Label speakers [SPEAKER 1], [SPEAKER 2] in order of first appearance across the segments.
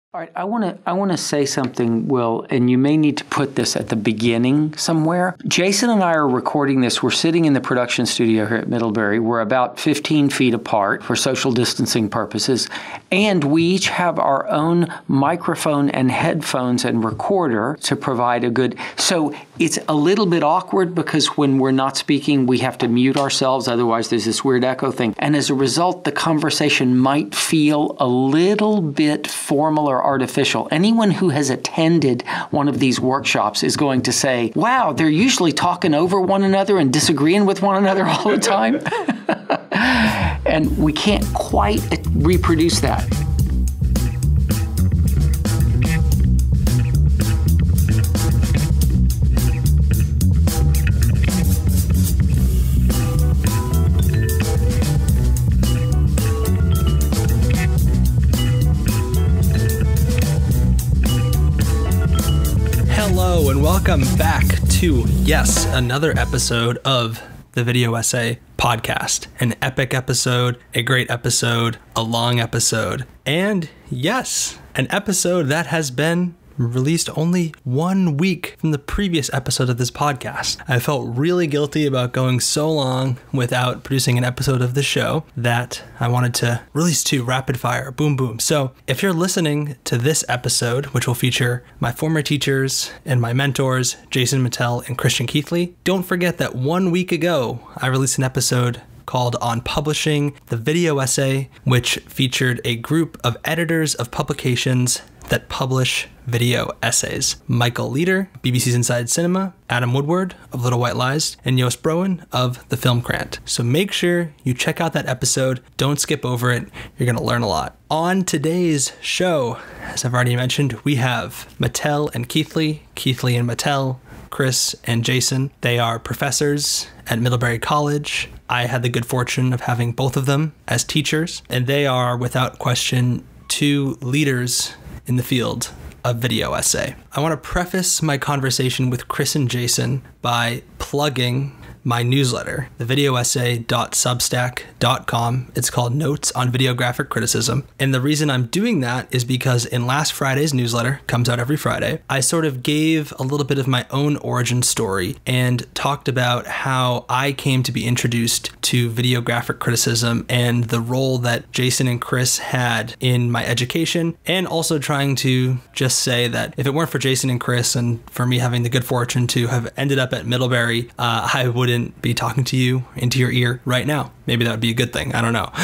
[SPEAKER 1] All right, I want to say something, Will, and you may need to put this at the beginning somewhere. Jason and I are recording this. We're sitting in the production studio here at Middlebury. We're about 15 feet apart for social distancing purposes, and we each have our own microphone and headphones and recorder to provide a good... So it's a little bit awkward because when we're not speaking, we have to mute ourselves. Otherwise, there's this weird echo thing. And as a result, the conversation might feel a little bit formal or artificial. Anyone who has attended one of these workshops is going to say, wow, they're usually talking over one another and disagreeing with one another all the time. And we can't quite reproduce that.
[SPEAKER 2] Hello and welcome back to, yes, another episode of the Video Essay Podcast. An epic episode, a great episode, a long episode, and yes, an episode that has been released only 1 week from the previous episode of this podcast. I felt really guilty about going so long without producing an episode of the show that I wanted to release 2 rapid fire, boom, boom. So if you're listening to this episode, which will feature my former teachers and my mentors, Jason Mittell and Christian Keathley, don't forget that 1 week ago, I released an episode called On Publishing the Video Essay, which featured a group of editors of publications that publish video essays. Michael Leader, BBC's Inside Cinema, Adam Woodward of Little White Lies, and Joost Brouwen of The Film Krant. So make sure you check out that episode. Don't skip over it. You're going to learn a lot. On today's show, as I've already mentioned, we have Mittell and Keathley, Keathley and Mittell, Chris and Jason. They are professors at Middlebury College. I had the good fortune of having both of them as teachers, and they are, without question, 2 leaders in the field of video essay. I want to preface my conversation with Chris and Jason by plugging my newsletter, thevideoessay.substack.com. It's called Notes on Videographic Criticism. And the reason I'm doing that is because in last Friday's newsletter, comes out every Friday, I sort of gave a little bit of my own origin story and talked about how I came to be introduced to videographic criticism and the role that Jason and Chris had in my education, and also trying to just say that if it weren't for Jason and Chris and for me having the good fortune to have ended up at Middlebury, I wouldn't be talking to you into your ear right now. Maybe that would be a good thing. I don't know.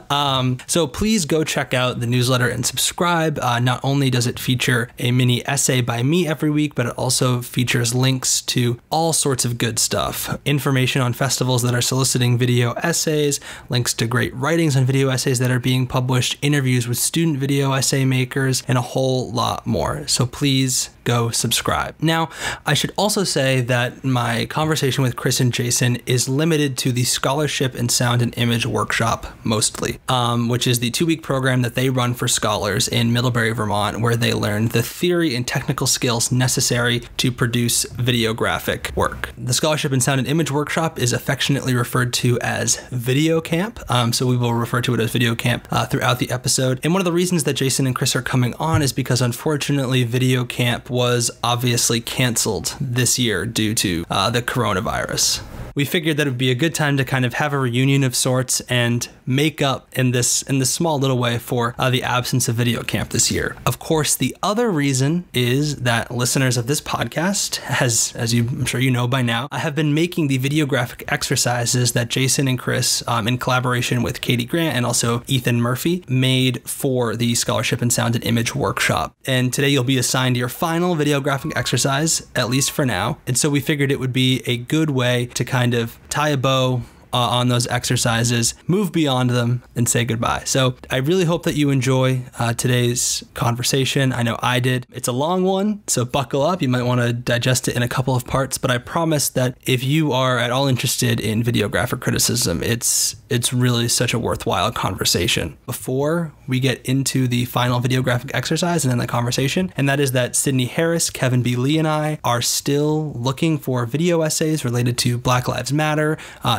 [SPEAKER 2] So please go check out the newsletter and subscribe. Not only does it feature a mini essay by me every week, but it also features links to all sorts of good stuff. Information on festivals that are soliciting video essays, links to great writings on video essays that are being published, interviews with student video essay makers, and a whole lot more. So please go subscribe. Now, I should also say that my conversation with Chris and Jason is limited to the Scholarship in Sound and Image workshop mostly, which is the 2-week program that they run for scholars in Middlebury, Vermont, where they learn the theory and technical skills necessary to produce videographic work. The Scholarship in Sound and Image workshop is affectionately referred to as Video Camp, so we will refer to it as Video Camp throughout the episode. And one of the reasons that Jason and Chris are coming on is because unfortunately Video Camp was obviously canceled this year due to the coronavirus. We figured that it would be a good time to kind of have a reunion of sorts and make up in this small little way for the absence of Video Camp this year. Of course, the other reason is that listeners of this podcast, as I'm sure you know by now, I have been making the videographic exercises that Jason and Chris, in collaboration with Katie Grant and also Ethan Murphy, made for the Scholarship in Sound and Image workshop. And today you'll be assigned your final videographic exercise, at least for now. And so we figured it would be a good way to kind of tie a bow on those exercises, move beyond them, and say goodbye. So I really hope that you enjoy today's conversation. I know I did. It's a long one, so buckle up. You might want to digest it in a couple of parts, but I promise that if you are at all interested in videographic criticism, it's really such a worthwhile conversation. Before we get into the final videographic exercise and then the conversation, and that is that Sydney Harris, Kevin B. Lee, and I are still looking for video essays related to Black Lives Matter and other pertinent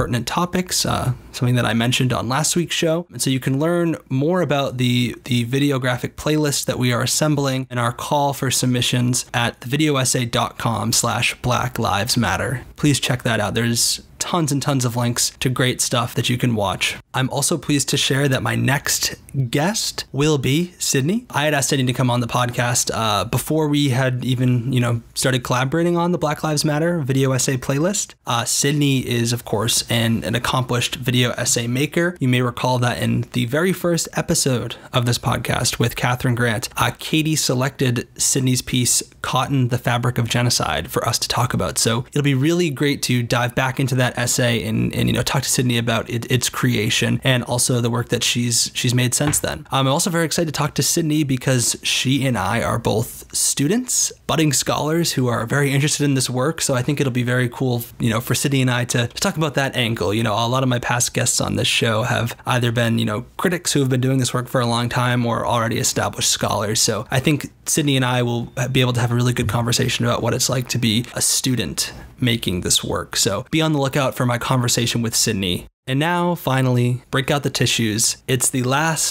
[SPEAKER 2] pertinent topics, something that I mentioned on last week's show. And so you can learn more about the videographic playlist that we are assembling and our call for submissions at thevideoessay.com/Black Lives Matter. Please check that out. There's tons and tons of links to great stuff that you can watch. I'm also pleased to share that my next guest will be Sydney. I had asked Sydney to come on the podcast before we had even, started collaborating on the Black Lives Matter video essay playlist. Sydney is, of course, an accomplished video essay maker. You may recall that in the very first episode of this podcast with Catherine Grant, Katie selected Sydney's piece, Cotton, the Fabric of Genocide, for us to talk about. So it'll be really great to dive back into that essay and talk to Sydney about its creation and also the work that she's made since then. I'm also very excited to talk to Sydney because she and I are both students, budding scholars who are very interested in this work. So I think it'll be very cool, for Sydney and I to talk about that angle. A lot of my past guests on this show have either been, critics who have been doing this work for a long time or already established scholars. So I think Sydney and I will be able to have a really good conversation about what it's like to be a student making this work. So be on the lookout for my conversation with Sydney. And now, finally, break out the tissues. It's the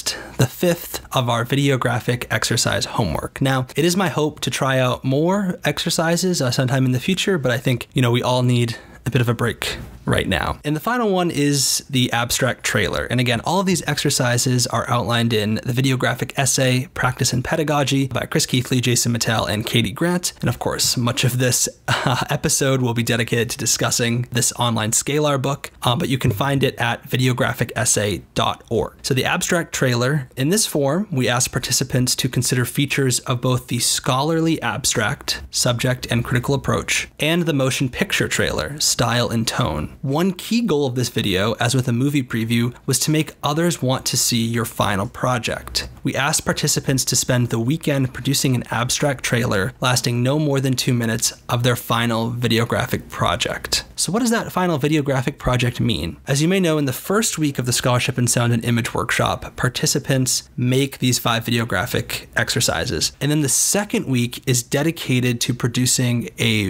[SPEAKER 2] fifth of our videographic exercise homework. Now, it is my hope to try out more exercises sometime in the future, but I think, we all need a bit of a break right now. And the final one is the abstract trailer. And again, all of these exercises are outlined in the videographic essay, Practice and Pedagogy by Chris Keathley, Jason Mittell, and Katie Grant. And of course, much of this episode will be dedicated to discussing this online Scalar book, but you can find it at videographicessay.org. So the abstract trailer, in this form, we ask participants to consider features of both the scholarly abstract, subject and critical approach, and the motion picture trailer, style and tone. One key goal of this video, as with a movie preview, was to make others want to see your final project. We asked participants to spend the weekend producing an abstract trailer lasting no more than 2 minutes of their final videographic project. So what does that final videographic project mean? As you may know, in the first week of the Scholarship in Sound and Image workshop, participants make these 5 videographic exercises. And then the second week is dedicated to producing a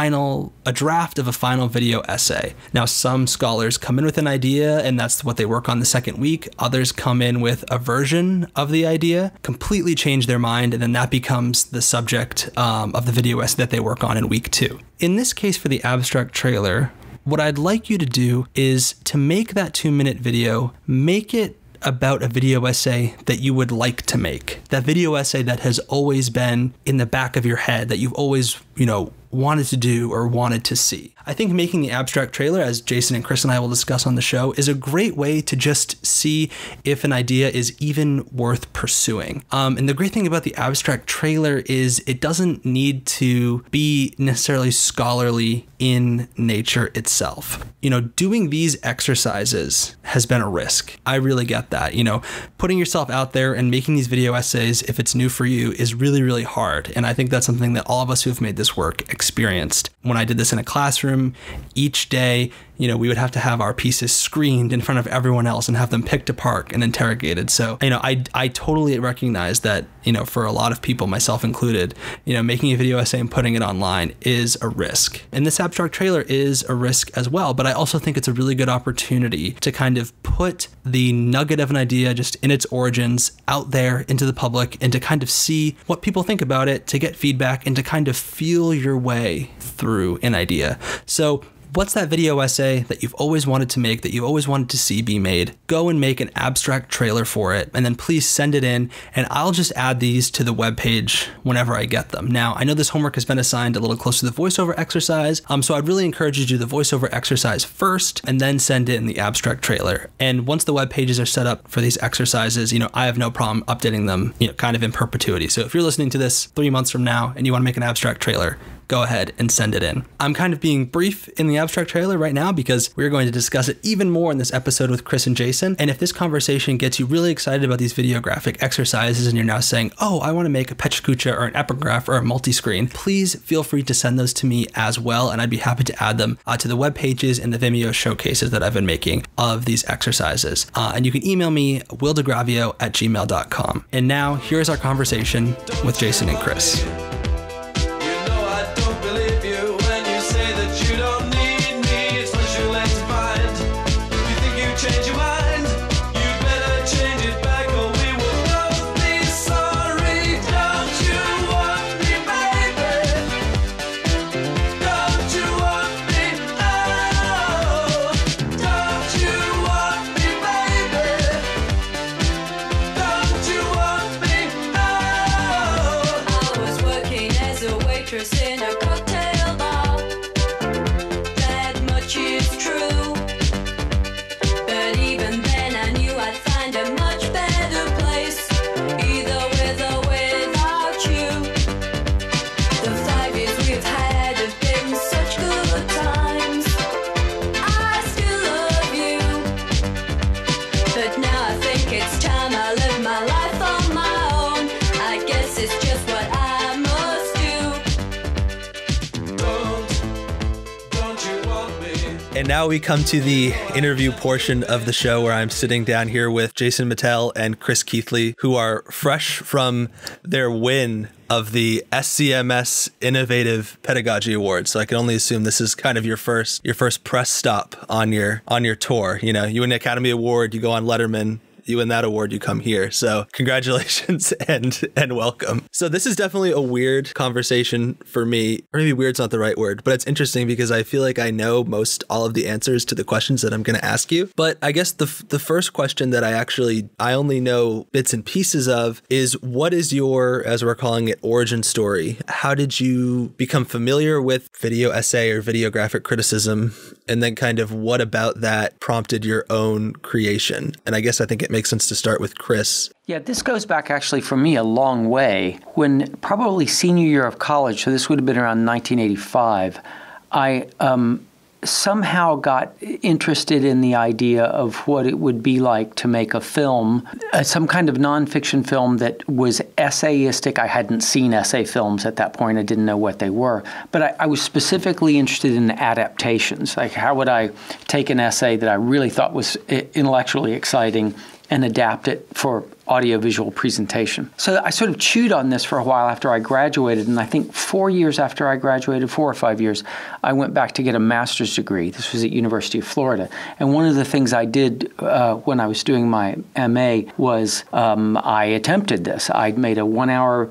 [SPEAKER 2] draft of a final video essay. Now, some scholars come in with an idea and that's what they work on the second week. Others come in with a version of the idea, completely change their mind, and then that becomes the subject of the video essay that they work on in week 2. In this case, for the abstract trailer, what I'd like you to do is to make that 2-minute video, make it about a video essay that you would like to make. That video essay that has always been in the back of your head, that you've always, wanted to do or wanted to see. I think making the abstract trailer, as Jason and Chris and I will discuss on the show, is a great way to just see if an idea is even worth pursuing. And the great thing about the abstract trailer is it doesn't need to be necessarily scholarly in nature itself. Doing these exercises has been a risk. I really get that. Putting yourself out there and making these video essays, if it's new for you, is really, really hard. And I think that's something that all of us who've made this work experienced. When I did this in a classroom, each day, we would have to have our pieces screened in front of everyone else and have them picked apart and interrogated. So, I totally recognize that, for a lot of people, myself included, making a video essay and putting it online is a risk. And this abstract trailer is a risk as well, but I also think it's a really good opportunity to kind of put the nugget of an idea just in its origins out there into the public and to kind of see what people think about it, to get feedback and to kind of feel your way through an idea. So what's that video essay that you've always wanted to make, that you always wanted to see be made? Go and make an abstract trailer for it, and then please send it in, and I'll just add these to the webpage whenever I get them. Now, I know this homework has been assigned a little close to the voiceover exercise, so I'd really encourage you to do the voiceover exercise first, and then send in the abstract trailer. And once the web pages are set up for these exercises, I have no problem updating them, kind of in perpetuity. So if you're listening to this 3 months from now and you want to make an abstract trailer, go ahead and send it in. I'm kind of being brief in the abstract trailer right now because we're going to discuss it even more in this episode with Chris and Jason. And if this conversation gets you really excited about these videographic exercises and you're now saying, oh, I want to make a Pechakucha or an epigraph or a multi-screen, please feel free to send those to me as well. And I'd be happy to add them to the web pages and the Vimeo showcases that I've been making of these exercises. And you can email me, willdegravio@gmail.com. And now here's our conversation with Jason and Chris. And now we come to the interview portion of the show where I'm sitting down here with Jason Mittell and Chris Keathley, who are fresh from their win of the SCMS Innovative Pedagogy Award. So I can only assume this is kind of your first press stop on your tour. You know, you win the Academy Award, you go on Letterman. You win that award, you come here. So congratulations and welcome. So this is definitely a weird conversation for me. Or maybe weird's not the right word, but it's interesting because I feel like I know all of the answers to the questions that I'm going to ask you. But I guess the first question that I only know bits and pieces of is, what is your, as we're calling it, origin story? How did you become familiar with video essay or videographic criticism? And then kind of what about that prompted your own creation? And I guess I think it makes sense to start with Chris.
[SPEAKER 1] Yeah, this goes back actually for me a long way. When probably senior year of college, so this would have been around 1985, I somehow got interested in the idea of what it would be like to make a film, some kind of nonfiction film that was essayistic. I hadn't seen essay films at that point. I didn't know what they were. But I was specifically interested in adaptations. Like, how would I take an essay that I really thought was intellectually exciting and adapt it for audiovisual presentation? So I sort of chewed on this for a while after I graduated, and I think 4 years after I graduated, 4 or 5 years, I went back to get a master's degree. This was at University of Florida. And one of the things I did when I was doing my MA was I attempted this. I made a 1-hour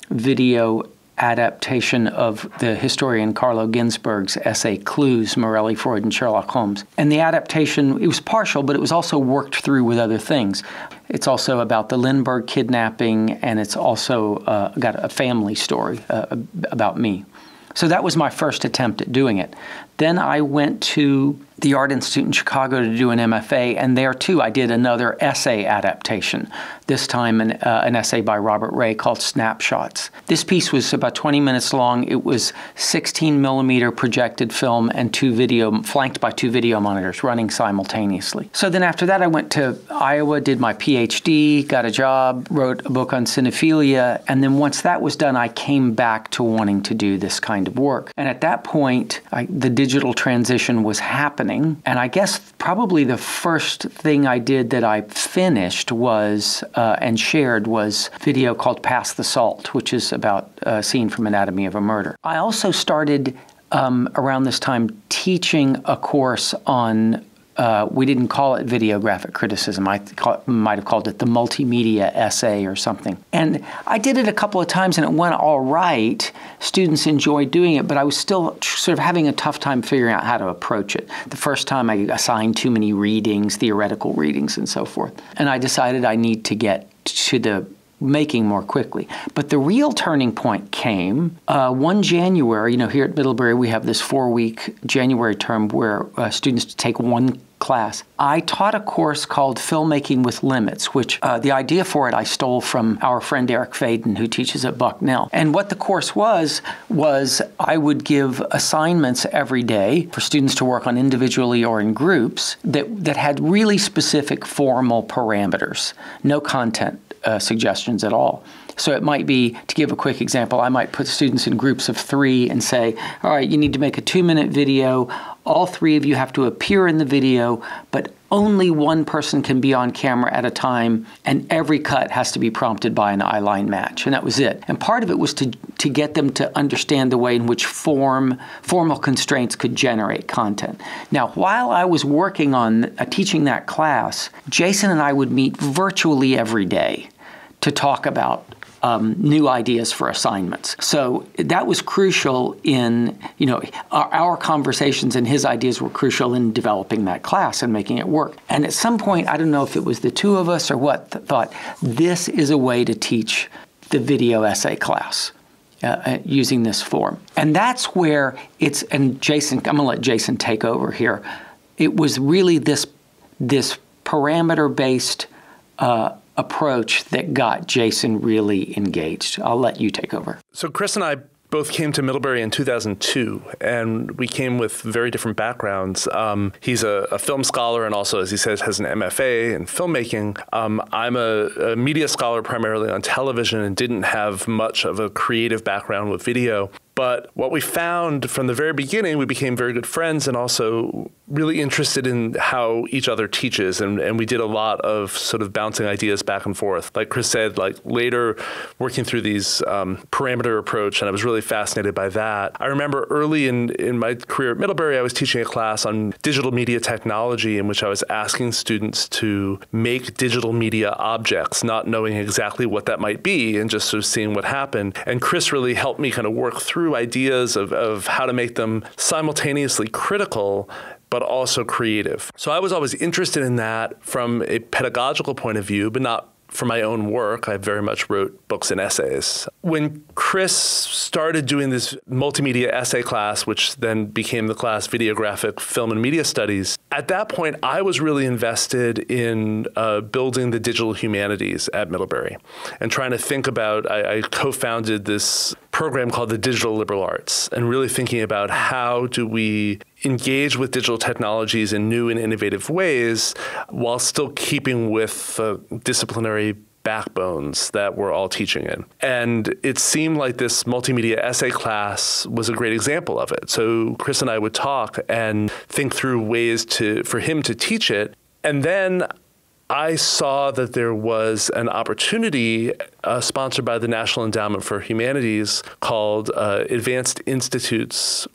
[SPEAKER 1] video adaptation of the historian Carlo Ginzburg's essay Clues, Morelli, Freud, and Sherlock Holmes. And the adaptation, it was partial, but it was also worked through with other things. It's also about the Lindbergh kidnapping, and it's also got a family story about me. So that was my first attempt at doing it. Then I went to the Art Institute in Chicago to do an MFA, and there too I did another essay adaptation, this time an essay by Robert Ray called Snapshots. This piece was about 20 minutes long. It was 16 millimeter projected film and flanked by 2 video monitors running simultaneously. So then after that I went to Iowa, did my PhD, got a job, wrote a book on cinephilia, and then once that was done I came back to wanting to do this kind of work. And at that point the digital transition was happening, and I guess probably the first thing I did that I finished was and shared was video called Pass the Salt, which is about a scene from Anatomy of a Murder. I also started around this time teaching a course on we didn't call it videographic criticism. I might have called it the multimedia essay or something. And I did it a couple of times and it went all right. Students enjoyed doing it, but I was still sort of having a tough time figuring out how to approach it. The first time I assigned too many readings, theoretical readings and so forth. And I decided I need to get to the making more quickly. But the real turning point came one January. Here at Middlebury, we have this 4-week January term where students take one class. I taught a course called Filmmaking with Limits, which the idea for it I stole from our friend Eric Faden, who teaches at Bucknell. And what the course was I would give assignments every day for students to work on individually or in groups that had really specific formal parameters, no content suggestions at all. So it might be, to give a quick example, I might put students in groups of 3 and say, all right, you need to make a 2-minute video. All 3 of you have to appear in the video, but only one person can be on camera at a time, and every cut has to be prompted by an eyeline match. And that was it. And part of it was to get them to understand the way in which formal constraints could generate content. Now, while I was working on teaching that class, Jason and I would meet virtually every day to talk about new ideas for assignments. So that was crucial in, our conversations, and his ideas were crucial in developing that class and making it work. And at some point, I don't know if it was the 2 of us or what, thought this is a way to teach the video essay class using this form. And that's where and Jason, I'm gonna let Jason take over here. It was really this parameter-based approach that got Jason really engaged. I'll let you take over.
[SPEAKER 3] So Chris and I both came to Middlebury in 2002, and we came with very different backgrounds. He's a film scholar and also, as he says, has an MFA in filmmaking. I'm a media scholar primarily on television and didn't have much of a creative background with video. But what we found from the very beginning, we became very good friends and also really interested in how each other teaches. And we did a lot of sort of bouncing ideas back and forth. Like Chris said, like later working through these parameter approach, and I was really fascinated by that. I remember early in my career at Middlebury, I was teaching a class on digital media technology in which I was asking students to make digital media objects, not knowing exactly what that might be and just sort of seeing what happened. And Chris really helped me kind of work through ideas of how to make them simultaneously critical but also creative. So I was always interested in that from a pedagogical point of view, but not for my own work. I very much wrote books and essays. When Chris started doing this multimedia essay class, which then became the class Videographic Film and Media Studies, at that point, I was really invested in building the digital humanities at Middlebury and trying to think about, I co-founded this program called the Digital Liberal Arts, and really thinking about how do we engage with digital technologies in new and innovative ways while still keeping with disciplinary backbones that we're all teaching in. And it seemed like this multimedia essay class was a great example of it. So Chris and I would talk and think through ways for him to teach it. And then I saw that there was an opportunity sponsored by the National Endowment for Humanities called Institute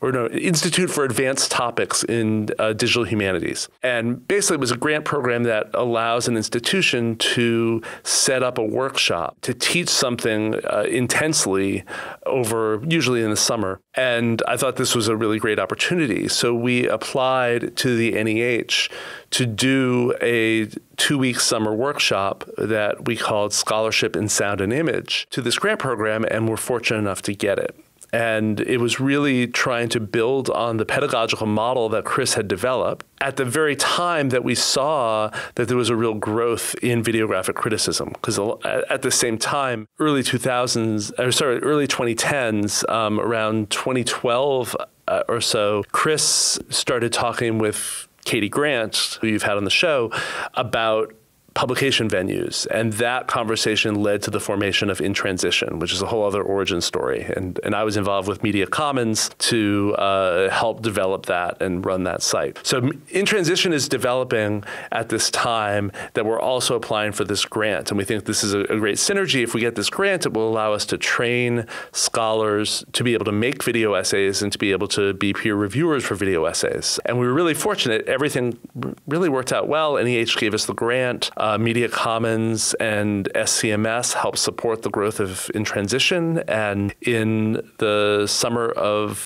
[SPEAKER 3] for Advanced Topics in Digital Humanities. And basically it was a grant program that allows an institution to set up a workshop to teach something intensely over, usually in the summer. And I thought this was a really great opportunity. So we applied to the NEH to do a 2-week summer workshop that we called Scholarship in Sound and Image to this grant program, and we're fortunate enough to get it. And it was really trying to build on the pedagogical model that Chris had developed at the very time that we saw that there was a real growth in videographic criticism. Because at the same time, early 2010s, around 2012 or so, Chris started talking with Katie Grant, who you've had on the show, about publication venues. And that conversation led to the formation of In Transition, which is a whole other origin story. And I was involved with Media Commons to help develop that and run that site. So In Transition is developing at this time that we're also applying for this grant. And we think this is a great synergy. If we get this grant, it will allow us to train scholars to be able to make video essays and to be able to be peer reviewers for video essays. And we were really fortunate. Everything really worked out well. NEH gave us the grant. Media Commons and SCMS helped support the growth of In Transition. And in the summer of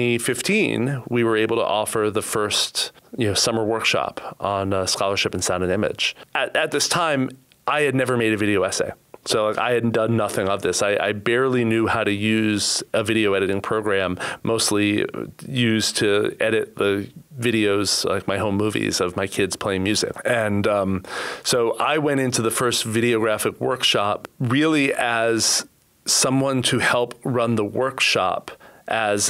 [SPEAKER 3] 2015, we were able to offer the first summer workshop on scholarship in sound and image. At this time, I had never made a video essay. So I had done nothing of this. I barely knew how to use a video editing program, mostly used to edit the videos, like my home movies of my kids playing music. And so I went into the first videographic workshop really as someone to help run the workshop. As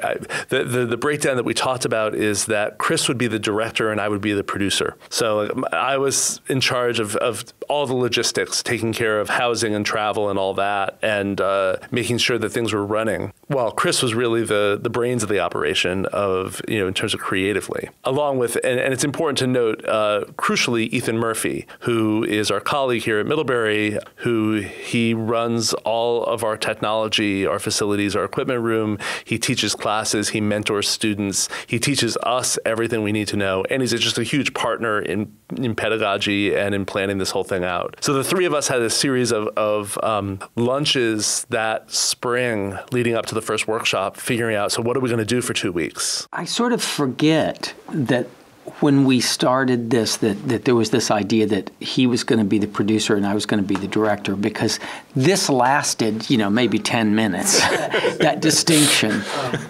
[SPEAKER 3] the breakdown that we talked about is that Chris would be the director and I would be the producer. So I was in charge of all the logistics, taking care of housing and travel and all that, and making sure that things were running. While Chris was really the brains of the operation in terms of creatively. Along with, and it's important to note, crucially, Ethan Murphy, who is our colleague here at Middlebury, he runs all of our technology, our facilities, our equipment room. He teaches classes, he mentors students, he teaches us everything we need to know, and he's just a huge partner in pedagogy and in planning this whole thing out. So the three of us had a series of lunches that spring leading up to the first workshop, figuring out, so what are we going to do for 2 weeks?
[SPEAKER 1] I sort of forget that when we started this, that there was this idea that he was going to be the producer and I was going to be the director, because this lasted, maybe 10 minutes, that distinction.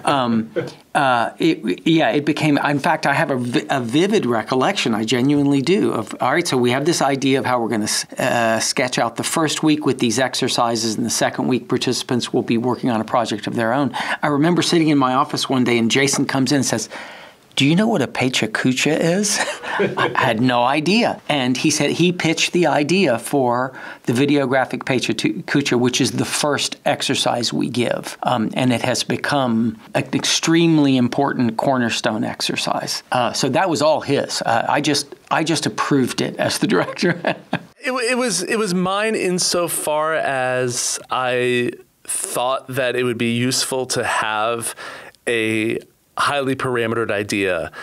[SPEAKER 1] It became, in fact, I have a vivid recollection, I genuinely do, of, all right, so we have this idea of how we're going to sketch out the first week with these exercises, and the second week participants will be working on a project of their own. I remember sitting in my office one day and Jason comes in and says, do you know what a pecha is? I had no idea. And he said he pitched the idea for the videographic pecha, which is the first exercise we give. And it has become an extremely important cornerstone exercise. So that was all his. I just approved it as the director.
[SPEAKER 3] It was mine insofar as I thought that it would be useful to have a highly parametered idea,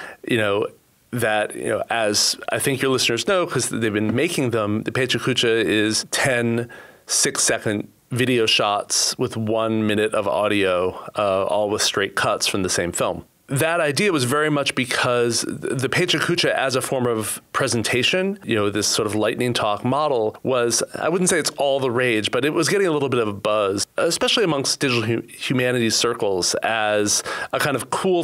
[SPEAKER 3] that, as I think your listeners know, because they've been making them, the pecha kucha is 10 6-second video shots with 1 minute of audio, all with straight cuts from the same film. That idea was very much because the pecha kucha as a form of presentation, this sort of lightning talk model was, I wouldn't say it's all the rage, but it was getting a little bit of a buzz, especially amongst digital humanities circles, as a kind of cool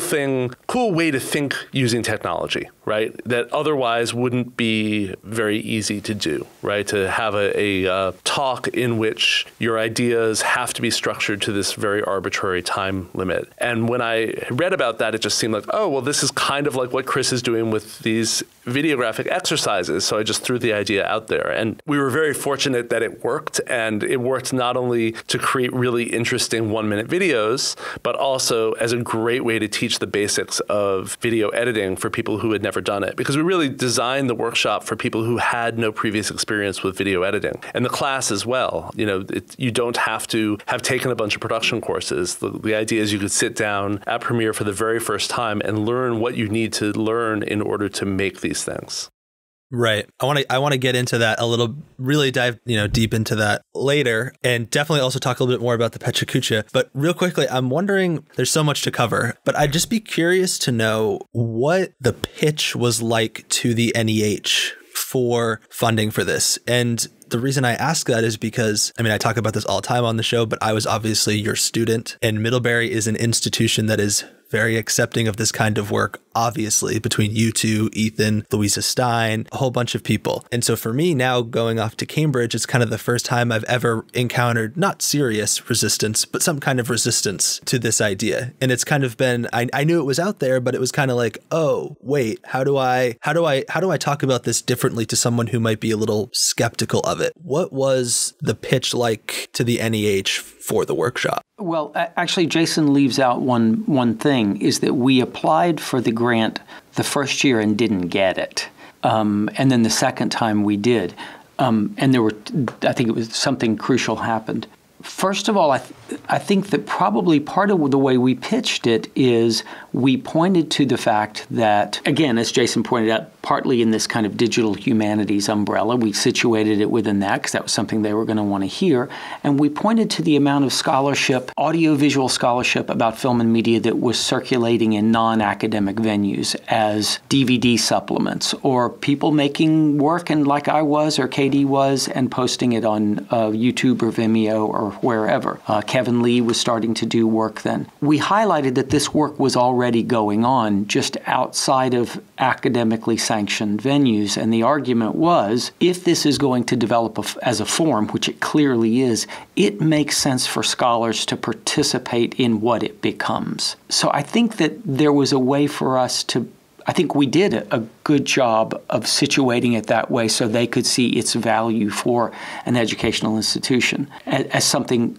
[SPEAKER 3] way to think using technology, right? That otherwise wouldn't be very easy to do, right? To have a talk in which your ideas have to be structured to this very arbitrary time limit. And when I read about that, it just seemed like, oh, well, this is kind of like what Chris is doing with these videographic exercises. So I just threw the idea out there. And we were very fortunate that it worked. And it worked not only to create really interesting 1-minute videos, but also as a great way to teach the basics of video editing for people who had never done it. Because we really designed the workshop for people who had no previous experience with video editing. And the class as well. You don't have to have taken a bunch of production courses. The idea is you could sit down at Premiere for the very first time and learn what you need to learn in order to make these things.
[SPEAKER 2] Right. I want to get into that a little, really dive, deep into that later, and definitely also talk a little bit more about the pecha kucha. But real quickly, I'm wondering, there's so much to cover, but I'd just be curious to know what the pitch was like to the NEH for funding for this. And the reason I ask that is because, I talk about this all the time on the show, but I was obviously your student, and Middlebury is an institution that is very accepting of this kind of work, obviously, between you two, Ethan, Louisa Stein, a whole bunch of people. And so for me now going off to Cambridge, it's kind of the first time I've ever encountered not serious resistance, but some kind of resistance to this idea. And it's kind of been, I knew it was out there, but it was kind of like, oh, wait, how do I talk about this differently to someone who might be a little skeptical of it? What was the pitch like to the NEH for the workshop?
[SPEAKER 1] Well, actually, Jason leaves out one thing, is that we applied for the grant the first year and didn't get it. And then the second time we did. And I think it was something crucial happened. First of all, I think that probably part of the way we pitched it is we pointed to the fact that, again, as Jason pointed out, partly in this kind of digital humanities umbrella, we situated it within that because that was something they were going to want to hear. And we pointed to the amount of scholarship, audiovisual scholarship about film and media that was circulating in non-academic venues as DVD supplements, or people making work, and like I was or Katie was, and posting it on YouTube or Vimeo or wherever. Kevin Lee was starting to do work then. We highlighted that this work was already going on just outside of academically sanctioned venues, and the argument was, if this is going to develop as a form, which it clearly is, it makes sense for scholars to participate in what it becomes. So I think that there was a way for us to, I think we did a good job of situating it that way so they could see its value for an educational institution as something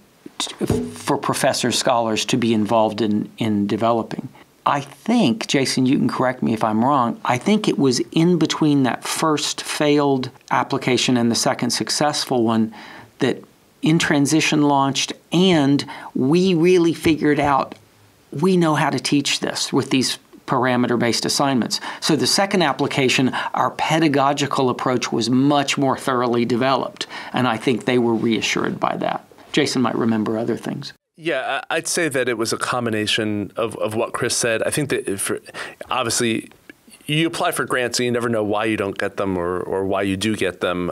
[SPEAKER 1] for professors, scholars to be involved in developing. I think, Jason, you can correct me if I'm wrong, I think it was in between that first failed application and the second successful one that In Transition launched, and we really figured out we know how to teach this with these parameter-based assignments. So the second application, our pedagogical approach was much more thoroughly developed, and I think they were reassured by that. Jason might remember other things.
[SPEAKER 3] Yeah, I'd say that it was a combination of what Chris said. I think that obviously you apply for grants and you never know why you don't get them or why you do get them.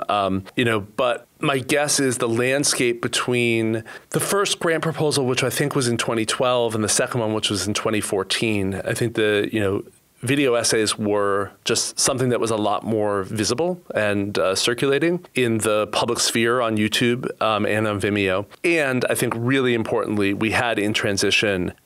[SPEAKER 3] But my guess is the landscape between the first grant proposal, which I think was in 2012, and the second one, which was in 2014. I think video essays were just something that was a lot more visible and circulating in the public sphere on YouTube and on Vimeo. And I think really importantly, we had In Transition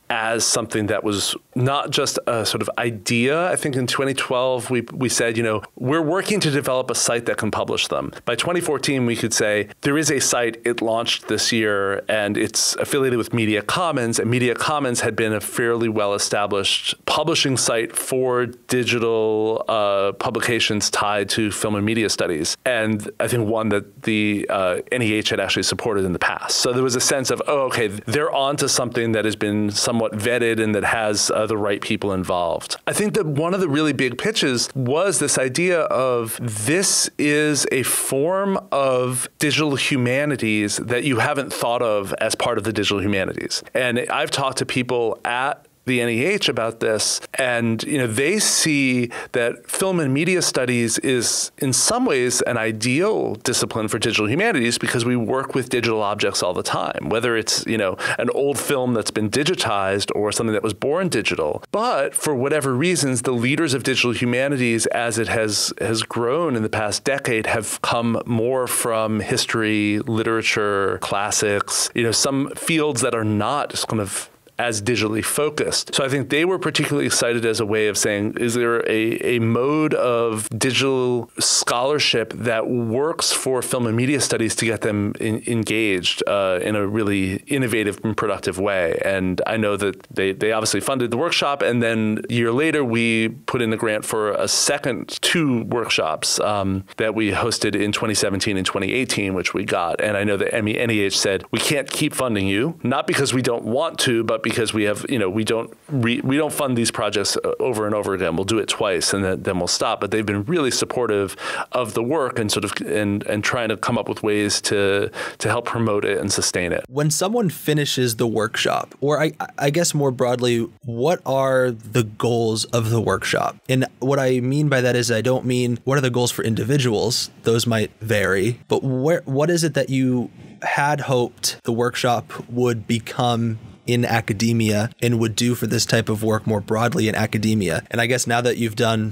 [SPEAKER 3] as something that was not just a sort of idea. I think in 2012, we said, we're working to develop a site that can publish them. By 2014, we could say there is a site, it launched this year, and it's affiliated with Media Commons, and Media Commons had been a fairly well-established publishing site for digital publications tied to film and media studies. And I think one that the NEH had actually supported in the past. So there was a sense of, they're onto something that has been somewhat vetted and that has the right people involved. I think that one of the really big pitches was this idea of this is a form of digital humanities that you haven't thought of as part of the digital humanities. And I've talked to people at the NEH about this, and they see that film and media studies is in some ways an ideal discipline for digital humanities because we work with digital objects all the time, whether it's an old film that's been digitized or something that was born digital. But for whatever reasons, the leaders of digital humanities, as it has grown in the past decade, have come more from history, literature, classics, some fields that are not just kind of as digitally focused. So I think they were particularly excited as a way of saying, is there a mode of digital scholarship that works for film and media studies to get them engaged in a really innovative and productive way? And I know that they obviously funded the workshop, and then a year later we put in a grant for a second 2 workshops that we hosted in 2017 and 2018, which we got. And I know that NEH said, we can't keep funding you, not because we don't want to, but because we have, we don't fund these projects over and over again. We'll do it twice and then we'll stop. But they've been really supportive of the work and and trying to come up with ways to help promote it and sustain it.
[SPEAKER 2] When someone finishes the workshop, or I guess more broadly, what are the goals of the workshop? And what I mean by that is I don't mean what are the goals for individuals. Those might vary. But what is it that you had hoped the workshop would become in academia and would do for this type of work more broadly in academia? And I guess now that you've done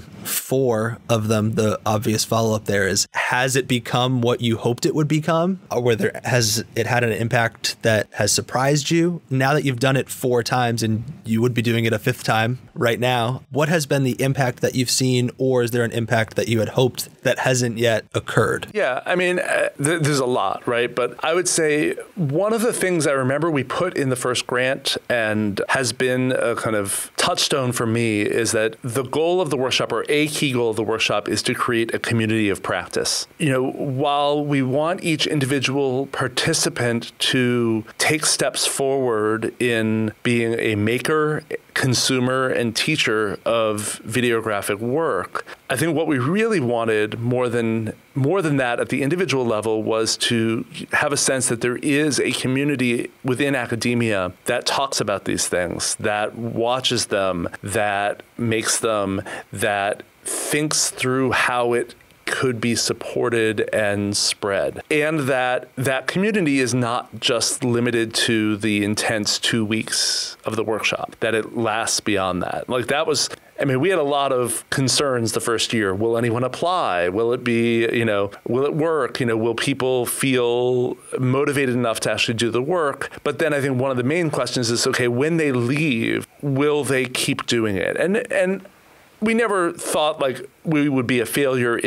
[SPEAKER 2] 4 of them, the obvious follow-up there is, has it become what you hoped it would become? Or has it had an impact that has surprised you? Now that you've done it 4 times and you would be doing it a 5th time right now, what has been the impact that you've seen, or is there an impact that you had hoped that hasn't yet occurred?
[SPEAKER 3] Yeah, I mean, there's a lot, right? But I would say one of the things I remember we put in the first grant and has been a kind of touchstone for me is that the goal of the workshop, or a key goal of the workshop, is to create a community of practice. While we want each individual participant to take steps forward in being a maker, consumer, and teacher of videographic work, I think what we really wanted more than that at the individual level was to have a sense that there is a community within academia that talks about these things, that watches them, that makes them, that thinks through how it could be supported and spread. And that community is not just limited to the intense 2 weeks of the workshop, that it lasts beyond that. We had a lot of concerns the first year. Will anyone apply? Will it be, will it work? Will people feel motivated enough to actually do the work? But then I think one of the main questions is, okay, when they leave, will they keep doing it? And we never thought we would be a failure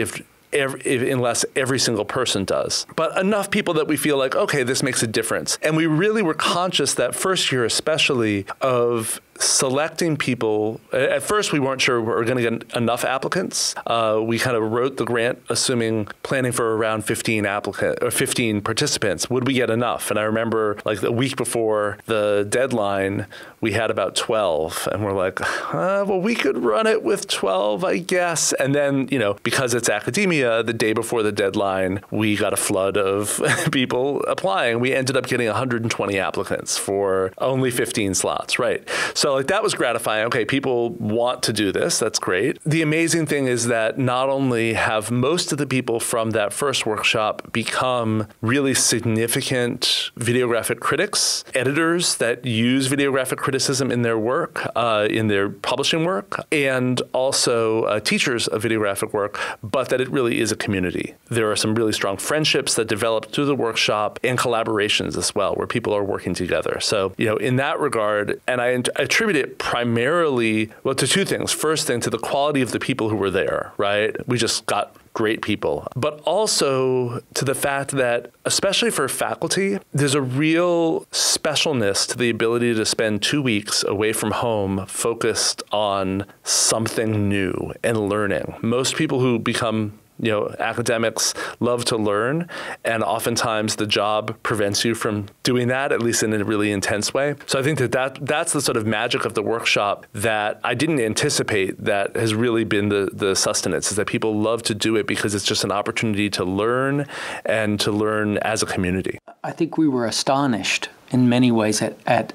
[SPEAKER 3] unless every single person does. But enough people that we feel like, okay, this makes a difference. And we really were conscious that first year especially of selecting people. At first, we weren't sure we were going to get enough applicants. We kind of wrote the grant planning for around 15 participants. Would we get enough? And I remember a week before the deadline, we had about 12. And we're like, well, we could run it with 12, I guess. And then, because it's academia, the day before the deadline, we got a flood of people applying. We ended up getting 120 applicants for only 15 slots, right? So So like that was gratifying. Okay, people want to do this. That's great. The amazing thing is that not only have most of the people from that first workshop become really significant videographic critics, editors that use videographic criticism in their work, in their publishing work, and also teachers of videographic work, but that it really is a community. There are some really strong friendships that developed through the workshop and collaborations as well, where people are working together. So, in that regard, and I attribute it primarily, well, to two things. First thing, to the quality of the people who were there, right? We just got great people, but also to the fact that, especially for faculty, there's a real specialness to the ability to spend 2 weeks away from home focused on something new and learning. Most people who become academics love to learn, and oftentimes the job prevents you from doing that, at least in a really intense way. So I think that's the sort of magic of the workshop that I didn't anticipate that has really been the sustenance, is that people love to do it because it's just an opportunity to learn and to learn as a community.
[SPEAKER 1] I think we were astonished in many ways at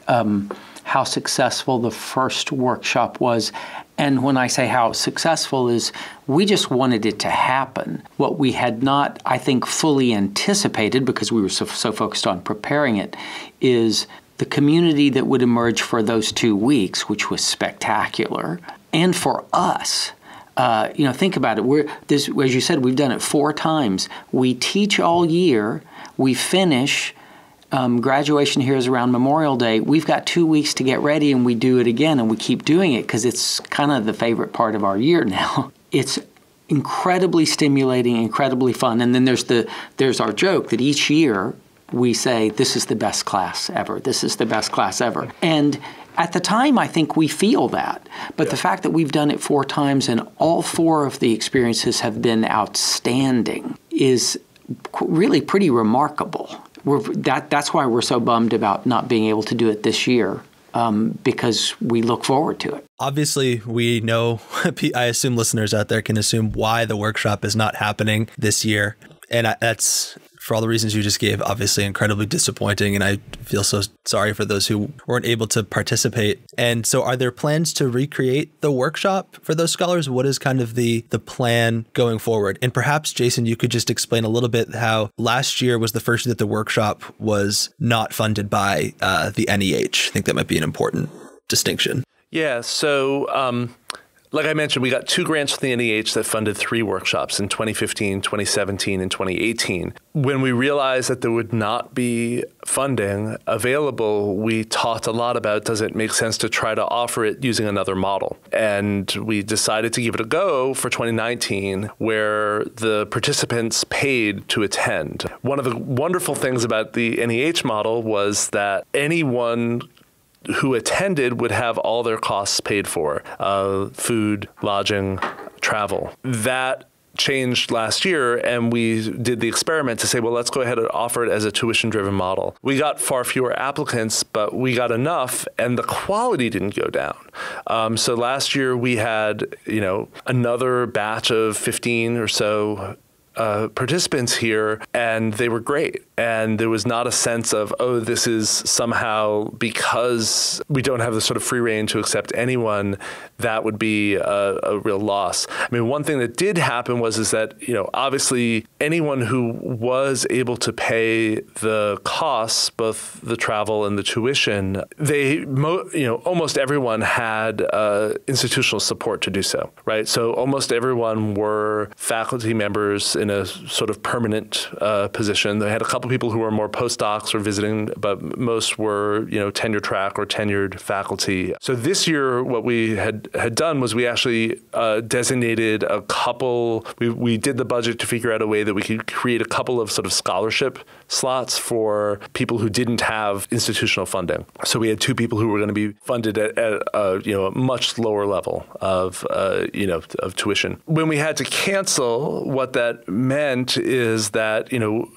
[SPEAKER 1] how successful the first workshop was. And when I say how successful is, we just wanted it to happen. What we had not, I think, fully anticipated, because we were so focused on preparing it, is the community that would emerge for those 2 weeks, which was spectacular. And for us, think about it. As you said, we've done it 4 times. We teach all year. We finish. Graduation here is around Memorial Day. We've got 2 weeks to get ready, and we do it again, and we keep doing it because it's kind of the favorite part of our year now. It's incredibly stimulating, incredibly fun. And then there's our joke that each year we say, this is the best class ever. This is the best class ever. And at the time, I think we feel that. But the fact that we've done it 4 times and all 4 of the experiences have been outstanding is really pretty remarkable. That's why we're so bummed about not being able to do it this year, because we look forward to it.
[SPEAKER 2] Obviously, we know, I assume listeners out there can assume why the workshop is not happening this year. And that's, for all the reasons you just gave, obviously incredibly disappointing. And I feel so sorry for those who weren't able to participate. And so are there plans to recreate the workshop for those scholars? What is kind of the plan going forward? And perhaps, Jason, you could just explain a little bit how last year was the first year that the workshop was not funded by the NEH. I think that might be an important distinction.
[SPEAKER 3] Yeah, so like I mentioned, we got 2 grants from the NEH that funded 3 workshops in 2015, 2017, and 2018. When we realized that there would not be funding available, we talked a lot about, does it make sense to try to offer it using another model? And we decided to give it a go for 2019, where the participants paid to attend. One of the wonderful things about the NEH model was that anyone who attended would have all their costs paid for, food, lodging, travel. That changed last year, and we did the experiment to say, well, let's go ahead and offer it as a tuition-driven model. We got far fewer applicants, but we got enough, and the quality didn't go down. So last year we had, another batch of 15 or so participants here, and they were great. And there was not a sense of, oh, this is somehow because we don't have the sort of free rein to accept anyone, that would be a real loss. I mean, one thing that did happen is that, obviously anyone who was able to pay the costs, both the travel and the tuition, almost everyone had institutional support to do so, right? So almost everyone were faculty members in a sort of permanent position. They had a couple people who were more postdocs or visiting, but most were, tenure track or tenured faculty. So this year, what we had done was we actually designated a couple. We did the budget to figure out a way that we could create a couple of sort of scholarship slots for people who didn't have institutional funding. So we had 2 people who were going to be funded at a much lower level of tuition. When we had to cancel, what that meant is that,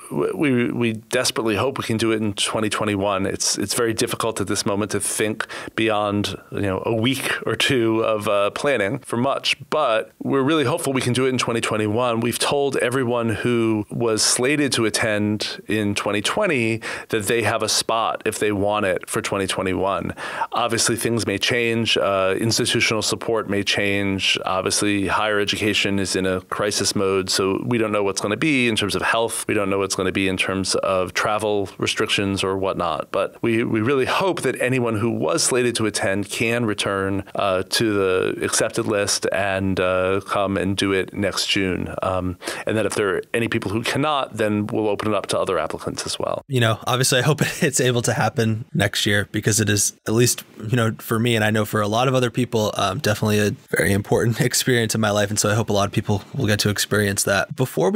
[SPEAKER 3] we desperately hope we can do it in 2021. It's very difficult at this moment to think beyond, a week or two of planning for much, but we're really hopeful we can do it in 2021. We've told everyone who was slated to attend in 2020 that they have a spot if they want it for 2021. Obviously, things may change. Institutional support may change. Obviously, higher education is in a crisis mode, so we don't know what's going to be in terms of health. We don't know what's going to be in terms of travel restrictions or whatnot. But we really hope that anyone who was slated to attend can return to the accepted list and come and do it next June. And that if there are any people who cannot, then we'll open it up to other applicants as well.
[SPEAKER 2] Obviously, I hope it's able to happen next year because it is, at least, for me, and I know for a lot of other people, definitely a very important experience in my life. And so I hope a lot of people will get to experience that.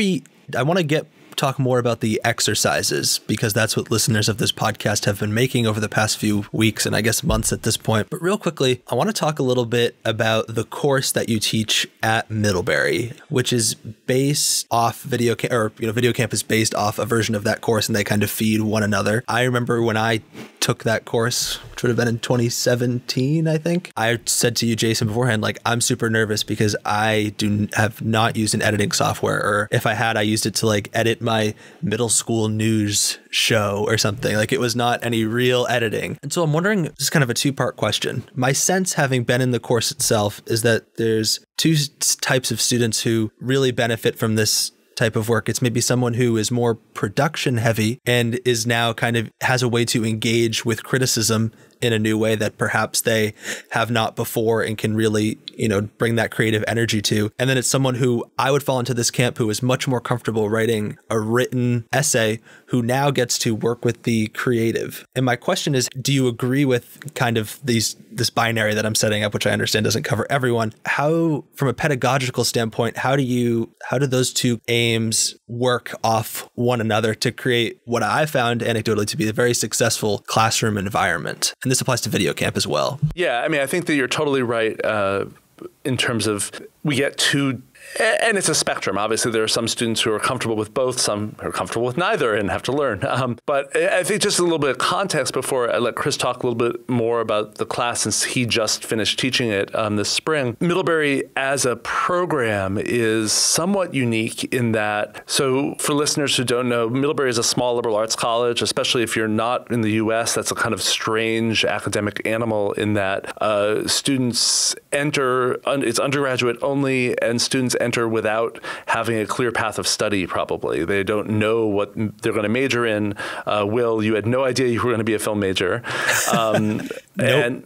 [SPEAKER 2] I want to talk more about the exercises because that's what listeners of this podcast have been making over the past few weeks and I guess months at this point. But real quickly, I want to talk a little bit about the course that you teach at Middlebury, which is based off VideoCamp is based off a version of that course and they kind of feed one another. I remember when I took that course, which would have been in 2017, I think. I said to you, Jason, beforehand, I'm super nervous because I have not used an editing software, or if I had, I used it to edit my middle school news show or something. It was not any real editing. And so I'm wondering, this is kind of a two-part question. My sense, having been in the course itself, is that there's two types of students who really benefit from this type of work. It's maybe someone who is more production heavy and is now kind of has a way to engage with criticism in a new way that perhaps they have not before and can really, bring that creative energy to. And then it's someone who I would fall into this camp who is much more comfortable writing a written essay who now gets to work with the creative. And my question is, do you agree with kind of this binary that I'm setting up, which I understand doesn't cover everyone? How, from a pedagogical standpoint, how do those two aims work off one another to create what I found anecdotally to be a very successful classroom environment? And this applies to VideoCamp as well.
[SPEAKER 3] Yeah, I think that you're totally right in terms of we get two. And it's a spectrum. Obviously, there are some students who are comfortable with both, some who are comfortable with neither and have to learn. But I think just a little bit of context before I let Chris talk a little bit more about the class since he just finished teaching it this spring. Middlebury as a program is somewhat unique in that, so for listeners who don't know, Middlebury is a small liberal arts college, especially if you're not in the U.S. That's a kind of strange academic animal in that students enter, it's undergraduate only, and students enter without having a clear path of study, probably. They don't know what they're going to major in. Will, you had no idea you were going to be a film major.
[SPEAKER 2] Nope.
[SPEAKER 3] And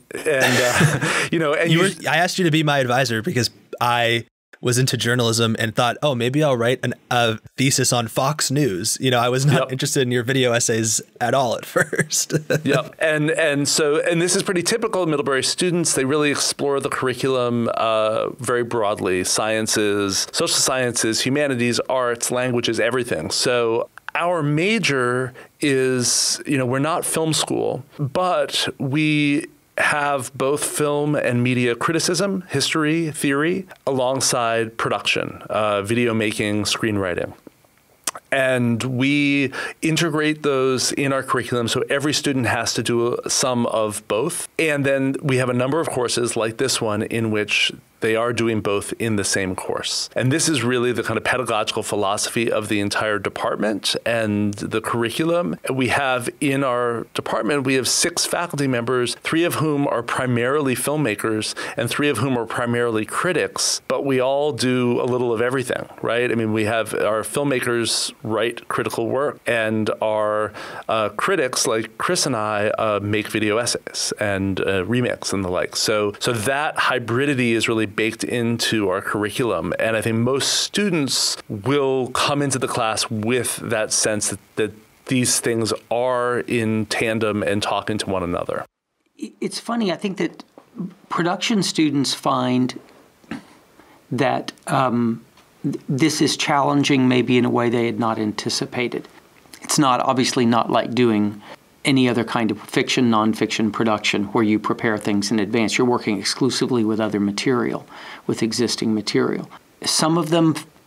[SPEAKER 2] I asked you to be my advisor because I was into journalism and thought, oh, maybe I'll write a thesis on Fox News. I was not interested in your video essays at all at first.
[SPEAKER 3] Yep. And this is pretty typical of Middlebury students. They really explore the curriculum very broadly: sciences, social sciences, humanities, arts, languages, everything. So our major is, we're not film school, but we have both film and media criticism, history, theory, alongside production, video making, screenwriting. And we integrate those in our curriculum, so every student has to do some of both. And then we have a number of courses like this one in which they are doing both in the same course. And this is really the kind of pedagogical philosophy of the entire department and the curriculum. We have in our department, we have 6 faculty members, 3 of whom are primarily filmmakers and 3 of whom are primarily critics, but we all do a little of everything, right? We have our filmmakers write critical work and our critics, like Chris and I, make video essays and remix and the like. So that hybridity is really baked into our curriculum. And I think most students will come into the class with that sense that these things are in tandem and talking to one another.
[SPEAKER 1] It's funny. I think that production students find that this is challenging maybe in a way they had not anticipated. It's obviously not like doing any other kind of fiction, nonfiction production where you prepare things in advance. You're working exclusively with other material, with existing material. Some of them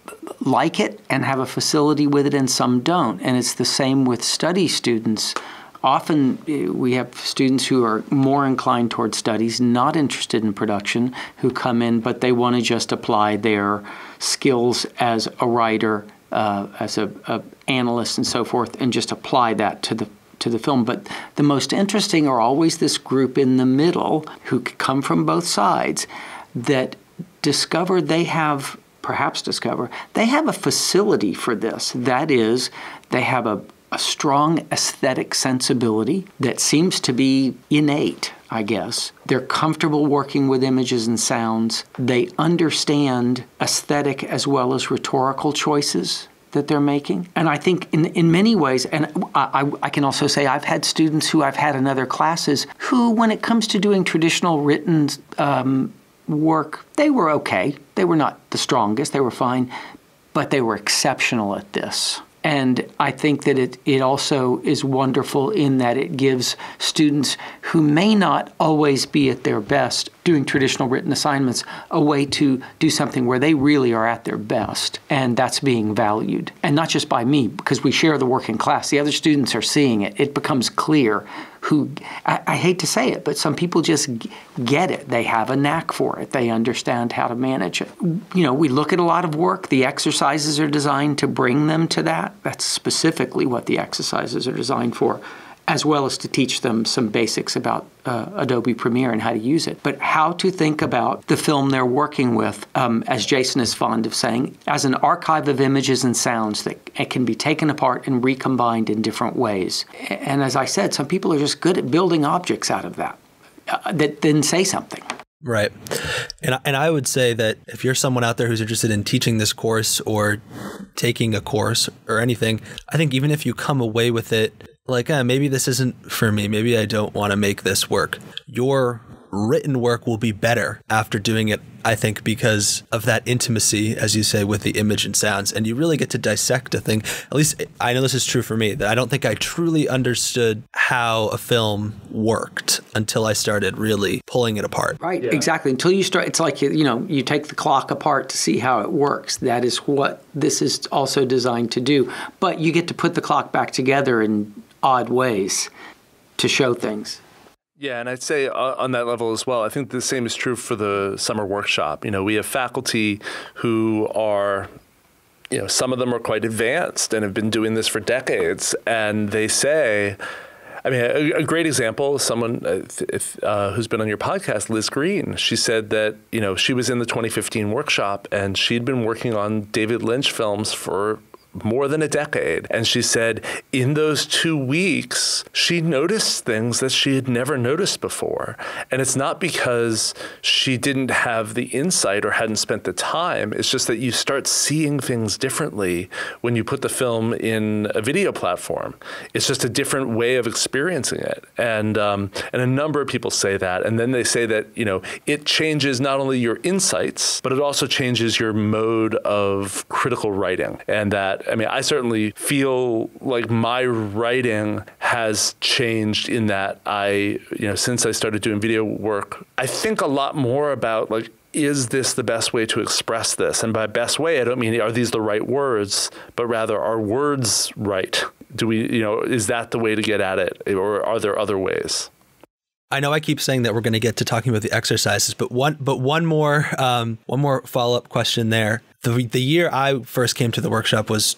[SPEAKER 1] like it and have a facility with it, and some don't. And it's the same with study students. Often we have students who are more inclined towards studies, not interested in production, who come in, but they want to just apply their skills as a writer, as a analyst and so forth, and just apply that to the film. But the most interesting are always this group in the middle who come from both sides that discover they have a facility for this. That is, they have a strong aesthetic sensibility that seems to be innate, I guess. They're comfortable working with images and sounds. They understand aesthetic as well as rhetorical choices that they're making. And I think in many ways, and I can also say I've had students who I've had in other classes who, when it comes to doing traditional written work, they were okay. They were not the strongest. They were fine, but they were exceptional at this. And I think that it also is wonderful in that it gives students who may not always be at their best doing traditional written assignments a way to do something where they really are at their best. And that's being valued. And not just by me, because we share the work in class. The other students are seeing it. It becomes clear who, I hate to say it, but some people just get it. They have a knack for it. They understand how to manage it. You know, we look at a lot of work. The exercises are designed to bring them to that. That's specifically what the exercises are designed for, as well as to teach them some basics about Adobe Premiere and how to use it. But how to think about the film they're working with, as Jason is fond of saying, as an archive of images and sounds that it can be taken apart and recombined in different ways. And as I said, some people are just good at building objects out of that, that then say something.
[SPEAKER 2] Right. And I would say that if you're someone out there who's interested in teaching this course or taking a course or anything, I think even if you come away with it like, maybe this isn't for me, maybe I don't want to make this work, your written work will be better after doing it, I think, because of that intimacy, as you say, with the image and sounds. And you really get to dissect a thing. At least I know this is true for me, that I don't think I truly understood how a film worked until I started really pulling it apart.
[SPEAKER 1] Right, yeah. Exactly. Until you start, it's like, you take the clock apart to see how it works. That is what this is also designed to do. But you get to put the clock back together in odd ways to show things.
[SPEAKER 3] Yeah, and I'd say on that level as well, I think the same is true for the summer workshop. We have faculty who are, some of them are quite advanced and have been doing this for decades, and they say, a great example is someone who's been on your podcast, Liz Green. She said that, she was in the 2015 workshop and she'd been working on David Lynch films for more than a decade. And she said in those 2 weeks, she noticed things that she had never noticed before. And it's not because she didn't have the insight or hadn't spent the time. It's just that you start seeing things differently when you put the film in a video platform. It's just a different way of experiencing it. And a number of people say that. And then they say that, it changes not only your insights, but it also changes your mode of critical writing. And that, I certainly feel like my writing has changed in that since I started doing video work, I think a lot more about is this the best way to express this? And by best way, I don't mean are these the right words, but rather are words right? Do we, is that the way to get at it? Or are there other ways?
[SPEAKER 2] I know I keep saying that we're going to get to talking about the exercises, but one more follow-up question there. The year I first came to the workshop was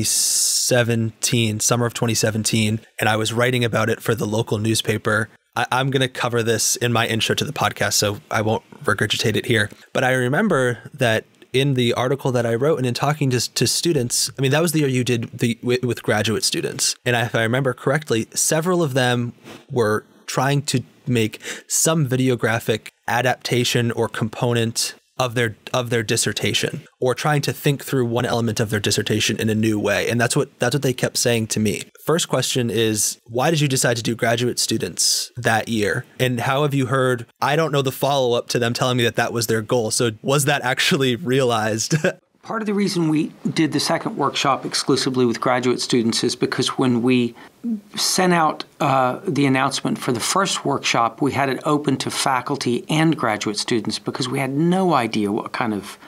[SPEAKER 2] 2017, summer of 2017, and I was writing about it for the local newspaper. I'm going to cover this in my intro to the podcast, so I won't regurgitate it here. But I remember that in the article that I wrote and in talking to students, that was the year you did with graduate students. And if I remember correctly, several of them were trying to make some videographic adaptation or component of their dissertation, or trying to think through one element of their dissertation in a new way. And that's what they kept saying to me. First question is, why did you decide to do graduate students that year? And how have you heard, I don't know the follow-up to them telling me that was their goal. So was that actually realized?
[SPEAKER 1] Part of the reason we did the second workshop exclusively with graduate students is because when we sent out the announcement for the first workshop, we had it open to faculty and graduate students because we had no idea what kind of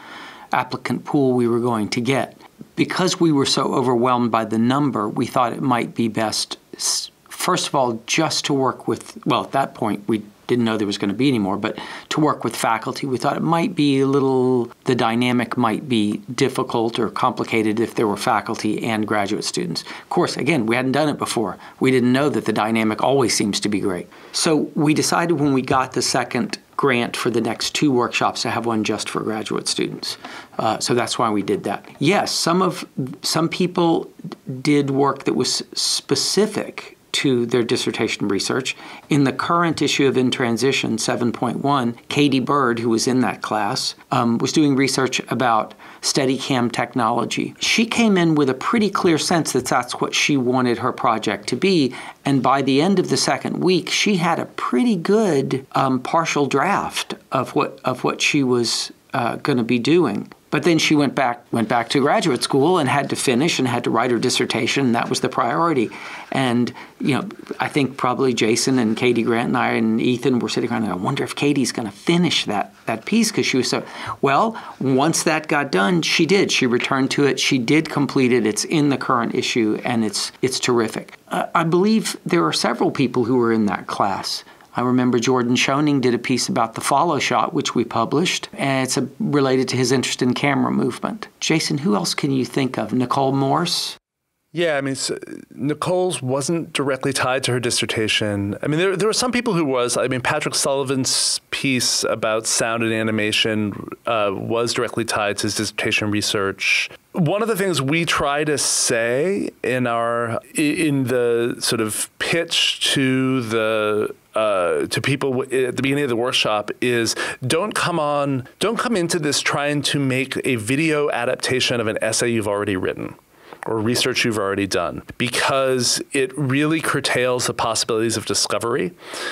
[SPEAKER 1] applicant pool we were going to get. Because we were so overwhelmed by the number, we thought it might be best, first of all, just to work with, well, at that point, we didn't know there was going to be any more, but to work with faculty. We thought it might be the dynamic might be difficult or complicated if there were faculty and graduate students. Of course, again, we hadn't done it before. We didn't know that the dynamic always seems to be great. So we decided when we got the second grant for the next 2 workshops to have one just for graduate students. So that's why we did that. Yes, some people did work that was specific to their dissertation research. In the current issue of In Transition 7.1, Katie Bird, who was in that class, was doing research about Steadicam technology. She came in with a pretty clear sense that that's what she wanted her project to be, and by the end of the second week, she had a pretty good partial draft of what she was going to be doing. But then she went back to graduate school and had to finish and had to write her dissertation, and that was the priority. And, I think probably Jason and Katie Grant and I and Ethan were sitting around and I wonder if Katie's going to finish that piece, because she was so, well, once that got done, she did. She returned to it. She did complete it. It's in the current issue, and it's terrific. I believe there are several people who were in that class. I remember Jordan Schoening did a piece about the follow shot, which we published, and it's related to his interest in camera movement. Jason, who else can you think of? Nicole Morse?
[SPEAKER 3] Yeah, Nicole's wasn't directly tied to her dissertation. There were some people who was. Patrick Sullivan's piece about sound and animation was directly tied to his dissertation research. One of the things we try to say in the sort of pitch to people at the beginning of the workshop is don't come into this trying to make a video adaptation of an essay you've already written or research you've already done, because it really curtails the possibilities of discovery.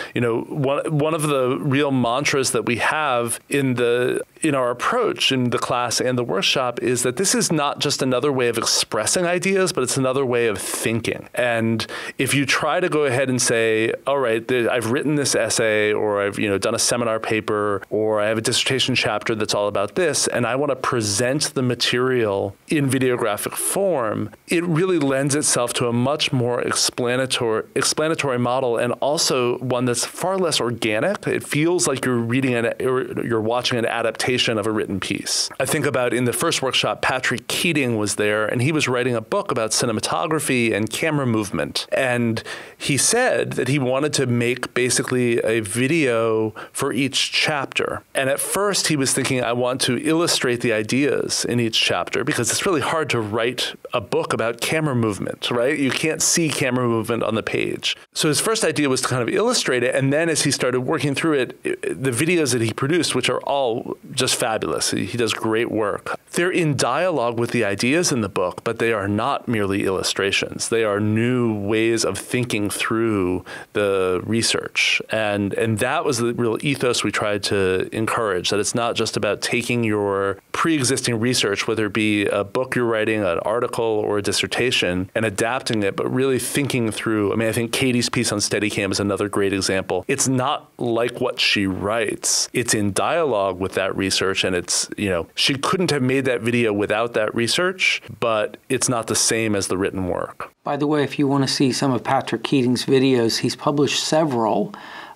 [SPEAKER 3] One of the real mantras that we have in our approach in the class and the workshop is that this is not just another way of expressing ideas, but it's another way of thinking. And if you try to go ahead and say, all right, I've written this essay, or I've done a seminar paper, or I have a dissertation chapter that's all about this, and I want to present the material in videographic form, it really lends itself to a much more explanatory model, and also one that's far less organic. It feels like you're watching an adaptation of a written piece. I think about in the first workshop, Patrick Keating was there, and he was writing a book about cinematography and camera movement. And he said that he wanted to make basically a video for each chapter. And at first he was thinking, I want to illustrate the ideas in each chapter, because it's really hard to write a book about camera movement, right? You can't see camera movement on the page. So his first idea was to kind of illustrate it. And then as he started working through it, the videos that he produced, which are all just fabulous, he does great work. They're in dialogue with the ideas in the book, but they are not merely illustrations. They are new ways of thinking through the research. And that was the real ethos we tried to encourage, that it's not just about taking your pre-existing research, whether it be a book you're writing, an article, or a dissertation, and adapting it, but really thinking through. I think Katie's piece on Steadicam is another great example. It's not like what she writes. It's in dialogue with that research, and it's, she couldn't have made that video without that research, but it's not the same as the written work.
[SPEAKER 1] By the way, if you want to see some of Patrick Keating's videos, he's published several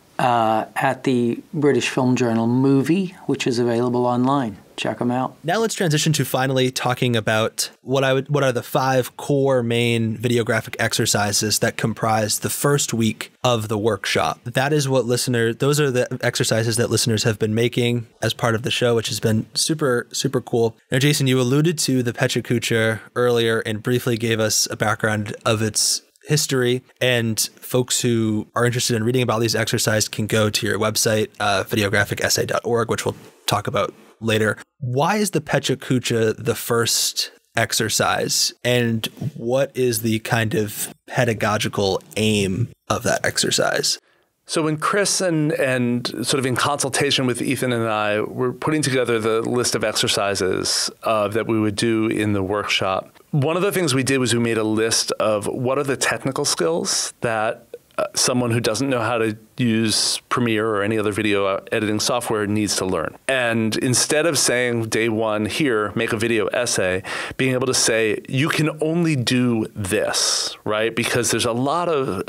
[SPEAKER 1] at the British Film Journal Movie, which is available online. Check them out.
[SPEAKER 2] Now let's transition to finally talking about what are the 5 core main videographic exercises that comprise the first week of the workshop. That is what those are the exercises that listeners have been making as part of the show, which has been super, super cool. Now, Jason, you alluded to the Pecha Kucha earlier and briefly gave us a background of its history, and folks who are interested in reading about these exercises can go to your website, videographicessay.org, which we'll talk about later. Why is the Pecha Kucha the first exercise, and what is the kind of pedagogical aim of that exercise?
[SPEAKER 3] So when Chris and sort of in consultation with Ethan and I were putting together the list of exercises that we would do in the workshop, one of the things we did was we made a list of what are the technical skills that someone who doesn't know how to use Premiere or any other video editing software needs to learn. And instead of saying day one, here, make a video essay, being able to say, you can only do this, right? Because there are a lot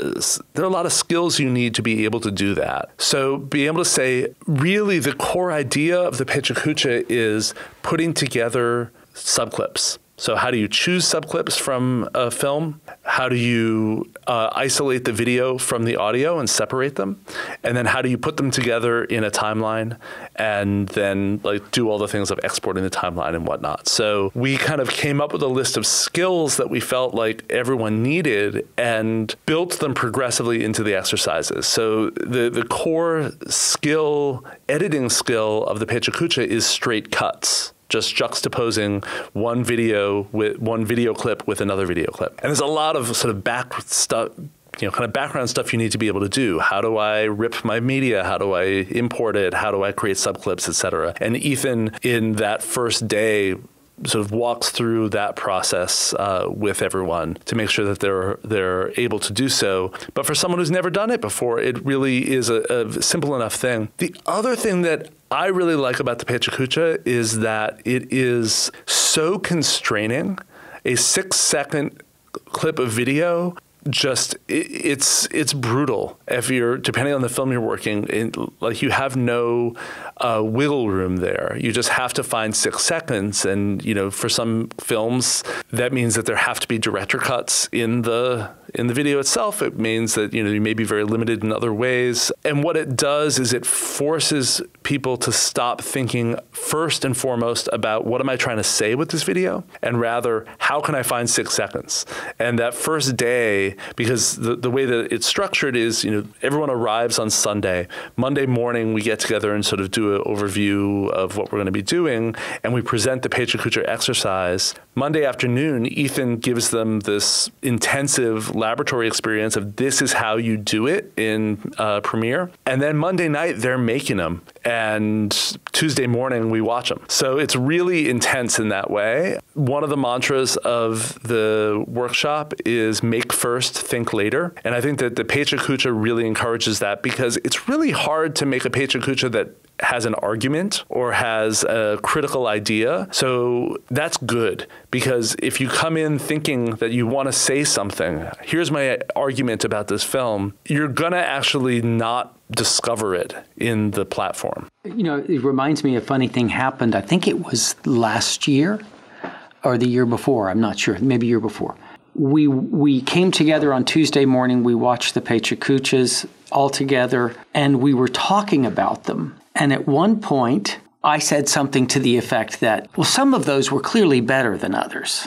[SPEAKER 3] of skills you need to be able to do that. So being able to say, really the core idea of the PechaKucha is putting together subclips. So how do you choose subclips from a film? How do you isolate the video from the audio and separate them? And then how do you put them together in a timeline and then like do all the things of exporting the timeline and whatnot? So we kind of came up with a list of skills that we felt like everyone needed and built them progressively into the exercises. So the core skill, editing skill of the PechaKucha is straight cuts. Just juxtaposing one video clip with another video clip. And there's a lot of sort of background stuff you need to be able to do. How do I rip my media? How do I import it? How do I create subclips, et cetera? And Ethan, in that first day, sort of walks through that process with everyone to make sure that they're able to do so. But for someone who's never done it before, it really is a simple enough thing. The other thing that I really like about the PechaKucha is that it is so constraining. A 6-second clip of video, just it's brutal. If you're, depending on the film you're working in, like you have no wiggle room there. You just have to find 6 seconds, and for some films that means that there have to be director cuts in the video itself. It means that you may be very limited in other ways. And what it does is it forces people to stop thinking first and foremost about what am I trying to say with this video, and rather how can I find 6 seconds. And that first day, because the way that it's structured is, everyone arrives on Sunday. Monday morning, we get together and sort of do an overview of what we're going to be doing, and we present the PechaKucha exercise. Monday afternoon, Ethan gives them this intensive laboratory experience of this is how you do it in Premiere. And then Monday night, they're making them. And Tuesday morning, we watch them. So it's really intense in that way. One of the mantras of the workshop is make first, think later. And I think that the PechaKucha really encourages that, because it's really hard to make a PechaKucha that has an argument or has a critical idea. So that's good, because if you come in thinking that you want to say something, here's my argument about this film, you're going to actually not discover it in the platform.
[SPEAKER 1] It reminds me a funny thing happened. I think it was last year or the year before. I'm not sure. Maybe year before. We came together on Tuesday morning. We watched the PechaKuchas all together, and we were talking about them. And at one point, I said something to the effect that, well, some of those were clearly better than others.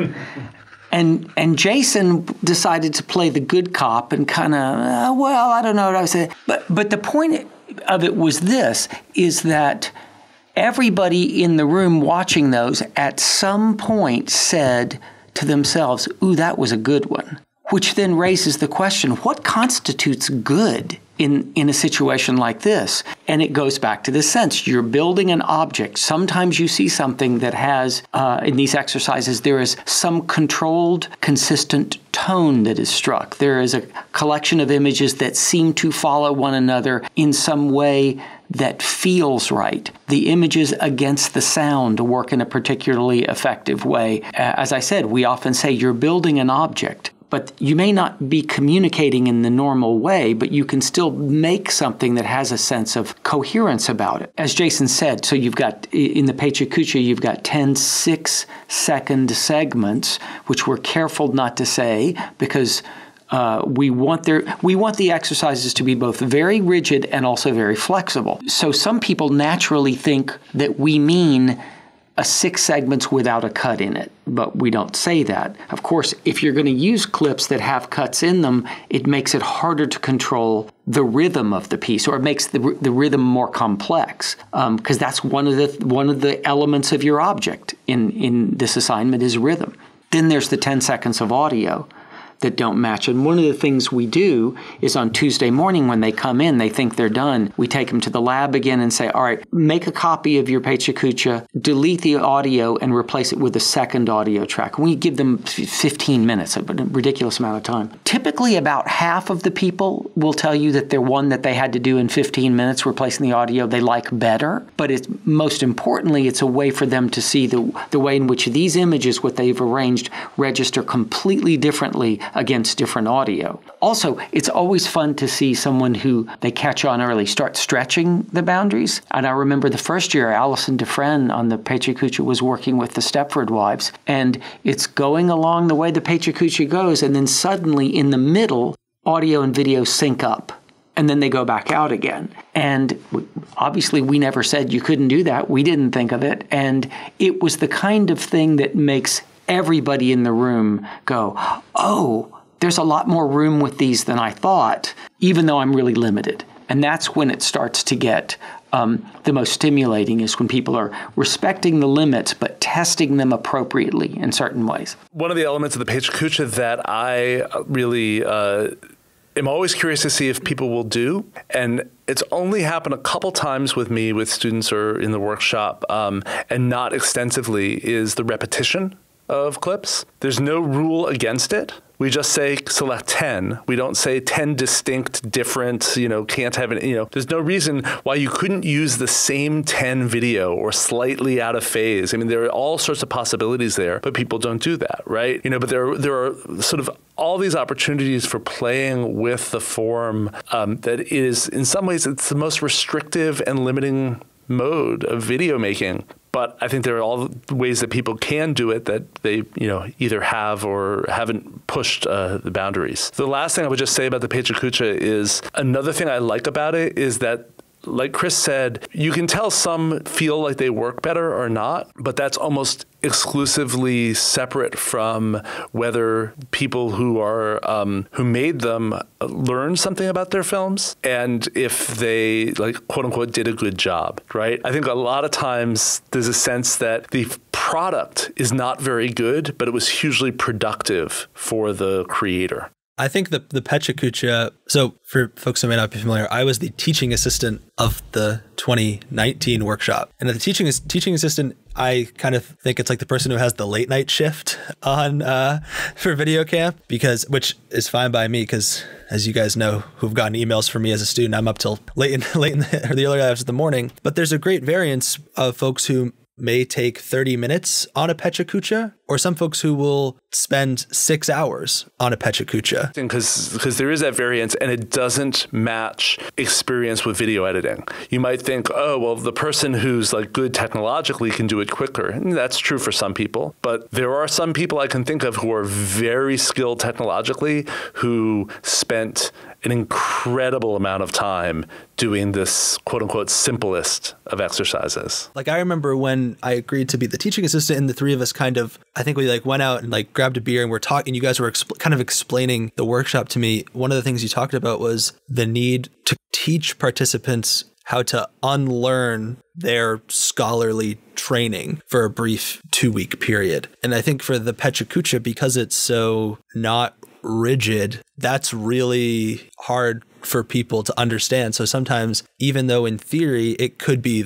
[SPEAKER 1] And Jason decided to play the good cop and kind of, well, I don't know what I was saying. But the point of it was this, is that everybody in the room watching those at some point said to themselves, ooh, that was a good one. Which then raises the question, what constitutes good in a situation like this? And it goes back to this sense. You're building an object. Sometimes you see something that has, in these exercises, there is some controlled, consistent tone that is struck. There is a collection of images that seem to follow one another in some way that feels right. The images against the sound work in a particularly effective way. As I said, we often say you're building an object, but you may not be communicating in the normal way, but you can still make something that has a sense of coherence about it. As Jason said, so you've got, in the PechaKucha, you've got 10 6-second segments, which we're careful not to say, because we want the exercises to be both very rigid and also very flexible. So some people naturally think that we mean 6 segments without a cut in it, but we don't say that. Of course, if you're going to use clips that have cuts in them, it makes it harder to control the rhythm of the piece, or it makes the rhythm more complex, because that's one of the elements of your object in this assignment is rhythm. Then there's the 10 seconds of audio. that don't match. And one of the things we do is on Tuesday morning when they come in, they think they're done. We take them to the lab again and say, all right, make a copy of your Pecha Kucha, delete the audio, and replace it with a second audio track. We give them 15 minutes, a ridiculous amount of time. Typically, about half of the people will tell you that the one that they had to do in 15 minutes, replacing the audio, they like better. But it's most importantly, it's a way for them to see the way in which these images, what they've arranged, register completely differently against different audio. Also, it's always fun to see someone who they catch on early start stretching the boundaries. And I remember the first year, Alison Dufresne on the Pecha Kucha was working with the Stepford Wives, and it's going along the way the Pecha Kucha goes, and then suddenly in the middle, audio and video sync up. And then they go back out again. And obviously, we never said you couldn't do that. We didn't think of it. And it was the kind of thing that makes everybody in the room go, oh, there's a lot more room with these than I thought, even though I'm really limited. And that's when it starts to get the most stimulating, is when people are respecting the limits but testing them appropriately in certain ways. One
[SPEAKER 3] of the elements of the Pecha Kucha that I really am always curious to see if people will do, and it's only happened a couple times with me, with students or in the workshop, and not extensively, is the repetition of clips. There's no rule against it. We just say select 10. We don't say 10 distinct, different, can't have any, there's no reason why you couldn't use the same 10 video or slightly out of phase. I mean, there are all sorts of possibilities there, but people don't do that, right? But there are sort of all these opportunities for playing with the form that is, in some ways, it's the most restrictive and limiting mode of video making. But I think there are all ways that people can do it that they, either have or haven't pushed the boundaries. The last thing I would just say about the Pecha Kucha is, another thing I like about it is that, like Chris said, you can tell some feel like they work better or not, but that's almost exclusively separate from whether people who are who made them learned something about their films, and if they, like, quote unquote, did a good job, right? I think a lot of times there's a sense that the product is not very good, but it was hugely productive for the creator.
[SPEAKER 2] I think the Pecha Kucha, so for folks who may not be familiar, I was the teaching assistant of the 2019 workshop. And as the teaching assistant, I kind of think it's like the person who has the late night shift on for video camp, which is fine by me, because as you guys know, who've gotten emails from me as a student, I'm up till late in the early hours of the morning. But there's a great variance of folks who may take 30 minutes on a Pecha Kucha, or some folks who will spend 6 hours on a Pecha Kucha.
[SPEAKER 3] Because there is that variance, and it doesn't match experience with video editing. You might think, oh, well, the person who's like good technologically can do it quicker. And that's true for some people. But there are some people I can think of who are very skilled technologically, who spent an incredible amount of time doing this quote unquote simplest of exercises.
[SPEAKER 2] Like, I remember when I agreed to be the teaching assistant, and the three of us I think we went out and grabbed a beer and we're talking, you guys were kind of explaining the workshop to me. One of the things you talked about was the need to teach participants how to unlearn their scholarly training for a brief 2-week period. And I think for the Pecha Kucha, because it's so not rigid, that's really hard for people to understand. So sometimes, even though in theory it could be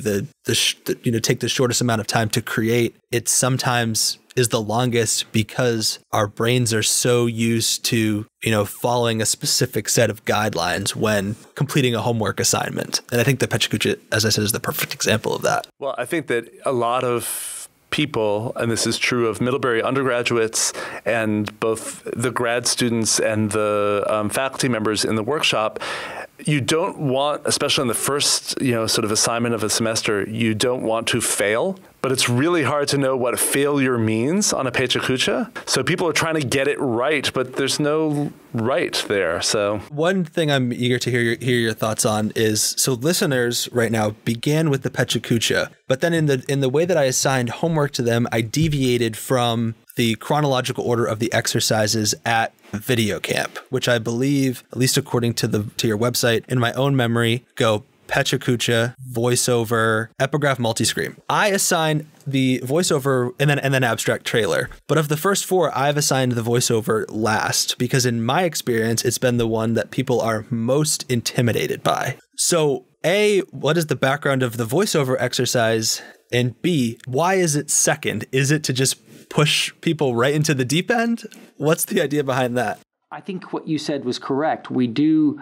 [SPEAKER 2] take the shortest amount of time to create, it sometimes is the longest because our brains are so used to, following a specific set of guidelines when completing a homework assignment. And I think the Pecha Kucha, as I said, is the perfect example of that.
[SPEAKER 3] Well, I think that a lot of people, and this is true of Middlebury undergraduates and both the grad students and the faculty members in the workshop, you don't want, especially in the first, sort of assignment of a semester, you don't want to fail. But it's really hard to know what failure means on a Pecha Kucha. So people are trying to get it right, but there's no right there. So
[SPEAKER 2] one thing I'm eager to hear your thoughts on is, so listeners right now began with the Pecha Kucha, but then in the way that I assigned homework to them, I deviated from the chronological order of the exercises at video camp, which I believe, at least according to your website, in my own memory, go Pecha Kucha, voiceover, epigraph, multi-screen. I assign the voiceover and then abstract trailer. But of the first four, I've assigned the voiceover last because in my experience, it's been the one that people are most intimidated by. So A, what is the background of the voiceover exercise? And B, why is it second? Is it to just push people right into the deep end? What's the idea behind that?
[SPEAKER 1] I think what you said was correct. We do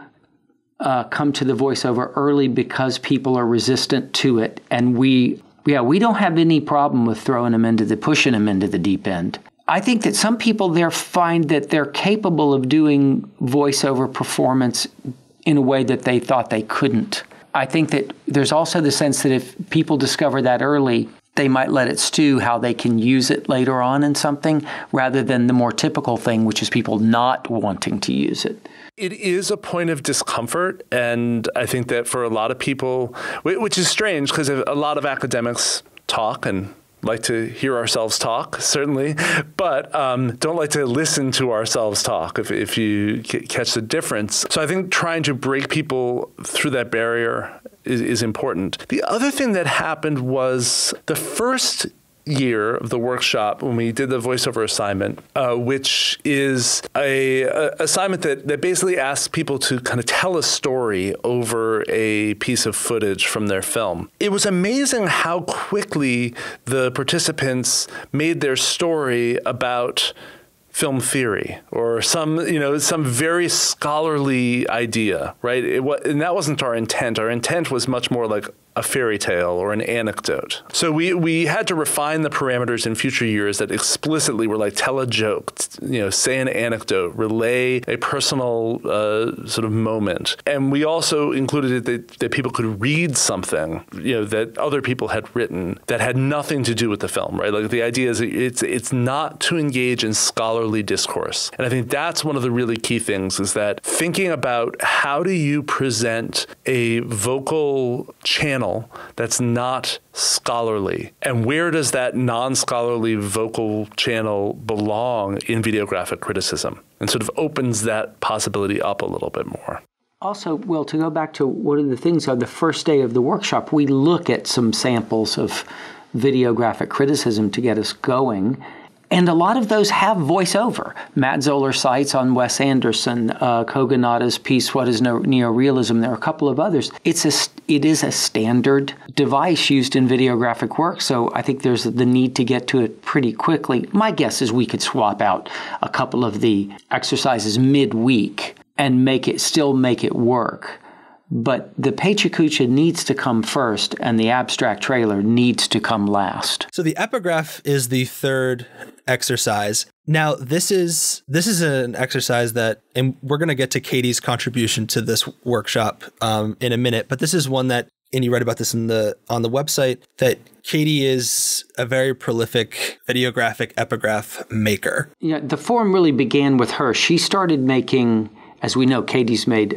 [SPEAKER 1] come to the voiceover early because people are resistant to it. And we don't have any problem with pushing them into the deep end. I think that some people there find that they're capable of doing voiceover performance in a way that they thought they couldn't. I think that there's also the sense that if people discover that early, they might let it stew how they can use it later on in something rather than the more typical thing, which is people not wanting to use it.
[SPEAKER 3] It is a point of discomfort. And I think that for a lot of people, which is strange because a lot of academics talk and like to hear ourselves talk, certainly, but don't like to listen to ourselves talk if you catch the difference. So I think trying to break people through that barrier is important. The other thing that happened was the first year of the workshop when we did the voiceover assignment, which is a assignment that basically asks people to kind of tell a story over a piece of footage from their film. It was amazing how quickly the participants made their story about film theory or some very scholarly idea, right? And that wasn't our intent. Our intent was much more like a fairy tale or an anecdote. So we had to refine the parameters in future years that explicitly were like tell a joke, say an anecdote, relay a personal sort of moment. And we also included it that people could read something, that other people had written that had nothing to do with the film, right? Like the idea is it's not to engage in scholarly discourse. And I think that's one of the really key things is that thinking about how do you present a vocal channel that's not scholarly, and where does that non-scholarly vocal channel belong in videographic criticism, and sort of opens that possibility up a little bit more.
[SPEAKER 1] Also, Will, to go back to one of the things on the first day of the workshop, we look at some samples of videographic criticism to get us going. And a lot of those have voiceover. Matt Zoller cites on Wes Anderson, Kogonada's piece, What is Neorealism? There are a couple of others. It is a standard device used in videographic work, so I think there's the need to get to it pretty quickly. My guess is we could swap out a couple of the exercises midweek and still make it work. But the Pecha Kucha needs to come first, and the abstract trailer needs to come last.
[SPEAKER 2] So the epigraph is the third exercise. Now, this is an exercise that, and we're going to get to Katie's contribution to this workshop in a minute, but this is one that, and you read about this on the website, that Katie is a very prolific videographic epigraph maker.
[SPEAKER 1] Yeah, the form really began with her. She started making, as we know, Katie's made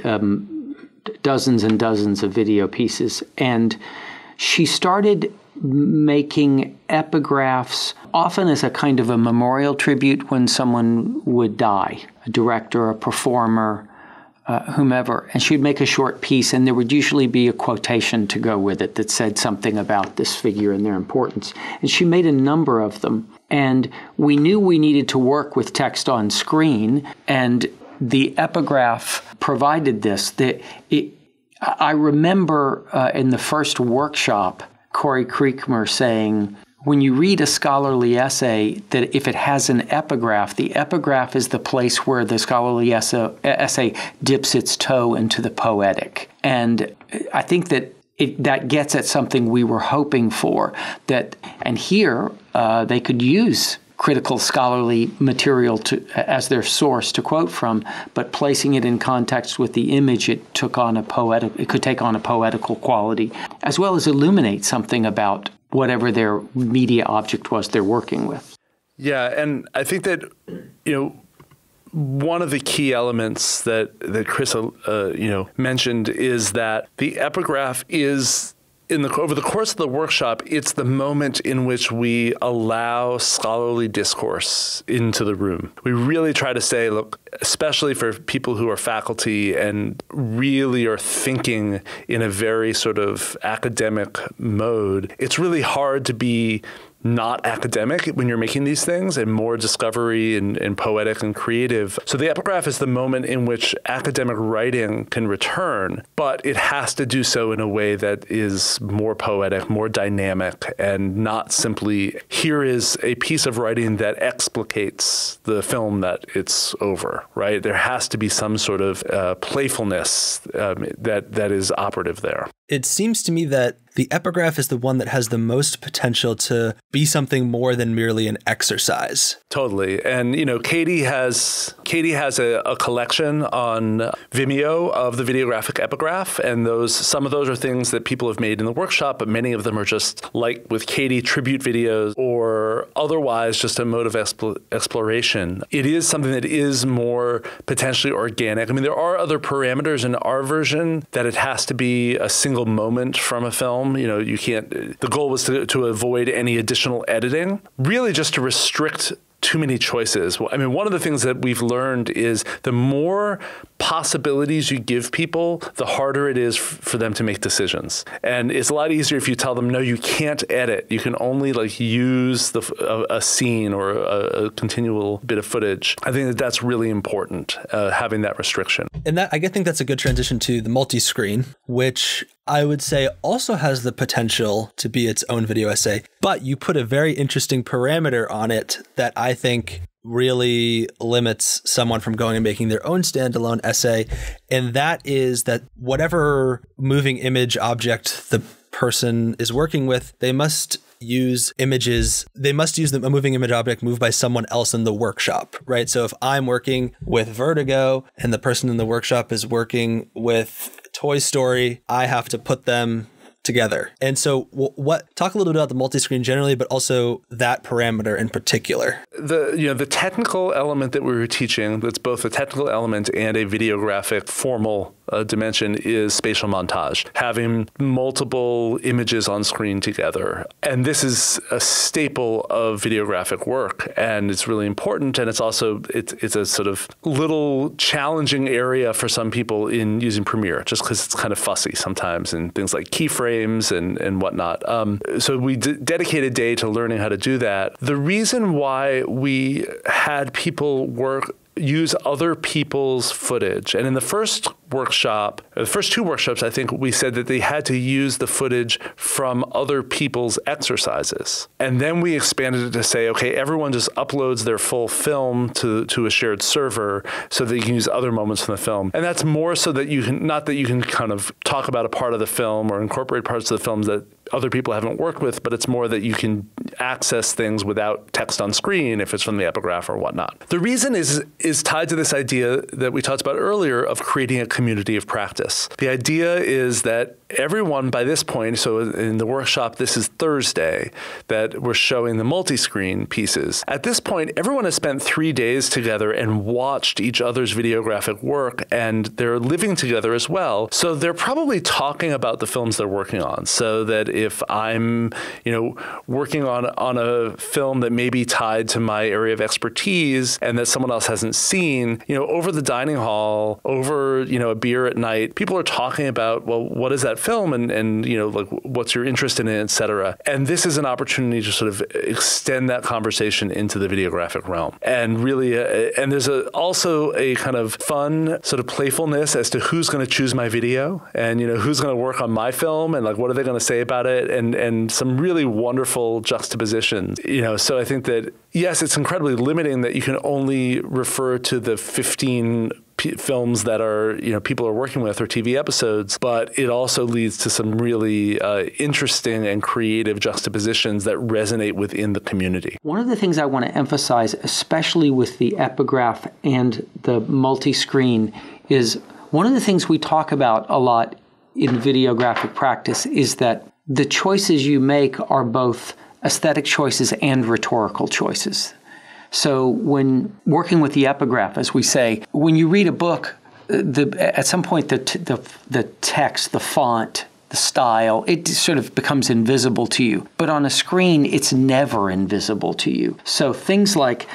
[SPEAKER 1] dozens and dozens of video pieces, and she started making epigraphs often as a kind of a memorial tribute when someone would die, a director, a performer, whomever, and she'd make a short piece, and there would usually be a quotation to go with it that said something about this figure and their importance. And she made a number of them, and we knew we needed to work with text on screen, and the epigraph provided this. I remember in the first workshop, Corey Kriegmer saying, when you read a scholarly essay, that if it has an epigraph, the epigraph is the place where the scholarly essay dips its toe into the poetic. And I think that that gets at something we were hoping for. And here they could use critical scholarly material as their source to quote from, but placing it in context with the image, it could take on a poetical quality, as well as illuminate something about whatever their media object was they're working with.
[SPEAKER 3] Yeah, and I think that one of the key elements that Chris mentioned is that the epigraph is over the course of the workshop, it's the moment in which we allow scholarly discourse into the room. We really try to say, look, especially for people who are faculty and really are thinking in a very sort of academic mode, it's really hard to be not academic when you're making these things and more discovery and poetic and creative. So the epigraph is the moment in which academic writing can return, but it has to do so in a way that is more poetic, more dynamic, and not simply, here is a piece of writing that explicates the film that it's over, right? There has to be some sort of playfulness that is operative there.
[SPEAKER 2] It seems to me that the epigraph is the one that has the most potential to be something more than merely an exercise.
[SPEAKER 3] Totally. And, Katie has a collection on Vimeo of the videographic epigraph. And some of those are things that people have made in the workshop, but many of them are just like with Katie, tribute videos or otherwise just a mode of exploration. It is something that is more potentially organic. I mean, there are other parameters in our version that it has to be a single moment from a film. You can't, the goal was to avoid any additional editing, really just to restrict too many choices. I mean, one of the things that we've learned is the more possibilities you give people, the harder it is for them to make decisions. And it's a lot easier if you tell them, no, you can't edit. You can only use a scene or a continual bit of footage. I think that's really important, having that restriction.
[SPEAKER 2] And I think that's a good transition to the multi-screen, which I would say also has the potential to be its own video essay, but you put a very interesting parameter on it that I think really limits someone from going and making their own standalone essay. And that is that whatever moving image object the person is working with, they must use a moving image object moved by someone else in the workshop, right? So if I'm working with Vertigo and the person in the workshop is working with Toy Story, I have to put them together. And so talk a little bit about the multi-screen generally, but also that parameter in particular.
[SPEAKER 3] The technical element that we were teaching, that's both a technical element and a videographic formal dimension, is spatial montage, having multiple images on screen together. And this is a staple of videographic work, and it's really important. And it's also, it's a sort of little challenging area for some people in using Premiere, just because it's kind of fussy sometimes and things like keyframes and whatnot. So we dedicated a day to learning how to do that. The reason why we had people use other people's footage. And in the first two workshops, I think we said that they had to use the footage from other people's exercises. And then we expanded it to say, okay, everyone just uploads their full film to a shared server so that you can use other moments from the film. And that's more so that not that you can kind of talk about a part of the film or incorporate parts of the films that other people haven't worked with, but it's more that you can access things without text on screen if it's from the epigraph or whatnot. The reason is tied to this idea that we talked about earlier of creating a community of practice. The idea is that everyone by this point, so in the workshop, this is Thursday, that we're showing the multi-screen pieces. At this point, everyone has spent 3 days together and watched each other's videographic work, and they're living together as well. So they're probably talking about the films they're working on, so that if I'm, working on a film that may be tied to my area of expertise and that someone else hasn't seen, over the dining hall, over, a beer at night, people are talking about, well, what is that film? And what's your interest in it, et cetera. And this is an opportunity to sort of extend that conversation into the videographic realm. And really, and there's also a kind of fun sort of playfulness as to who's going to choose my video and, who's going to work on my film and what are they going to say about it, and some really wonderful juxtapositions. So I think that, yes, it's incredibly limiting that you can only refer to the 15 films that are, people are working with or TV episodes, but it also leads to some really interesting and creative juxtapositions that resonate within the community. One
[SPEAKER 1] of the things I want to emphasize, especially with the epigraph and the multi-screen, is one of the things we talk about a lot in videographic practice is that the choices you make are both aesthetic choices and rhetorical choices. So when working with the epigraph, as we say, when you read a book, at some point the text, the font, the style, it sort of becomes invisible to you. But on a screen, it's never invisible to you. So things like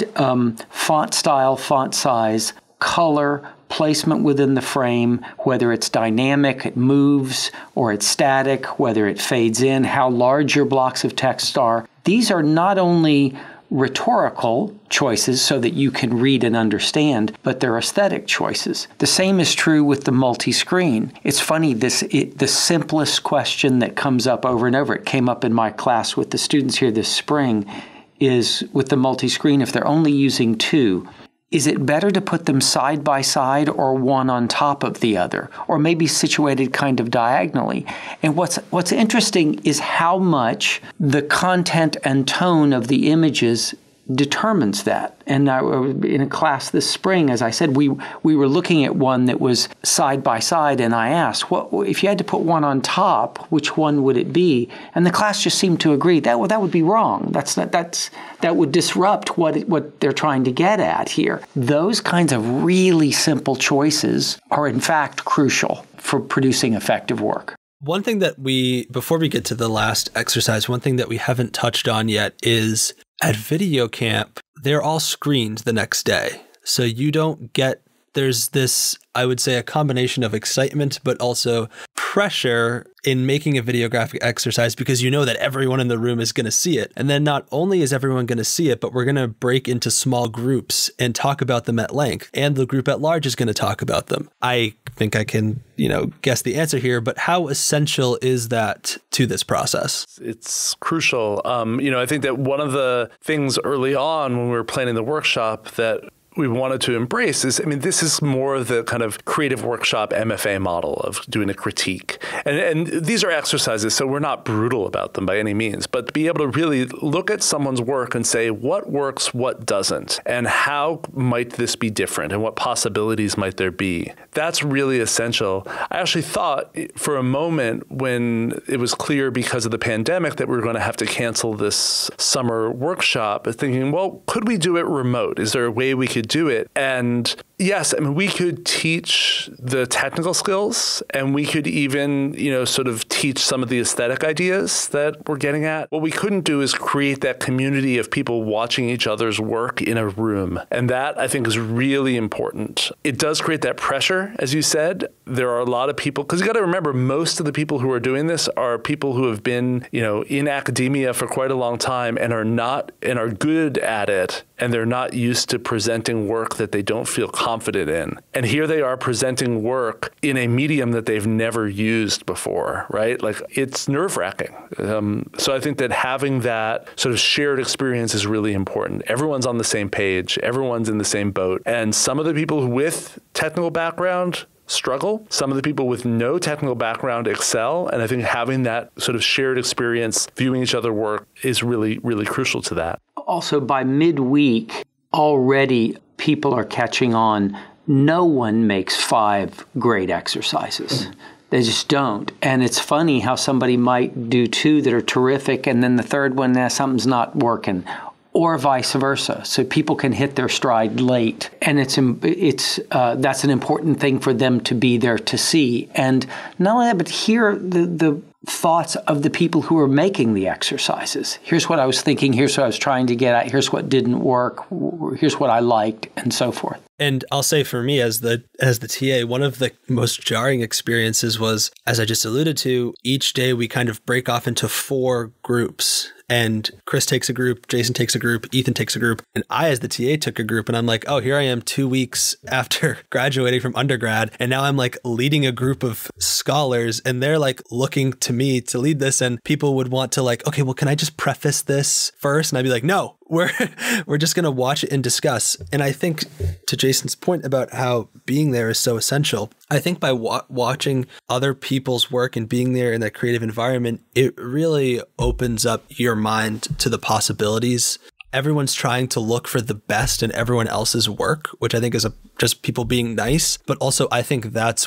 [SPEAKER 1] font style, font size, color, placement within the frame, whether it's dynamic, it moves, or it's static, whether it fades in, how large your blocks of text are. These are not only rhetorical choices so that you can read and understand, but they're aesthetic choices. The same is true with the multi-screen. It's funny, the simplest question that comes up over and over, it came up in my class with the students here this spring, is with the multi-screen, if they're only using two, is it better to put them side by side or one on top of the other, or maybe situated kind of diagonally? And what's interesting is how much the content and tone of the images determines that. And in a class this spring, as I said, we were looking at one that was side by side, and I asked, "What if you had to put one on top? Which one would it be?" And the class just seemed to agree that would be wrong. That would disrupt what they're trying to get at here. Those kinds of really simple choices are in fact crucial for producing effective work.
[SPEAKER 2] One thing that before we get to the last exercise, one thing that we haven't touched on yet is at video camp, they're all screened the next day. So you don't get, there's this, I would say, a combination of excitement, but also pressure in making a videographic exercise because you know that everyone in the room is going to see it. And then not only is everyone going to see it, but we're going to break into small groups and talk about them at length. And the group at large is going to talk about them. I think I can, guess the answer here, but how essential is that to this process?
[SPEAKER 3] It's crucial. I think that one of the things early on when we were planning the workshop that we wanted to embrace is, this is more of the kind of creative workshop MFA model of doing a critique. And these are exercises, so we're not brutal about them by any means, but to be able to really look at someone's work and say, what works, what doesn't, and how might this be different, and what possibilities might there be? That's really essential. I actually thought for a moment when it was clear because of the pandemic that we were going to have to cancel this summer workshop, thinking, well, could we do it remote? Is there a way we could do it? And yes, we could teach the technical skills, and we could even, sort of teach some of the aesthetic ideas that we're getting at. What we couldn't do is create that community of people watching each other's work in a room. And that, I think, is really important. It does create that pressure, as you said. There are a lot of people, because you got to remember, most of the people who are doing this are people who have been, in academia for quite a long time and are good at it, and they're not used to presenting work that they don't feel confident in. And here they are presenting work in a medium that they've never used before, right? Like, it's nerve-wracking. So I think that having that sort of shared experience is really important. Everyone's on the same page. Everyone's in the same boat. And some of the people with technical background struggle. Some of the people with no technical background excel. And I think having that sort of shared experience, viewing each other work, is really, really crucial to that.
[SPEAKER 1] Also, by midweek, already people are catching on. No one makes 5 great exercises. They just don't. And it's funny how somebody might do 2 that are terrific, and then the third one, something's not working, or vice versa. So people can hit their stride late, and that's an important thing for them to be there to see. And not only that, but hear the thoughts of the people who are making the exercises. Here's what I was thinking. Here's what I was trying to get at. Here's what didn't work. Here's what I liked, and so forth.
[SPEAKER 2] And I'll say for me as the TA, one of the most jarring experiences was, as I just alluded to, each day we kind of break off into 4 groups. And Chris takes a group, Jason takes a group, Ethan takes a group, and I as the TA took a group. And I'm like, oh, here I am 2 weeks after graduating from undergrad. And now I'm like leading a group of scholars, and they're like looking to me to lead this. And people would want to like, okay, well, can I just preface this first? And I'd be like, no, we're just going to watch it and discuss. And I think to Jason's point about how being there is so essential, I think by watching other people's work and being there in that creative environment, it really opens up your mind to the possibilities. Everyone's trying to look for the best in everyone else's work, which I think is just people being nice. But also, I think that's what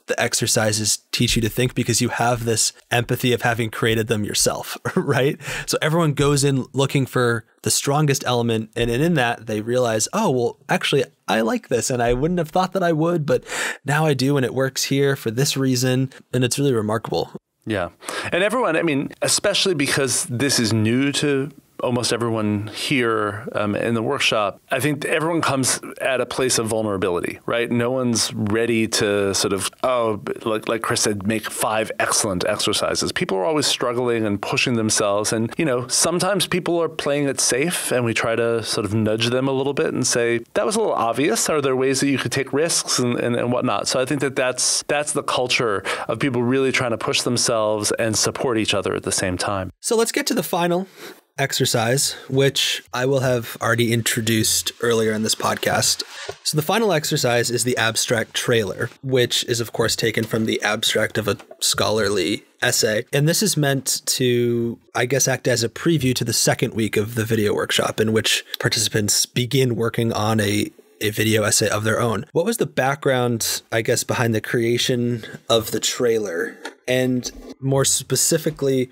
[SPEAKER 2] the exercises teach you to think because you have this empathy of having created them yourself, right? So everyone goes in looking for the strongest element, and in that they realize, oh, well, actually, I like this, and I wouldn't have thought that I would, but now I do, and it works here for this reason, and it's really remarkable.
[SPEAKER 3] Yeah. And everyone, I mean, especially because this is new to almost everyone here in the workshop, I think everyone comes at a place of vulnerability, right? No one's ready to sort of, like Chris said, make 5 excellent exercises. People are always struggling and pushing themselves. And, sometimes people are playing it safe, and we try to sort of nudge them a little bit and say, that was a little obvious. Are there ways that you could take risks and whatnot? So I think that's the culture of people really trying to push themselves and support each other at the same time.
[SPEAKER 2] So let's get to the final exercise, which I will have already introduced earlier in this podcast. So the final exercise is the abstract trailer, which is of course taken from the abstract of a scholarly essay. And this is meant to, I guess, act as a preview to the second week of the video workshop, in which participants begin working on a video essay of their own. What was the background, I guess, behind the creation of the trailer? And more specifically,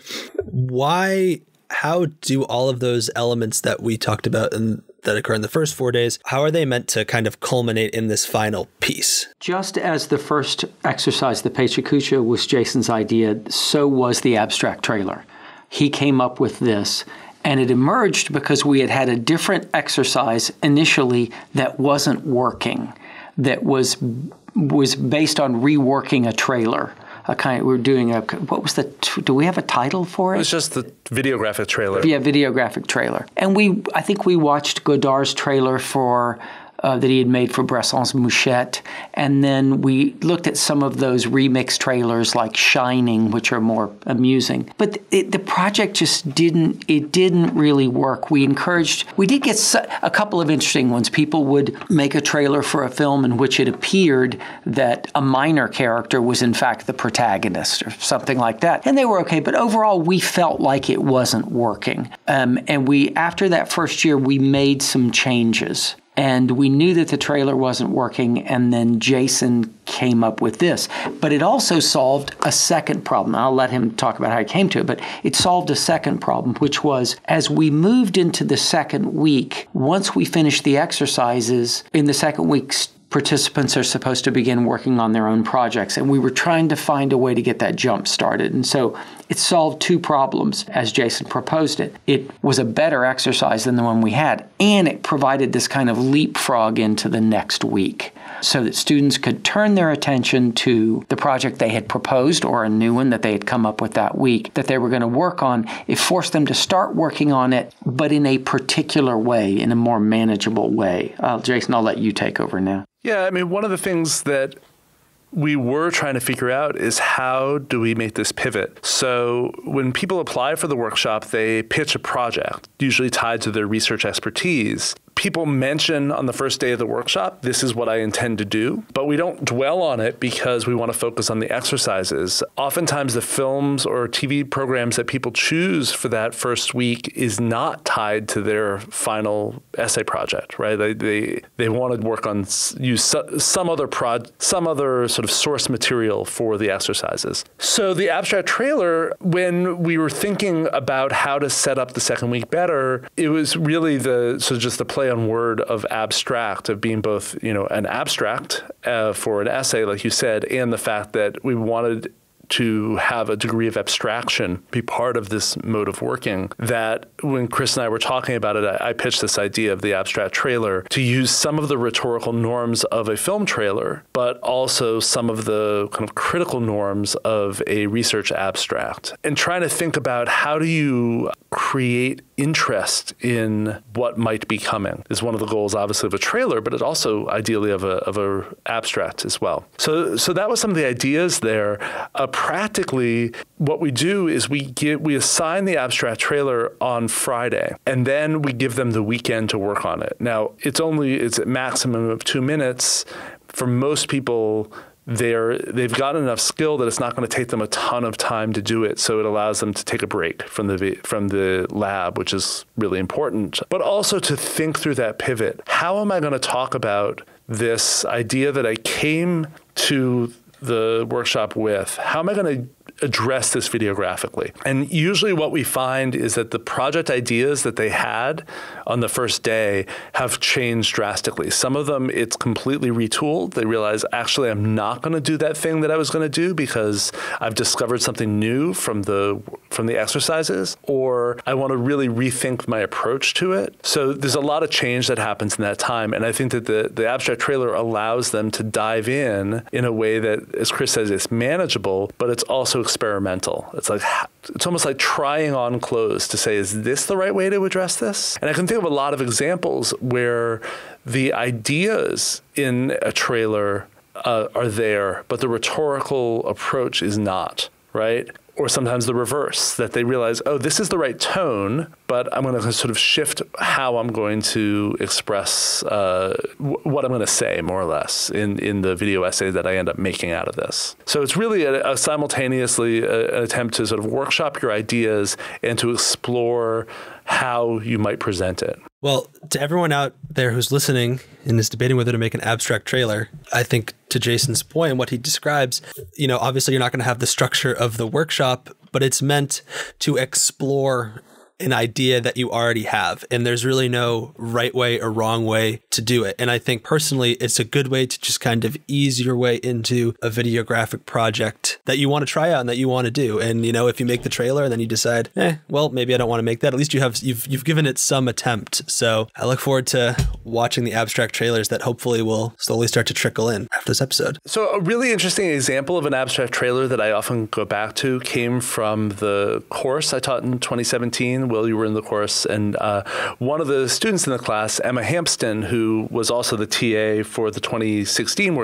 [SPEAKER 2] how do all of those elements that we talked about and that occur in the first 4 days, how are they meant to kind of culminate in this final piece?
[SPEAKER 1] Just as the first exercise, the Pechakucha, was Jason's idea, so was the abstract trailer. He came up with this, and it emerged because we had a different exercise initially that wasn't working, that was based on reworking a trailer. Do we have a title for it?
[SPEAKER 3] It was just the videographic trailer.
[SPEAKER 1] Yeah, videographic trailer. And I think we watched Godard's trailer for that he had made for Bresson's Mouchette. And then we looked at some of those remix trailers like Shining, which are more amusing. But the project just didn't really work. We did get a couple of interesting ones. People would make a trailer for a film in which it appeared that a minor character was in fact the protagonist or something like that. And they were okay. But overall, we felt like it wasn't working. And after that first year, we made some changes. And we knew that the trailer wasn't working, and then Jason came up with this. But it also solved a second problem. I'll let him talk about how he came to it, but it solved a second problem, which was as we moved into the second week, once we finished the exercises, in the second week, participants are supposed to begin working on their own projects, and we were trying to find a way to get that jump started. And so it solved 2 problems as Jason proposed it. It was a better exercise than the one we had, and it provided this kind of leapfrog into the next week so that students could turn their attention to the project they had proposed or a new one that they had come up with that week that they were going to work on. It forced them to start working on it, but in a particular way, in a more manageable way. Jason, I'll let you take over now.
[SPEAKER 3] Yeah, I mean, one of the things that we were trying to figure out is how do we make this pivot? So when people apply for the workshop, they pitch a project, usually tied to their research expertise. People mention on the first day of the workshop, this is what I intend to do, but we don't dwell on it because we want to focus on the exercises. Oftentimes the films or TV programs that people choose for that first week is not tied to their final essay project, right? They want to work on, use some other sort of source material for the exercises. So the abstract trailer, when we were thinking about how to set up the second week better, it was really just the play on word of abstract, of being both, an abstract for an essay, like you said, and the fact that we wanted to have a degree of abstraction be part of this mode of working, that when Chris and I were talking about it, I pitched this idea of the abstract trailer to use some of the rhetorical norms of a film trailer, but also some of the kind of critical norms of a research abstract, and trying to think about how do you create interest in what might be coming is one of the goals, obviously, of a trailer, but it also ideally of a abstract as well. So that was some of the ideas there. Practically, what we do is we assign the abstract trailer on Friday, and then we give them the weekend to work on it. Now, it's a maximum of 2 minutes. For most people, they've got enough skill that it's not going to take them a ton of time to do it. So it allows them to take a break from the lab, which is really important, but also to think through that pivot. How am I going to talk about this idea that I came to the workshop with, how am I going to address this videographically? And usually what we find is that the project ideas that they had on the first day have changed drastically. Some of them, it's completely retooled. They realize, actually, I'm not going to do that thing that I was going to do because I've discovered something new from the exercises, or I want to really rethink my approach to it. So there's a lot of change that happens in that time. And I think that the abstract trailer allows them to dive in a way that, as Chris says, it's manageable, but it's also experimental. It's almost like trying on clothes to say, is this the right way to address this? And I can think of a lot of examples where the ideas in a trailer are there, but the rhetorical approach is not, right? Or sometimes the reverse, that they realize, oh, this is the right tone, but I'm going to sort of shift how I'm going to express what I'm going to say, more or less, in the video essay that I end up making out of this. So it's really simultaneously an attempt to sort of workshop your ideas and to explore how you might present it.
[SPEAKER 2] Well, to everyone out there who's listening and is debating whether to make an abstract trailer, I think to Jason's point, what he describes, obviously you're not going to have the structure of the workshop, but it's meant to explore an idea that you already have. And there's really no right way or wrong way to do it. And I think personally, it's a good way to just kind of ease your way into a videographic project that you want to try out and that you want to do. And, if you make the trailer and then you decide, well, maybe I don't want to make that, at least you've given it some attempt. So I look forward to watching the abstract trailers that hopefully will slowly start to trickle in after this episode.
[SPEAKER 3] So a really interesting example of an abstract trailer that I often go back to came from the course I taught in 2017. Will, you were in the course, and one of the students in the class, Emma Hampston, who was also the TA for the 2018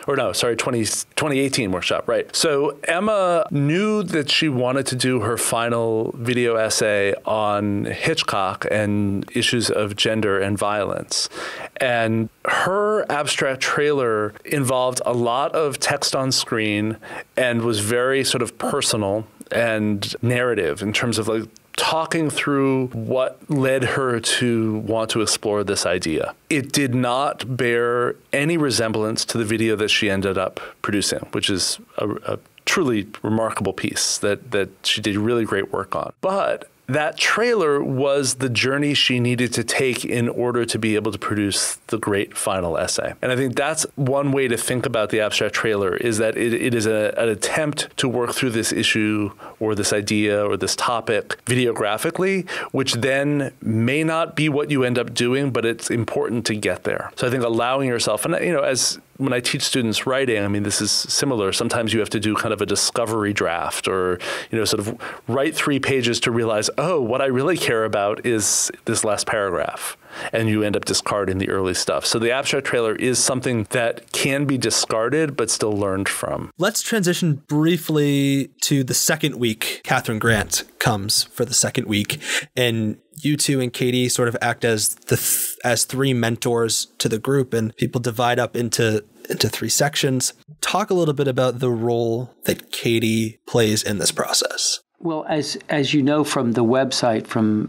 [SPEAKER 3] workshop, right? So Emma knew that she wanted to do her final video essay on Hitchcock and issues of gender and violence. And her abstract trailer involved a lot of text on screen and was very sort of personal and narrative in terms of talking through what led her to want to explore this idea. It did not bear any resemblance to the video that she ended up producing, which is a truly remarkable piece that she did really great work on. But that trailer was the journey she needed to take in order to be able to produce the great final essay. And I think that's one way to think about the abstract trailer, is that it is an attempt to work through this issue or this idea or this topic videographically, which then may not be what you end up doing, but it's important to get there. So I think allowing yourself, and as when I teach students writing, this is similar. Sometimes you have to do kind of a discovery draft, or, sort of write 3 pages to realize, oh, what I really care about is this last paragraph. And you end up discarding the early stuff. So the abstract trailer is something that can be discarded, but still learned from.
[SPEAKER 2] Let's transition briefly to the second week. Catherine Grant comes for the second week, and you two and Katie sort of act as as 3 mentors to the group, and people divide up into 3 sections. Talk a little bit about the role that Katie plays in this process.
[SPEAKER 1] Well, as you know from the website,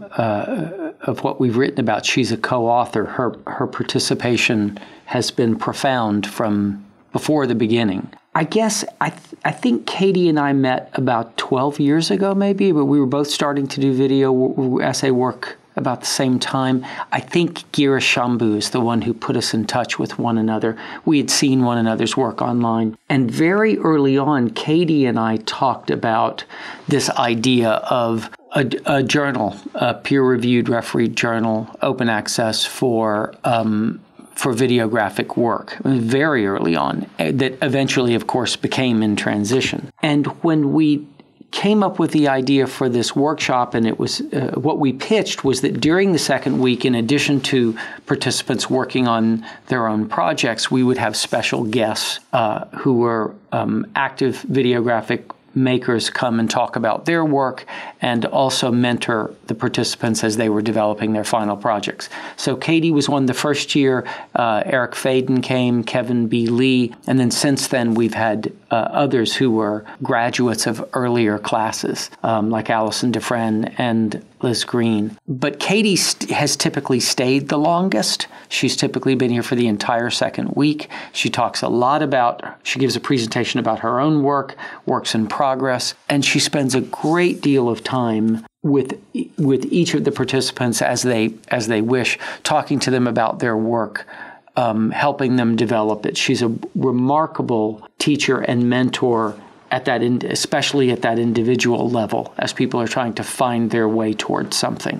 [SPEAKER 1] of what we've written about, she's a co-author. Her participation has been profound from before the beginning. I guess I think Katie and I met about 12 years ago, maybe, but we were both starting to do video essay work about the same time. I think Gira Shambhu is the one who put us in touch with one another. We had seen one another's work online. And very early on, Katie and I talked about this idea of a journal, a peer-reviewed, refereed journal, open access for videographic work, very early on, that eventually, of course, became in transition. And when we came up with the idea for this workshop, and it was what we pitched was that during the second week, in addition to participants working on their own projects, we would have special guests who were active videographic makers come and talk about their work and also mentor the participants as they were developing their final projects. So Katie was one the first year, Eric Faden came, Kevin B. Lee, and then since then we've had others who were graduates of earlier classes, like Allison Dufresne and Liz Green. But Katie has typically stayed the longest. She's typically been here for the entire second week. She talks a lot she gives a presentation about her own work, works in progress, and she spends a great deal of time with each of the participants as they wish, talking to them about their work, helping them develop it. She's a remarkable teacher and mentor especially at that individual level, as people are trying to find their way towards something.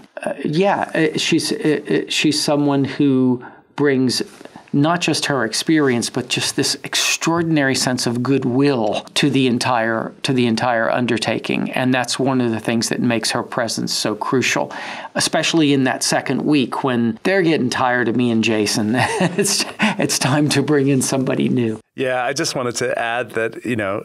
[SPEAKER 1] She's someone who brings not just her experience, but just this extraordinary sense of goodwill to the entire undertaking. And that's one of the things that makes her presence so crucial, especially in that second week when they're getting tired of me and Jason. It's time to bring in somebody new.
[SPEAKER 3] Yeah, I just wanted to add that,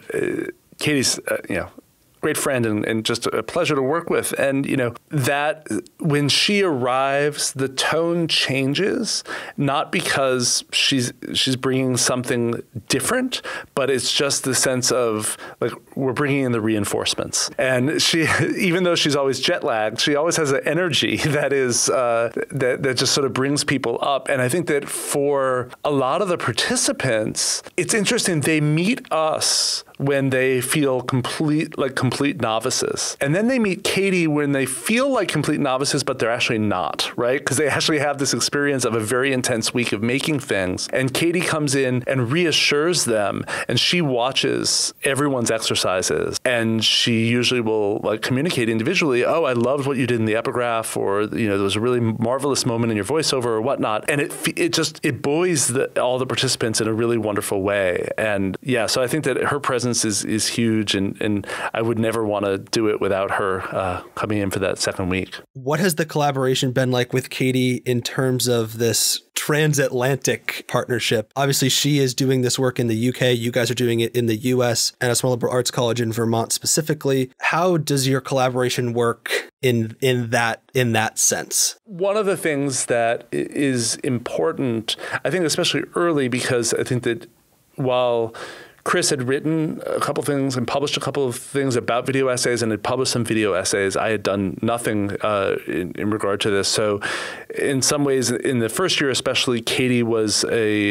[SPEAKER 3] Katie's, great friend and just a pleasure to work with. And, that when she arrives, the tone changes, not because she's bringing something different, but it's just the sense of, like, we're bringing in the reinforcements. And she, even though she's always jet lagged, she always has an energy that is, that just sort of brings people up. And I think that for a lot of the participants, it's interesting. They meet us when they feel complete novices. And then they meet Katie when they feel like complete novices, but they're actually not, right? Because they actually have this experience of a very intense week of making things. And Katie comes in and reassures them, and she watches everyone's exercises. And she usually will communicate individually, oh, I loved what you did in the epigraph, or, there was a really marvelous moment in your voiceover or whatnot. And it buoys all the participants in a really wonderful way. And yeah, so I think that her presence is huge, and I would never want to do it without her coming in for that second week.
[SPEAKER 2] What has the collaboration been like with Katie in terms of this transatlantic partnership? Obviously, she is doing this work in the UK. You guys are doing it in the US and a small liberal arts college in Vermont specifically. How does your collaboration work in that sense?
[SPEAKER 3] One of the things that is important, I think, especially early, because I think that while Chris had written a couple things and published a couple of things about video essays and had published some video essays, I had done nothing in regard to this. So in some ways, in the first year especially, Katie was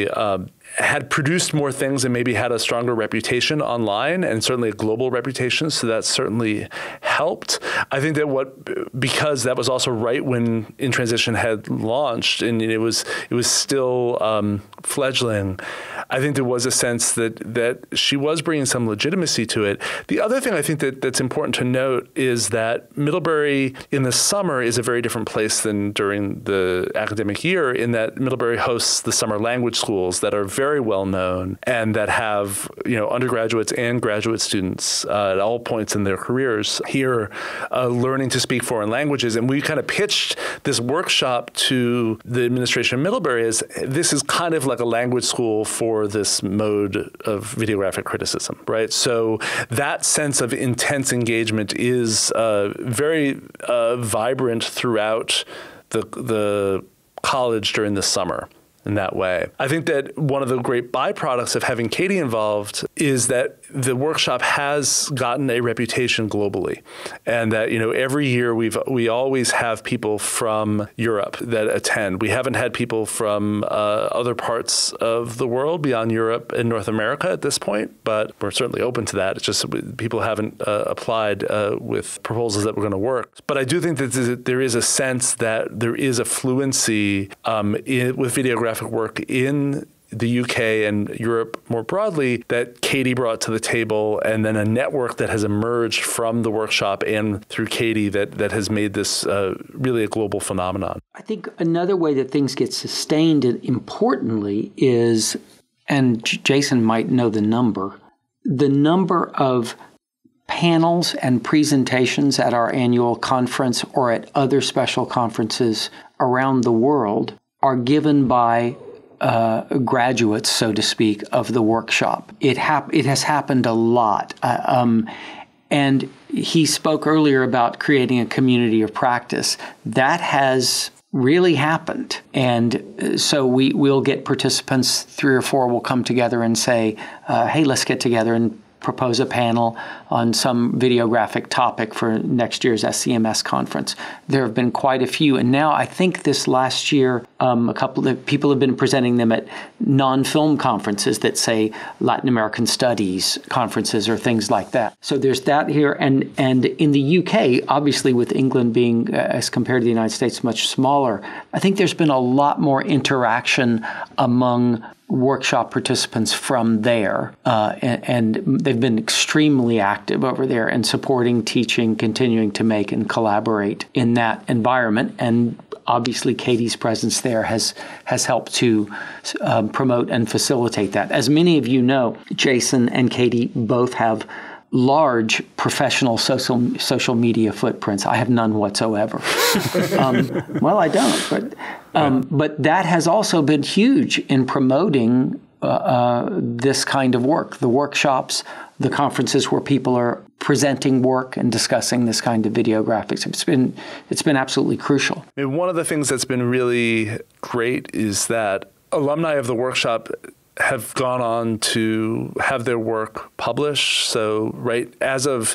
[SPEAKER 3] had produced more things and maybe had a stronger reputation online, and certainly a global reputation. So that certainly helped. I think that because that was also right when In Transition had launched and it was still fledgling, I think there was a sense that she was bringing some legitimacy to it. The other thing I think that's important to note is that Middlebury in the summer is a very different place than during the academic year, in that Middlebury hosts the summer language schools that are very well known and that have undergraduates and graduate students at all points in their careers here learning to speak foreign languages. And we kind of pitched this workshop to the administration of Middlebury as this is kind of like a language school for this mode of videographic criticism, right? So that sense of intense engagement is very vibrant throughout the college during the summer in that way. I think that one of the great byproducts of having Katie involved is that the workshop has gotten a reputation globally, and that every year we always have people from Europe that attend. We haven't had people from other parts of the world beyond Europe and North America at this point, but we're certainly open to that. It's just people haven't applied with proposals that were going to work. But I do think that there is a sense that there is a fluency with videographic work in the UK and Europe more broadly that Katie brought to the table, and then a network that has emerged from the workshop and through Katie that has made this really a global phenomenon.
[SPEAKER 1] I think another way that things get sustained importantly is, and Jason might know the number of panels and presentations at our annual conference or at other special conferences around the world are given by graduates, so to speak, of the workshop. It has happened a lot. And he spoke earlier about creating a community of practice. That has really happened. And so we'll get participants, 3 or 4 will come together and say, hey, let's get together and propose a panel on some videographic topic for next year's SCMS conference. There have been quite a few, and now I think this last year, a couple of people have been presenting them at non-film conferences that say Latin American Studies conferences or things like that. So there's that here, and in the UK, obviously with England being, as compared to the United States, much smaller, I think there's been a lot more interaction among workshop participants from there, and they've been extremely active over there in supporting, teaching, continuing to make and collaborate in that environment. And obviously Katie's presence there has helped to promote and facilitate that. As many of you know, Jason and Katie both have large professional social media footprints. I have none whatsoever. Well, I don't, but that has also been huge in promoting this kind of work, the workshops, the conferences where people are presenting work and discussing this kind of videographics. It's been absolutely crucial.
[SPEAKER 3] I mean, one of the things that's been really great is that alumni of the workshop have gone on to have their work published. So as of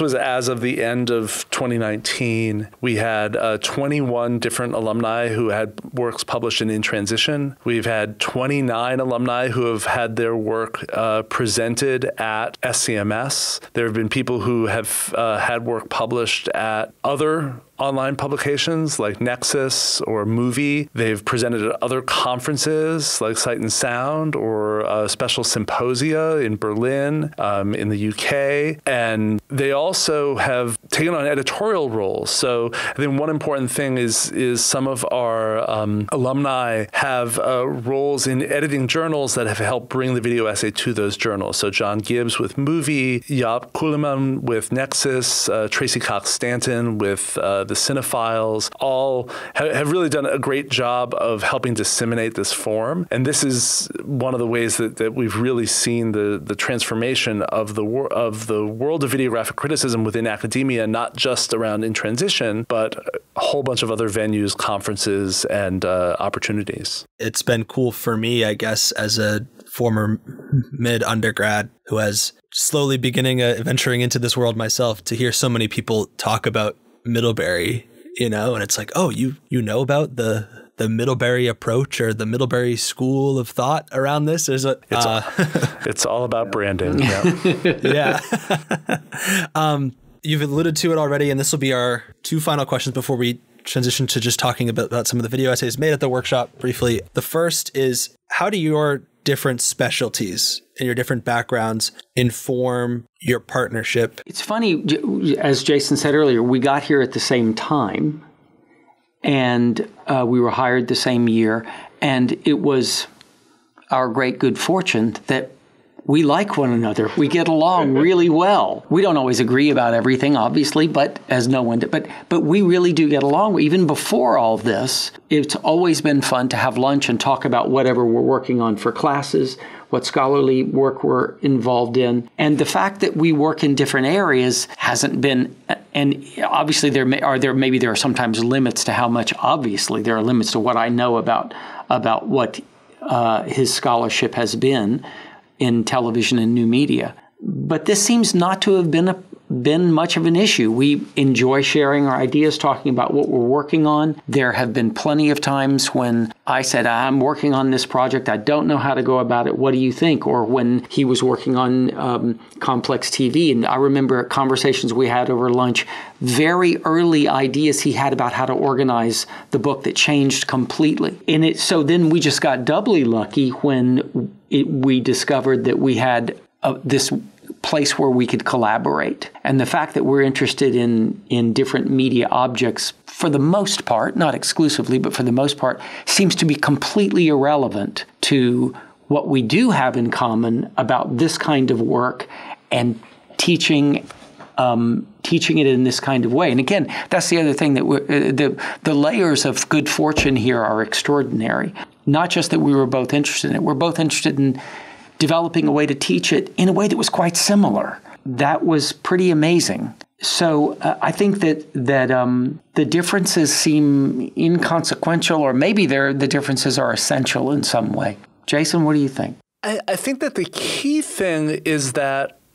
[SPEAKER 3] the end of 2019, we had 21 different alumni who had works published in Transition. We've had 29 alumni who have had their work presented at SCMS. There have been people who have had work published at other online publications like Nexus or Movie. They've presented at other conferences like Sight and Sound or special symposia in Berlin, in the UK. And they also have taken on editorial roles. So I think one important thing is some of our alumni have roles in editing journals that have helped bring the video essay to those journals. So John Gibbs with Movie, Jaap Kuhleman with Nexus, Tracy Cox-Stanton with the Cinephiles, all have really done a great job of helping disseminate this form. And this is one of the ways that we've really seen the transformation of the world of videographic criticism within academia, not just around In Transition, but a whole bunch of other venues, conferences, and opportunities.
[SPEAKER 2] It's been cool for me, I guess, as a former mid-undergrad who has slowly venturing into this world myself, to hear so many people talk about Middlebury, and it's like, oh, you know about the Middlebury approach or the Middlebury school of thought around this?
[SPEAKER 3] It's all about branding.
[SPEAKER 2] Yeah. You've alluded to it already, and this will be our two final questions before we transition to just talking about some of the video essays made at the workshop briefly. The first is, how do your different specialties and your different backgrounds inform your partnership?
[SPEAKER 1] It's funny, as Jason said earlier, we got here at the same time, and we were hired the same year, and it was our great good fortune that we like one another. We get along really well. We don't always agree about everything, obviously, but as no one did. But we really do get along. Even before all this, it's always been fun to have lunch and talk about whatever we're working on for classes, what scholarly work we're involved in. And the fact that we work in different areas hasn't been, and obviously there are sometimes limits to how much, obviously there are limits to what I know about what his scholarship has been in television and new media. But this seems not to have been much of an issue. We enjoy sharing our ideas, talking about what we're working on. There have been plenty of times when I said, I'm working on this project. I don't know how to go about it. What do you think? Or when he was working on Complex TV. And I remember conversations we had over lunch, very early ideas he had about how to organize the book that changed completely. So then we just got doubly lucky when we discovered that we had this place where we could collaborate. And the fact that we're interested in different media objects, for the most part, not exclusively, but for the most part, seems to be completely irrelevant to what we do have in common about this kind of work and teaching it in this kind of way. And again, that's the other thing, that the layers of good fortune here are extraordinary. Not just that we were both interested in it, we're both interested in developing a way to teach it in a way that was quite similar. That was pretty amazing. So I think that the differences seem inconsequential, or maybe the differences are essential in some way. Jason, what do you think?
[SPEAKER 3] I think that the key thing is that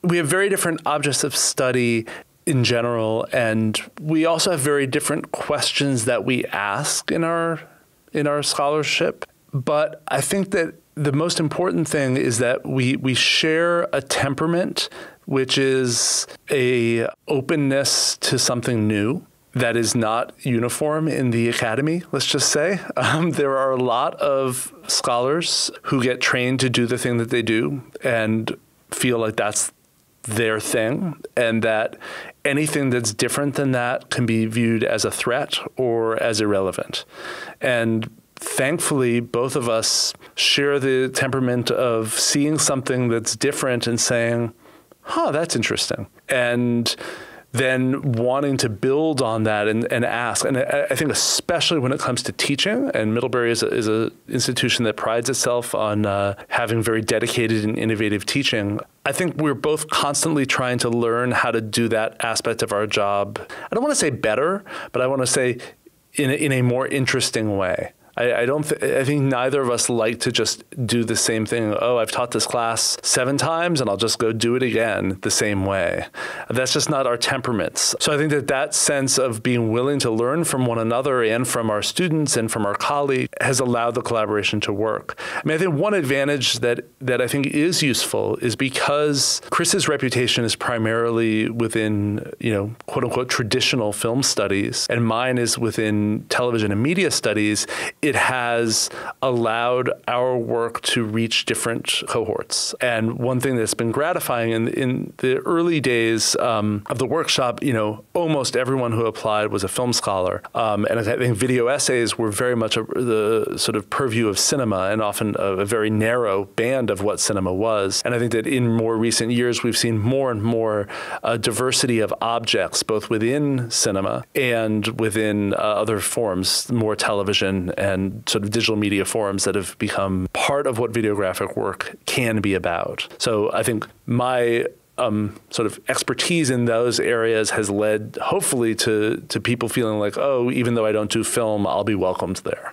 [SPEAKER 3] we have very different objects of study in general, and we also have very different questions that we ask in our scholarship. But I think that the most important thing is that we share a temperament, which is a openness to something new that is not uniform in the academy, let's just say. There are a lot of scholars who get trained to do the thing that they do and feel like that's their thing, and that anything that's different than that can be viewed as a threat or as irrelevant. And thankfully, both of us share the temperament of seeing something that's different and saying, that's interesting. And then wanting to build on that and ask. And I think especially when it comes to teaching, and Middlebury is an institution that prides itself on having very dedicated and innovative teaching, I think we're both constantly trying to learn how to do that aspect of our job. I don't want to say better, but I want to say in a more interesting way. I think neither of us like to just do the same thing. Oh, I've taught this class 7 times and I'll just go do it again the same way. That's just not our temperaments. So I think that sense of being willing to learn from one another and from our students and from our colleagues has allowed the collaboration to work. I mean, I think one advantage that I think is useful is because Chris's reputation is primarily within, quote unquote, traditional film studies, and mine is within television and media studies. It has allowed our work to reach different cohorts. And one thing that's been gratifying in the early days of the workshop, almost everyone who applied was a film scholar. And I think video essays were very much the sort of purview of cinema, and often a very narrow band of what cinema was. And I think that in more recent years, we've seen more and more diversity of objects, both within cinema and within other forms, more television and sort of digital media forms that have become part of what videographic work can be about. So I think my sort of expertise in those areas has led, hopefully, to people feeling like, oh, even though I don't do film, I'll be welcomed there.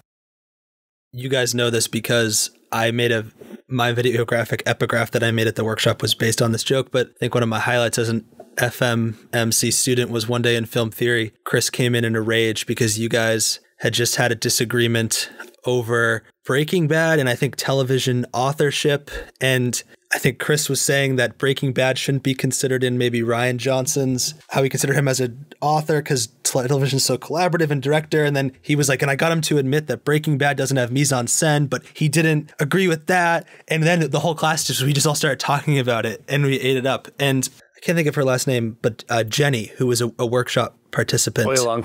[SPEAKER 2] You guys know this because I made my videographic epigraph that I made at the workshop was based on this joke, but I think one of my highlights as an FMMC student was one day in film theory, Chris came in a rage because you guys had just had a disagreement over Breaking Bad and I think television authorship. And I think Chris was saying that Breaking Bad shouldn't be considered in maybe Rian Johnson's, how he considered him as an author because television is so collaborative and director. And then he was like, and I got him to admit that Breaking Bad doesn't have mise en scène, but he didn't agree with that. And then the whole class we just all started talking about it and we ate it up. And I can't think of her last name, but Jenny, who was a workshop participant.
[SPEAKER 3] Oylan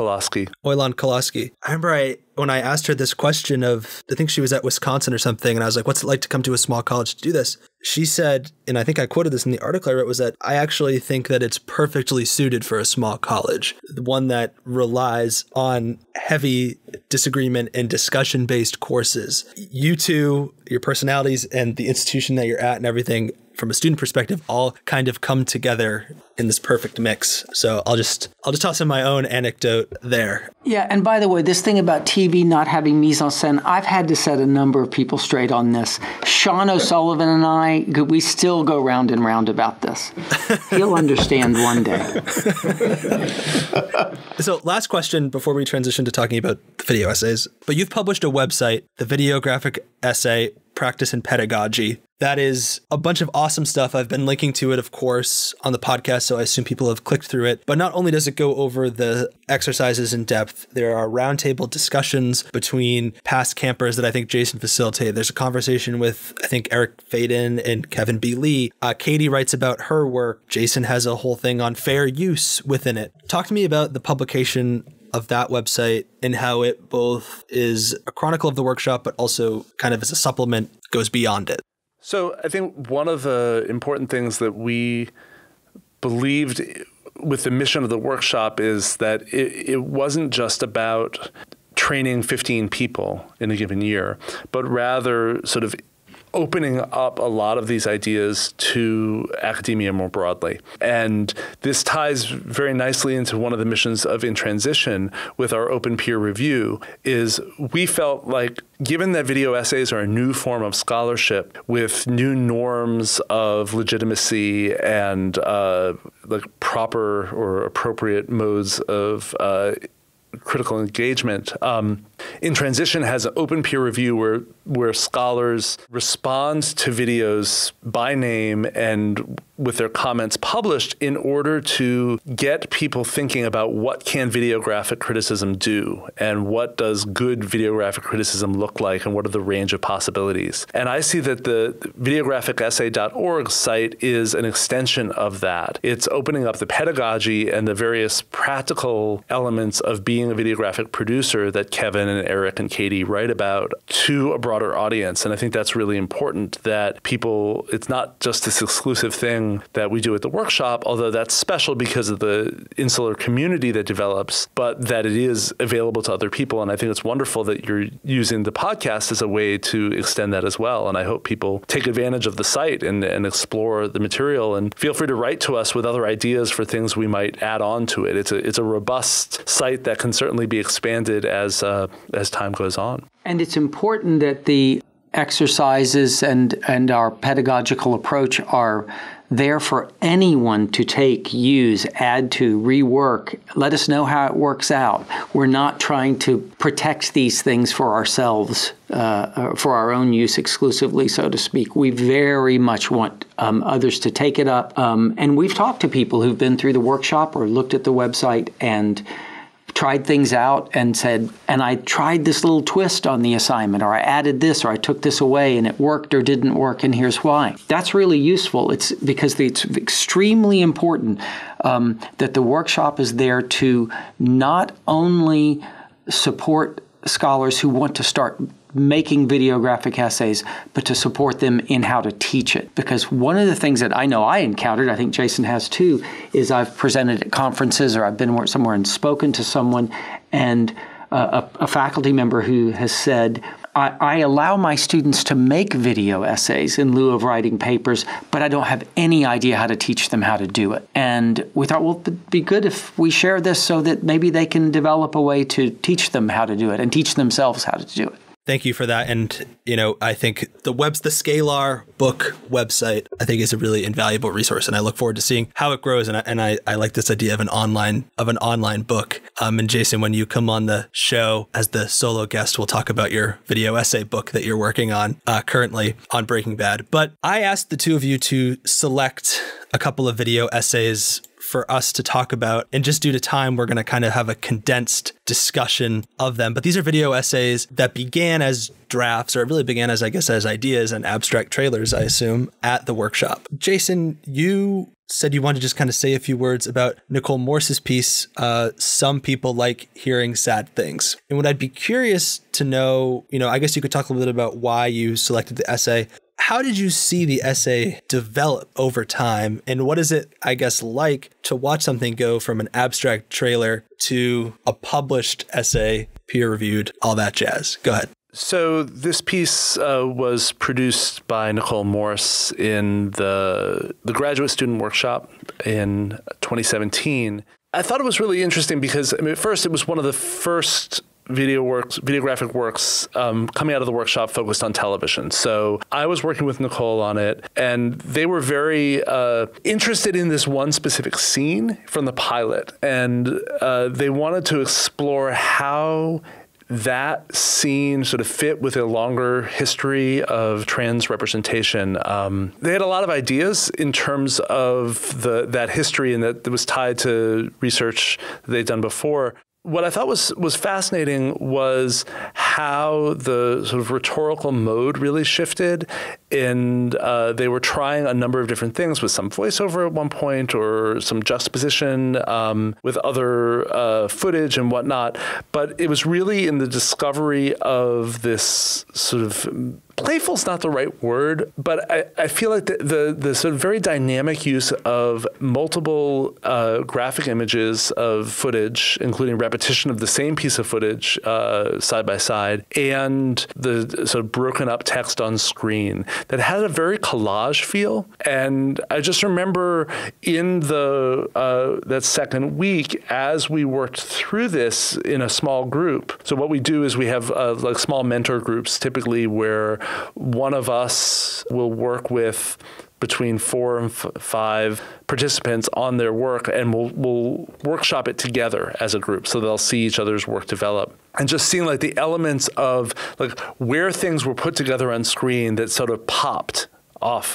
[SPEAKER 3] Koloski.
[SPEAKER 2] I remember when I asked her this question of, I think she was at Wisconsin or something, and I was like, what's it like to come to a small college to do this? She said, and I think I quoted this in the article I wrote, was that I actually think that it's perfectly suited for a small college, the one that relies on heavy disagreement and discussion-based courses. You two, your personalities and the institution that you're at and everything, from a student perspective, all kind of come together in this perfect mix. So I'll just toss in my own anecdote there.
[SPEAKER 1] Yeah, and by the way, this thing about TV not having mise en scène, I've had to set a number of people straight on this. Sean O'Sullivan and I, we still go round and round about this. He'll understand one day.
[SPEAKER 2] So last question before we transition to talking about the video essays. But you've published a website, the Videographic Essay Practice and Pedagogy. That is a bunch of awesome stuff. I've been linking to it, of course, on the podcast, so I assume people have clicked through it. But not only does it go over the exercises in depth, there are roundtable discussions between past campers that I think Jason facilitated. There's a conversation with, I think, Eric Faden and Kevin B. Lee. Katie writes about her work. Jason has a whole thing on fair use within it. Talk to me about the publication of that website and how it both is a chronicle of the workshop, but also kind of as a supplement goes beyond it.
[SPEAKER 3] So I think one of the important things that we believed with the mission of the workshop is that it wasn't just about training 15 people in a given year, but rather sort of opening up a lot of these ideas to academia more broadly. And this ties very nicely into one of the missions of In Transition with our open peer review, is we felt like, given that video essays are a new form of scholarship with new norms of legitimacy and like proper or appropriate modes of critical engagement, In Transition has an open peer review where scholars respond to videos by name and with their comments published in order to get people thinking about what can videographic criticism do and what does good videographic criticism look like and what are the range of possibilities. And I see that the videographicessay.org site is an extension of that. It's opening up the pedagogy and the various practical elements of being a videographic producer that Kevin and Eric and Katie write about to a broader audience. And I think that's really important, that people, it's not just this exclusive thing that we do at the workshop, although that's special because of the insular community that develops, but that it is available to other people. And I think it's wonderful that you're using the podcast as a way to extend that as well. And I hope people take advantage of the site and explore the material, and feel free to write to us with other ideas for things we might add on to it. It's a robust site that can certainly be expanded as time goes on.
[SPEAKER 1] And it's important that the exercises and our pedagogical approach are there for anyone to take, use, add to, rework. Let us know how it works out. We're not trying to protect these things for ourselves, for our own use exclusively, so to speak. We very much want others to take it up. And we've talked to people who've been through the workshop or looked at the website and tried things out and said, and I tried this little twist on the assignment, or I added this, or I took this away and it worked or didn't work, and here's why. That's really useful. It's because it's extremely important that the workshop is there to not only support scholars who want to start making videographic essays, but to support them in how to teach it. Because one of the things that I know I encountered, I think Jason has too, is I've presented at conferences or I've been somewhere and spoken to someone, and a faculty member who has said, I allow my students to make video essays in lieu of writing papers, but I don't have any idea how to teach them how to do it. And we thought, well, it'd be good if we share this so that maybe they can develop a way to teach them how to do it and teach themselves how to do it.
[SPEAKER 2] Thank you for that. And, I think the Scalar book website, I think, is a really invaluable resource. And I look forward to seeing how it grows. And I like this idea of an online book. And Jason, when you come on the show as the solo guest, we'll talk about your video essay book that you're working on currently on Breaking Bad. But I asked the two of you to select a couple of video essays for us to talk about. And just due to time, we're going to kind of have a condensed discussion of them. But these are video essays that began as drafts, or really began as, I guess, as ideas and abstract trailers, I assume, at the workshop. Jason, you said you wanted to just kind of say a few words about Nicole Morse's piece, Some People Like Hearing Sad Things. And what I'd be curious to know, I guess you could talk a little bit about why you selected the essay. How did you see the essay develop over time? And what is it, I guess, like to watch something go from an abstract trailer to a published essay, peer-reviewed, all that jazz? Go ahead.
[SPEAKER 3] So this piece was produced by Nicole Morse in the graduate student workshop in 2017. I thought it was really interesting because, at first, it was one of the first videographic works coming out of the workshop focused on television. So I was working with Nicole on it, and they were very interested in this one specific scene from the pilot. And they wanted to explore how that scene sort of fit with a longer history of trans representation. They had a lot of ideas in terms of that history, and that was tied to research that they'd done before. What I thought was fascinating was how the sort of rhetorical mode really shifted, and they were trying a number of different things with some voiceover at one point or some juxtaposition with other footage and whatnot. But it was really in the discovery of this sort of playful's not the right word, but I feel like the sort of very dynamic use of multiple graphic images of footage, including repetition of the same piece of footage side by side, and the sort of broken up text on screen that had a very collage feel. And I just remember in that second week, as we worked through this in a small group. So what we do is we have like small mentor groups, typically where one of us will work with between 4 and 5 participants on their work, and we'll workshop it together as a group. So they'll see each other's work develop. And just seeing like the elements of like where things were put together on screen that sort of popped off,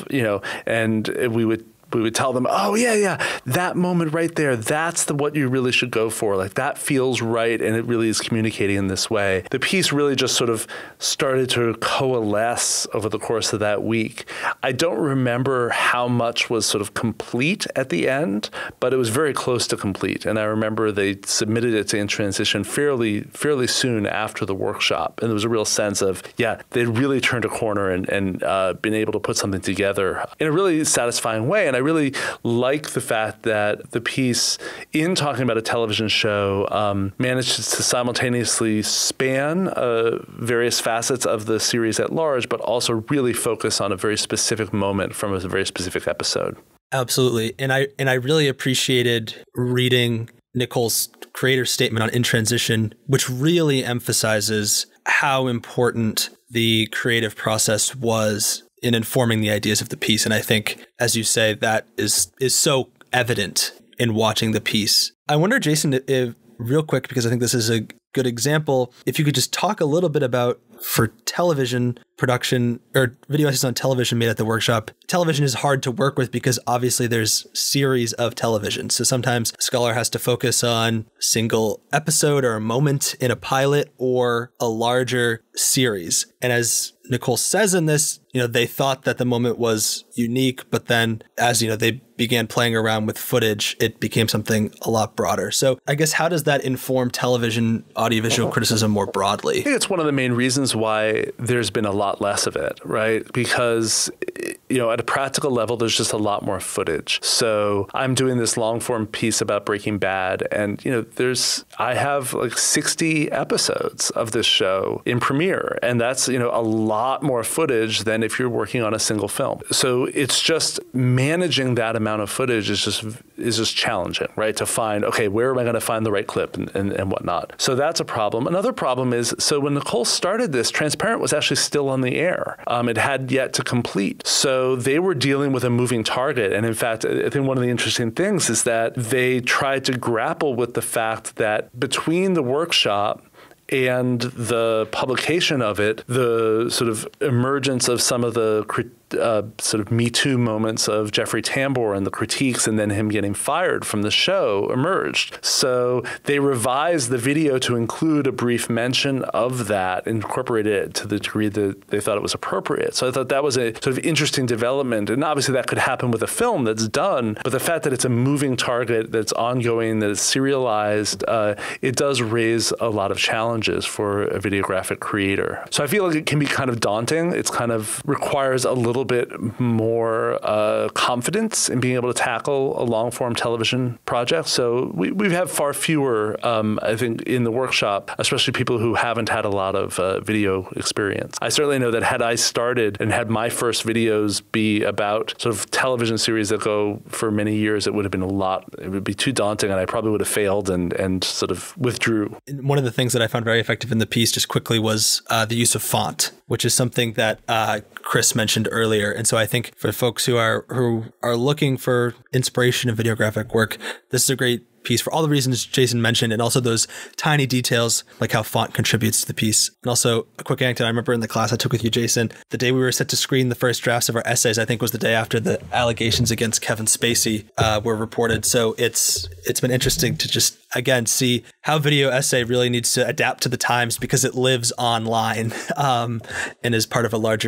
[SPEAKER 3] and we would tell them, oh, yeah, that moment right there, that's what you really should go for. Like, that feels right, and it really is communicating in this way. The piece really just sort of started to coalesce over the course of that week. I don't remember how much was sort of complete at the end, but it was very close to complete. And I remember they submitted it to In Transition fairly soon after the workshop. And there was a real sense of, yeah, they'd really turned a corner and been able to put something together in a really satisfying way. And I really like the fact that the piece, in talking about a television show, manages to simultaneously span various facets of the series at large, but also really focus on a very specific moment from a very specific episode.
[SPEAKER 2] Absolutely. And I really appreciated reading Nicole's creator statement on In Transition, which really emphasizes how important the creative process was in informing the ideas of the piece. And I think, as you say, that is so evident in watching the piece. I wonder, Jason, if real quick, because I think this is a good example, if you could just talk a little bit about, for television production or video essays on television made at the workshop, television is hard to work with because obviously there's series of television. So sometimes a scholar has to focus on a single episode or a moment in a pilot or a larger series. And as Nicole says in this, they thought that the moment was unique, but then as, they began playing around with footage, it became something a lot broader. So I guess, how does that inform television audiovisual criticism more broadly?
[SPEAKER 3] I think it's one of the main reasons why there's been a lot less of it, right? Because, at a practical level, there's just a lot more footage. So I'm doing this long form piece about Breaking Bad, and, I have like 60 episodes of this show in Premiere, and that's, a lot more footage than if you're working on a single film. So it's just managing that amount of footage is just challenging, right? To find, okay, where am I going to find the right clip and whatnot? So that's a problem. Another problem is, so when Nicole started this, Transparent was actually still on the air. It had yet to complete. So they were dealing with a moving target. And in fact, I think one of the interesting things is that they tried to grapple with the fact that between the workshop and the publication of it, the sort of emergence of some of the sort of Me Too moments of Jeffrey Tambor and the critiques, and then him getting fired from the show emerged. So they revised the video to include a brief mention of that, incorporated it to the degree that they thought it was appropriate. So I thought that was a sort of interesting development. And obviously that could happen with a film that's done, but the fact that it's a moving target, that's ongoing, that is serialized, it does raise a lot of challenges for a videographic creator. So I feel like it can be kind of daunting. It's kind of requires a little bit more confidence in being able to tackle a long-form television project. So we have far fewer, I think, in the workshop, especially people who haven't had a lot of video experience. I certainly know that had I started and had my first videos be about sort of television series that go for many years, it would have been it would be too daunting, and I probably would have failed and sort of withdrew.
[SPEAKER 2] One of the things that I found very effective in the piece, just quickly, was the use of font, which is something that Chris mentioned earlier. And so I think for folks who are looking for inspiration in videographic work, this is a great piece for all the reasons Jason mentioned, and also those tiny details like how font contributes to the piece. And also a quick anecdote, I remember in the class I took with you, Jason, the day we were set to screen the first drafts of our essays, I think was the day after the allegations against Kevin Spacey were reported. So it's been interesting to just, again, see how video essay really needs to adapt to the times because it lives online and is part of a larger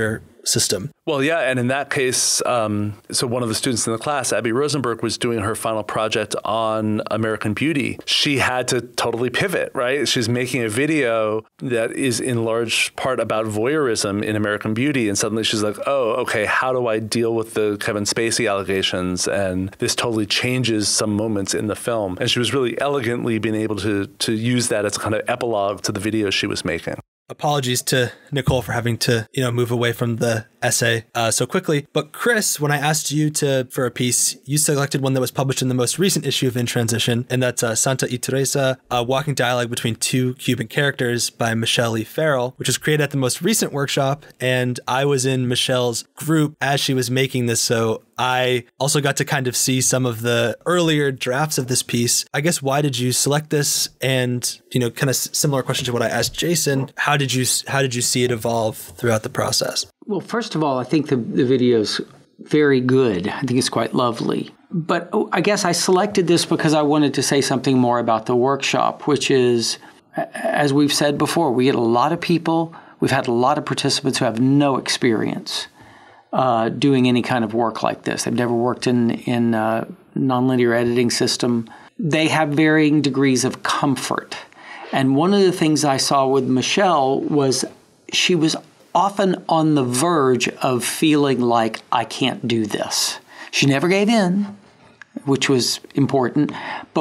[SPEAKER 2] system.
[SPEAKER 3] Well, yeah, and in that case, so one of the students in the class, Abby Rosenberg, was doing her final project on American Beauty. She had to totally pivot, right? She's making a video that is in large part about voyeurism in American Beauty, and suddenly she's like, oh, okay, how do I deal with the Kevin Spacey allegations? And this totally changes some moments in the film. And she was really elegantly being able to use that as a kind of epilogue to the video she was making.
[SPEAKER 2] Apologies to Nicole for having to, move away from the essay so quickly. But Chris, when I asked you for a piece, you selected one that was published in the most recent issue of In Transition, and that's Santa y Teresa, a walking dialogue between two Cuban characters by Michelle E. Farrell, which was created at the most recent workshop. And I was in Michelle's group as she was making this, so I also got to kind of see some of the earlier drafts of this piece. I guess, why did you select this? And, kind of similar question to what I asked Jason, how did you see it evolve throughout the process?
[SPEAKER 1] Well, first of all, I think the video's very good. I think it's quite lovely. But I guess I selected this because I wanted to say something more about the workshop, which is, as we've said before, we get a lot of people, we've had a lot of participants who have no experience doing any kind of work like this. They've never worked in a nonlinear editing system. They have varying degrees of comfort. And one of the things I saw with Michelle was she was often on the verge of feeling like, I can't do this. She never gave in, which was important,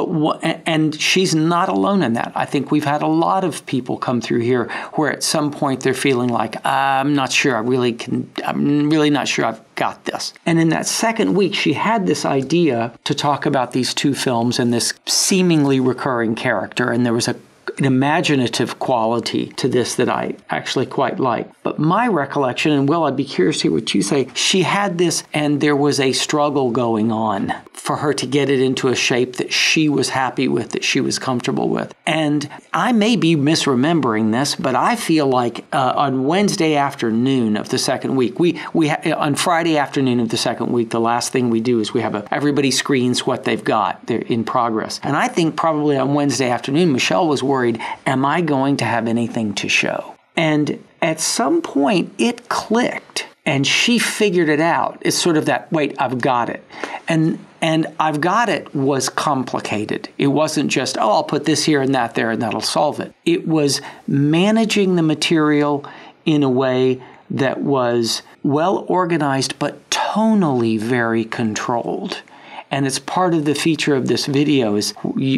[SPEAKER 1] and she's not alone in that. I think we've had a lot of people come through here where at some point they're feeling like, I'm not sure I'm really not sure I've got this. And in that second week, she had this idea to talk about these two films and this seemingly recurring character, and there was an imaginative quality to this that I actually quite like. But my recollection, and Will, I'd be curious to hear what you say, she had this and there was a struggle going on for her to get it into a shape that she was happy with, that she was comfortable with. And I may be misremembering this, but I feel like on Wednesday afternoon of the second week, on Friday afternoon of the second week, the last thing we do is everybody screens what they've got. They're in progress. And I think probably on Wednesday afternoon, Michelle was worried, am I going to have anything to show? And at some point, it clicked, and she figured it out. It's sort of that, wait, I've got it. And I've got it was complicated. It wasn't just, oh, I'll put this here and that there, and that'll solve it. It was managing the material in a way that was well organized, but tonally very controlled. And it's part of the feature of this video was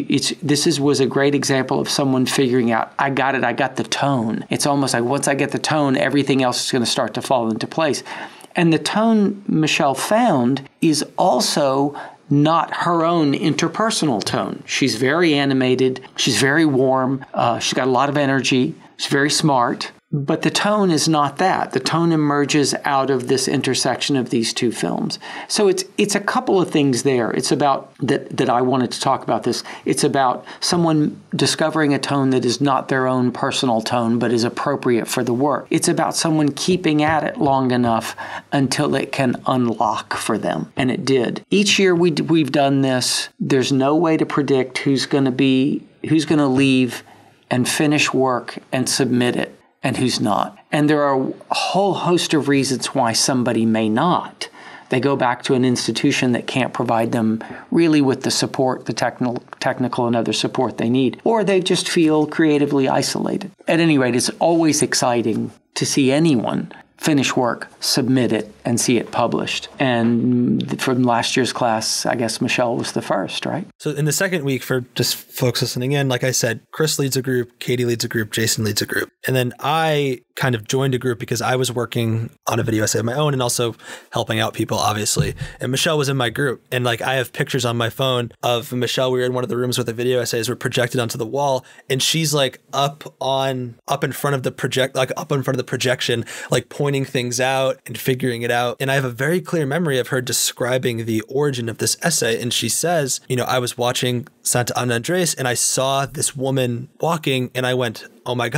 [SPEAKER 1] a great example of someone figuring out, I got it, I got the tone. It's almost like once I get the tone, everything else is going to start to fall into place. And the tone Michelle found is also not her own interpersonal tone. She's very animated, she's very warm, she's got a lot of energy, she's very smart. But the tone is not that. The tone emerges out of this intersection of these two films. So it's a couple of things there. It's about that I wanted to talk about this. It's about someone discovering a tone that is not their own personal tone, but is appropriate for the work. It's about someone keeping at it long enough until it can unlock for them. And it did. Each year we've done this. There's no way to predict who's going to leave and finish work and submit it, and who's not. And there are a whole host of reasons why somebody may not. They go back to an institution that can't provide them really with the support, the technical and other support they need, or they just feel creatively isolated. At any rate, it's always exciting to see anyone finish work, submit it, and see it published. And from last year's class, I guess Michelle was the first, right?
[SPEAKER 2] So in the second week, for just folks listening in, like I said, Chris leads a group, Katie leads a group, Jason leads a group. And then I kind of joined a group because I was working on a video essay of my own and also helping out people, obviously. And Michelle was in my group. And like, I have pictures on my phone of Michelle. We were in one of the rooms where the video essays were projected onto the wall. And she's like up in front of the projection, like pointing things out and figuring it out. And I have a very clear memory of her describing the origin of this essay. And she says, I was watching Santa Ana Andres and I saw this woman walking and I went, oh my God,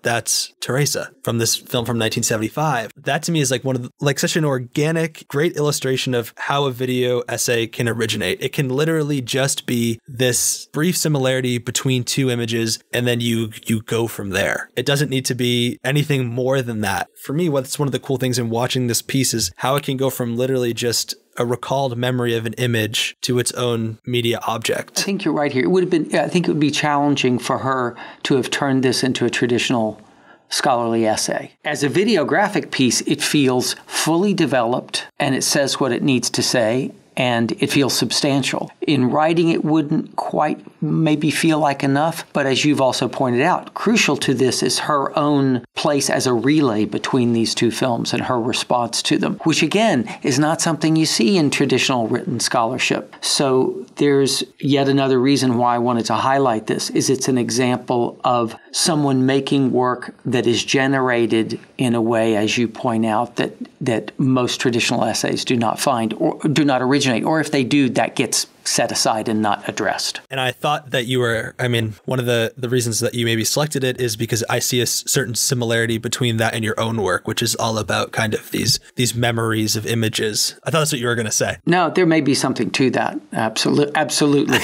[SPEAKER 2] that's Teresa from this film from 1975. That to me is like one of the, like such an organic, great illustration of how a video essay can originate. It can literally just be this brief similarity between two images, and then you go from there. It doesn't need to be anything more than that. For me, what's one of the cool things in watching this piece is how it can go from literally just a recalled memory of an image to its own media object.
[SPEAKER 1] I think you're right here. I think it would be challenging for her to have turned this into a traditional scholarly essay. As a videographic piece, it feels fully developed and it says what it needs to say, and it feels substantial. In writing, it wouldn't quite maybe feel like enough, but as you've also pointed out, crucial to this is her own place as a relay between these two films and her response to them, which again is not something you see in traditional written scholarship. So there's yet another reason why I wanted to highlight this, is it's an example of someone making work that is generated in a way, as you point out, that most traditional essays do not find or do not originate, or if they do, that gets set aside and not addressed.
[SPEAKER 2] And I thought that you were, one of the reasons that you maybe selected it is because I see a certain similarity between that and your own work, which is all about kind of these memories of images. I thought that's what you were going to say.
[SPEAKER 1] No, there may be something to that. Absolutely.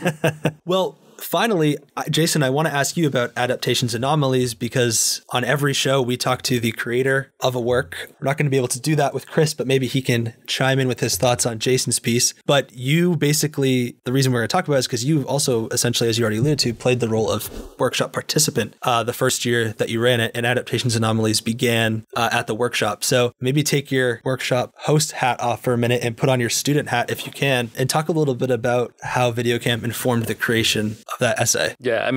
[SPEAKER 2] Well, finally, Jason, I want to ask you about adaptations anomalies, because on every show we talk to the creator of a work. We're not going to be able to do that with Chris, but maybe he can chime in with his thoughts on Jason's piece. But you basically, the reason we're going to talk about it is because you also essentially, as you already alluded to, played the role of workshop participant the first year that you ran it, and adaptations anomalies began at the workshop. So maybe take your workshop host hat off for a minute and put on your student hat if you can, and talk a little bit about how VideoCamp informed the creation of that essay.
[SPEAKER 3] Yeah,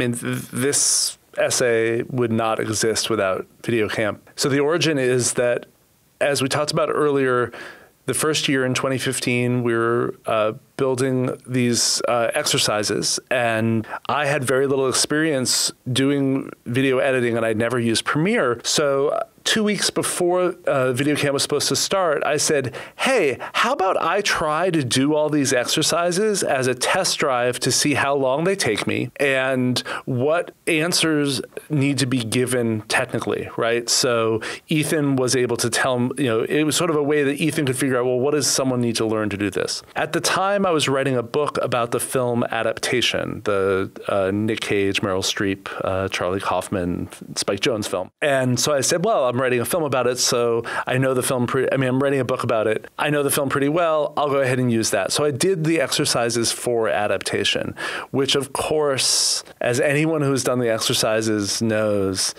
[SPEAKER 3] this essay would not exist without VideoCamp. So the origin is that, as we talked about earlier, the first year in 2015, we were building these exercises, and I had very little experience doing video editing, and I'd never used Premiere. So 2 weeks before VideoCamp was supposed to start, I said, hey, how about I try to do all these exercises as a test drive to see how long they take me and what answers need to be given technically, right? So Ethan was able to tell him, it was sort of a way that Ethan could figure out, well, what does someone need to learn to do this? At the time, I was writing a book about the film Adaptation, the Nick Cage, Meryl Streep, Charlie Kaufman, Spike Jonze film. And so I said, well, I'm writing a film about it, so I know the film I'm writing a book about it. I know the film pretty well. I'll go ahead and use that. So I did the exercises for Adaptation, which of course, as anyone who's done the exercises knows,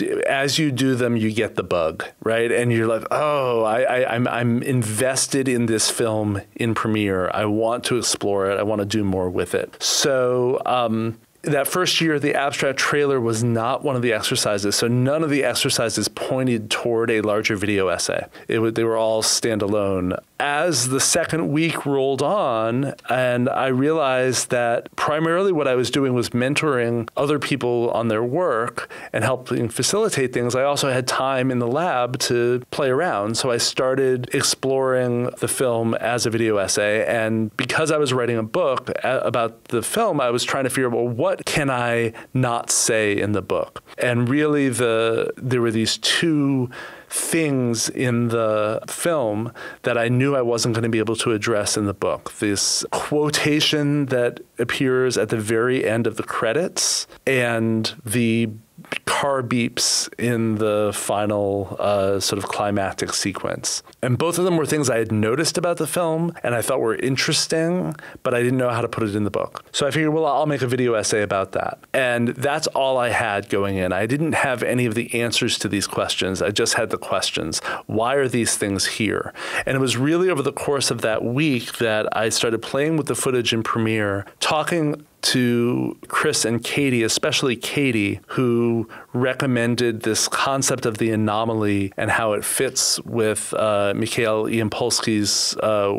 [SPEAKER 3] as you do them, you get the bug, right? And you're like, oh, I'm invested in this film in Premiere. I want to explore it. I want to do more with it. So that first year, the abstract trailer was not one of the exercises. So none of the exercises pointed toward a larger video essay. They were all standalone. As the second week rolled on, and I realized that primarily what I was doing was mentoring other people on their work and helping facilitate things, I also had time in the lab to play around. So I started exploring the film as a video essay. And because I was writing a book about the film, I was trying to figure out, well, what can I not say in the book? And really, there were these two things in the film that I knew I wasn't going to be able to address in the book. This quotation that appears at the very end of the credits and the car beeps in the final sort of climactic sequence. And both of them were things I had noticed about the film and I thought were interesting, but I didn't know how to put it in the book. So I figured, well, I'll make a video essay about that. And that's all I had going in. I didn't have any of the answers to these questions. I just had the questions. Why are these things here? And it was really over the course of that week that I started playing with the footage in Premiere, talking to Chris and Katie, especially Katie, who recommended this concept of the anomaly and how it fits with Mikhail Yampolsky's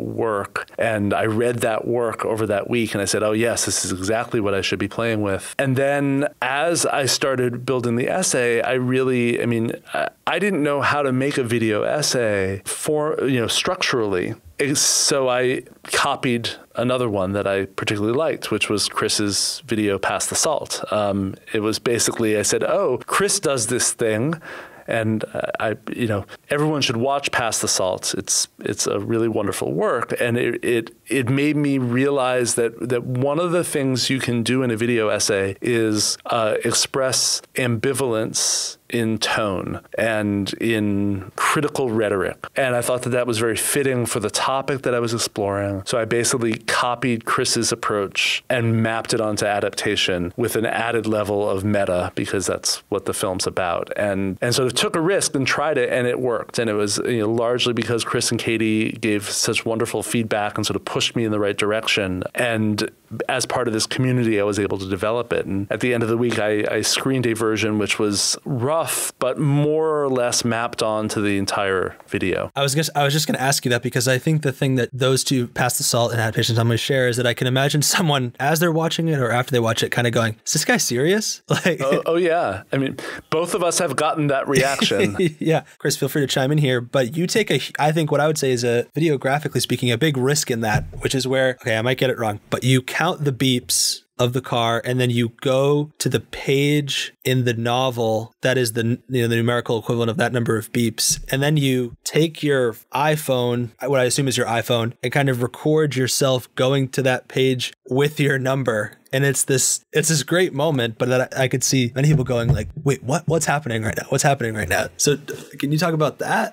[SPEAKER 3] work. And I read that work over that week and I said, oh yes, this is exactly what I should be playing with. And then as I started building the essay, I didn't know how to make a video essay structurally. So I copied another one that I particularly liked, which was Chris's video, Pass the Salt. It was basically, I said, oh, Chris does this thing. And everyone should watch Pass the Salt. It's a really wonderful work, and it made me realize that one of the things you can do in a video essay is express ambivalence in tone and in critical rhetoric. And I thought that was very fitting for the topic that I was exploring. So I basically copied Chris's approach and mapped it onto adaptation with an added level of meta, because that's what the film's about. And sort of took a risk and tried it, and it worked. And it was largely because Chris and Katie gave such wonderful feedback and sort of pushed me in the right direction. And as part of this community, I was able to develop it. And at the end of the week, I screened a version which was rough, but more or less mapped onto the entire video.
[SPEAKER 2] I was just going to ask you that, because I think the thing that those two, Pass the Salt and adaptations, I'm going to share is that I can imagine someone, as they're watching it or after they watch it, kind of going, is this guy serious? Like,
[SPEAKER 3] oh yeah. I mean, both of us have gotten that reaction.
[SPEAKER 2] Yeah. Chris, feel free to chime in here, but you take I think what I would say is videographically speaking, a big risk in that, which is where, okay, I might get it wrong, but you count the beeps of the car, and then you go to the page in the novel that is the numerical equivalent of that number of beeps, and then you take your iPhone, what I assume is your iPhone, and kind of record yourself going to that page with your number. And it's this great moment, but that I could see many people going like, wait, what's happening right now? What's happening right now? So can you talk about that?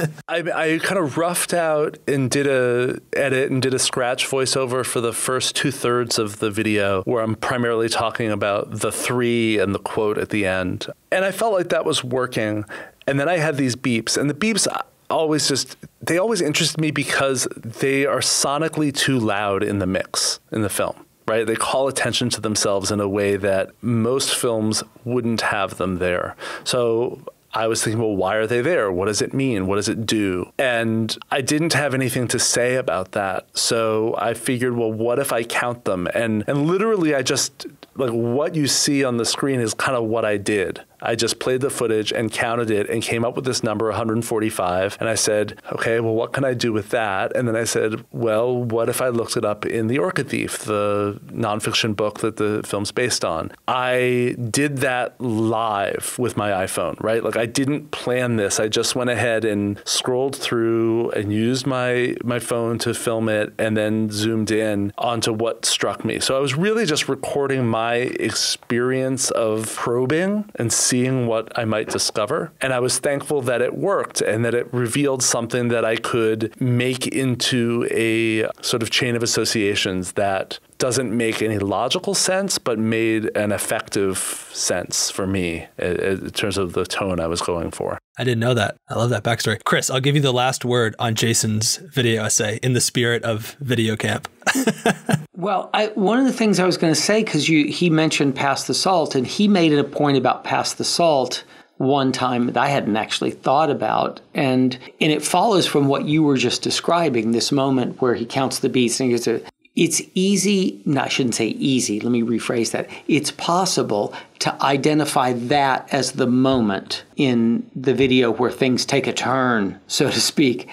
[SPEAKER 3] I kind of roughed out and did a edit and did a scratch voiceover for the first 2/3 of the video, where I'm primarily talking about the 3 and the quote at the end. And I felt like that was working. And then I had these beeps, and the beeps they always interested me because they are sonically too loud in the mix in the film. Right? They call attention to themselves in a way that most films wouldn't have them there. So I was thinking, well, why are they there? What does it mean? What does it do? And I didn't have anything to say about that. So I figured, well, what if I count them? And literally I just, like, what you see on the screen is kind of what I did. I just played the footage and counted it and came up with this number, 145. And I said, okay, well, what can I do with that? And then I said, well, what if I looked it up in The Orchid Thief, the nonfiction book that the film's based on? I did that live with my iPhone, right? Like, I didn't plan this. I just went ahead and scrolled through and used my phone to film it, and then zoomed in onto what struck me. So I was really just recording my experience of probing and seeing what I might discover. And I was thankful that it worked and that it revealed something that I could make into a sort of chain of associations that doesn't make any logical sense, but made an effective sense for me in terms of the tone I was going for.
[SPEAKER 2] I didn't know that. I love that backstory. Chris, I'll give you the last word on Jason's video essay in the spirit of Video Camp.
[SPEAKER 1] Well, one of the things I was going to say, because he mentioned Pass the Salt, and he made it a point about Pass the Salt one time that I hadn't actually thought about. And it follows from what you were just describing, this moment where he counts the beats and he goes, it's easy, no, I shouldn't say easy, let me rephrase that. It's possible to identify that as the moment in the video where things take a turn, so to speak.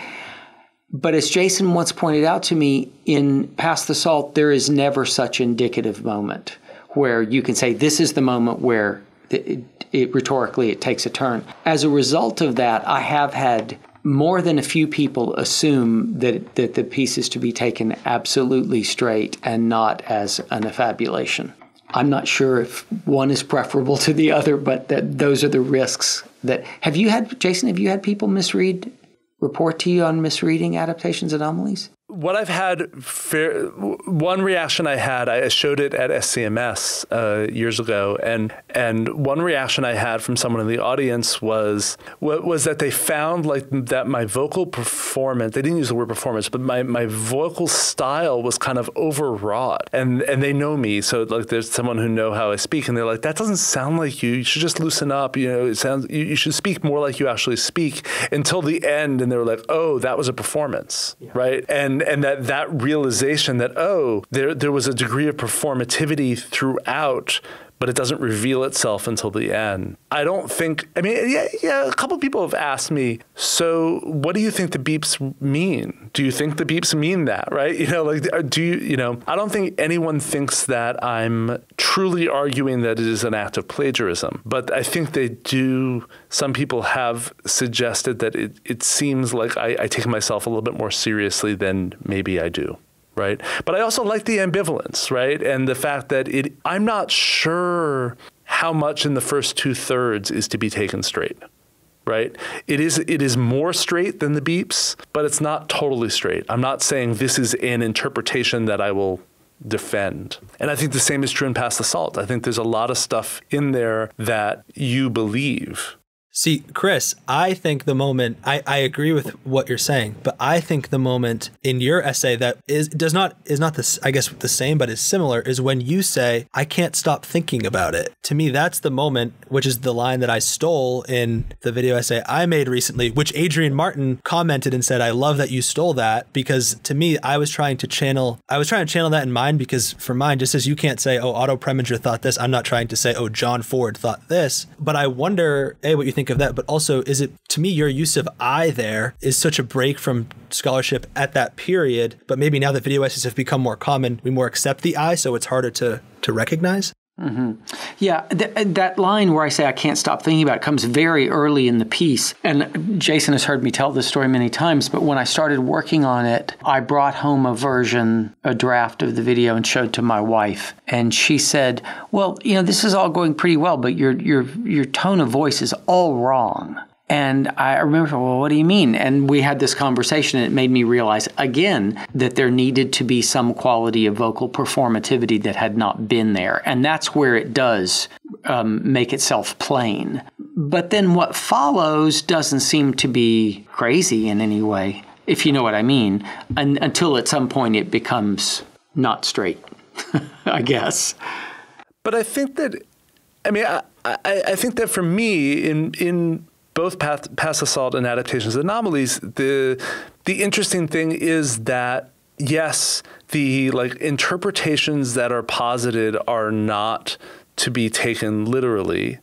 [SPEAKER 1] But as Jason once pointed out to me, in Pass the Salt, there is never such indicative moment where you can say, this is the moment where rhetorically it takes a turn. As a result of that, I have had more than a few people assume that the piece is to be taken absolutely straight and not as an affabulation. I'm not sure if one is preferable to the other, but those are the risks. Jason, have you had people report to you on misreading adaptations anomalies?
[SPEAKER 3] What I've had, one reaction I showed it at SCMS years ago, and one reaction I had from someone in the audience was that they found like that my vocal performance, they didn't use the word performance, but my vocal style was kind of overwrought. And they know me, so like there's someone who know how I speak, and they're like, that doesn't sound like you. You should just loosen up. It sounds you should speak more like you actually speak, until the end, and they were like, oh, that was a performance, yeah. Right? And that realization that, oh, there was a degree of performativity throughout, but it doesn't reveal itself until the end. I don't think, I mean, yeah, a couple people have asked me, so what do you think the beeps mean? Do you think the beeps mean that, right? You know, like, I don't think anyone thinks that I'm truly arguing that it is an act of plagiarism, but I think they do. Some people have suggested that it seems like I take myself a little bit more seriously than maybe I do. Right. But I also like the ambivalence, right? And the fact that I'm not sure how much in the first 2/3 is to be taken straight. Right. It is more straight than the beeps, but it's not totally straight. I'm not saying this is an interpretation that I will defend. And I think the same is true in Pass the Salt. I think there's a lot of stuff in there that you believe.
[SPEAKER 2] See, Chris, I think the moment, I agree with what you're saying, but I think the moment in your essay that is not this, I guess the same, but is similar, is when you say, I can't stop thinking about it. To me, that's the moment, which is the line that I stole in the video essay I made recently, which Adrian Martin commented and said, I love that you stole that, because to me, I was trying to channel that in mine, because for mine, just as you can't say, oh, Otto Preminger thought this, I'm not trying to say, oh, John Ford thought this, but I wonder, A, what you think of that, but also, is it, to me, your use of I there is such a break from scholarship at that period, but maybe now that video essays have become more common, we more accept the I, so it's harder to recognize?
[SPEAKER 1] Mm-hmm. Yeah, that line where I say I can't stop thinking about it comes very early in the piece. And Jason has heard me tell this story many times, but when I started working on it, I brought home a draft of the video and showed to my wife. And she said, well, this is all going pretty well, but your tone of voice is all wrong. And I remember, well, what do you mean? And we had this conversation, and it made me realize, again, that there needed to be some quality of vocal performativity that had not been there. And that's where it does make itself plain. But then what follows doesn't seem to be crazy in any way, if you know what I mean, until at some point it becomes not straight, I guess.
[SPEAKER 3] But I think that, I think that for me, in both Pass the Salt and Adaptations of Anomalies, the interesting thing is that, yes, the interpretations that are posited are not to be taken literally,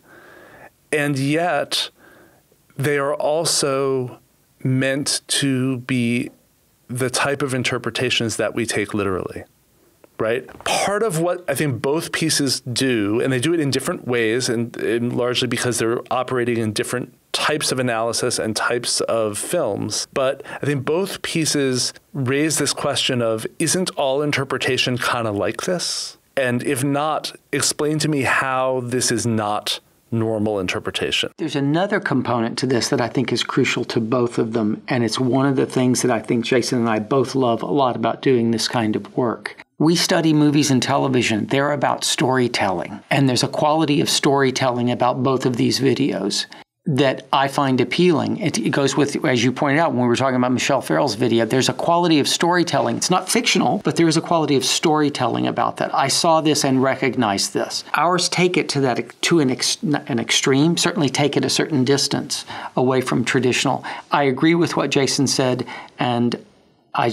[SPEAKER 3] and yet they are also meant to be the type of interpretations that we take literally. Right? Part of what I think both pieces do, and they do it in different ways, and largely because they're operating in different types of analysis and types of films, but I think both pieces raise this question of, isn't all interpretation kind of like this? And if not, explain to me how this is not normal interpretation.
[SPEAKER 1] There's another component to this that I think is crucial to both of them, and it's one of the things that I think Jason and I both love a lot about doing this kind of work. We study movies and television. They're about storytelling, and there's a quality of storytelling about both of these videos that I find appealing. It goes with, as you pointed out, when we were talking about Michelle Farrell's video, there's a quality of storytelling. It's not fictional, but there is a quality of storytelling about that. I saw this and recognized this. Ours take it to an extreme, certainly take it a certain distance away from traditional. I agree with what Jason said, and I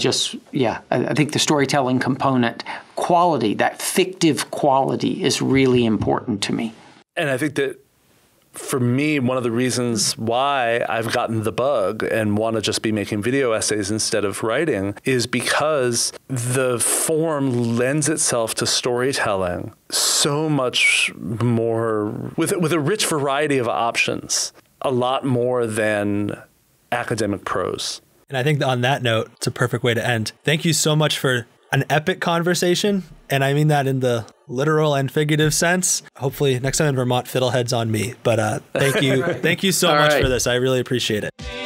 [SPEAKER 1] think the storytelling component, quality, that fictive quality is really important to me.
[SPEAKER 3] And I think that for me, one of the reasons why I've gotten the bug and want to just be making video essays instead of writing is because the form lends itself to storytelling so much more, with a rich variety of options, a lot more than academic prose.
[SPEAKER 2] And I think on that note, it's a perfect way to end. Thank you so much for an epic conversation. And I mean that in the literal and figurative sense. Hopefully next time in Vermont, fiddleheads on me. But thank you. Thank you so much for this. I really appreciate it.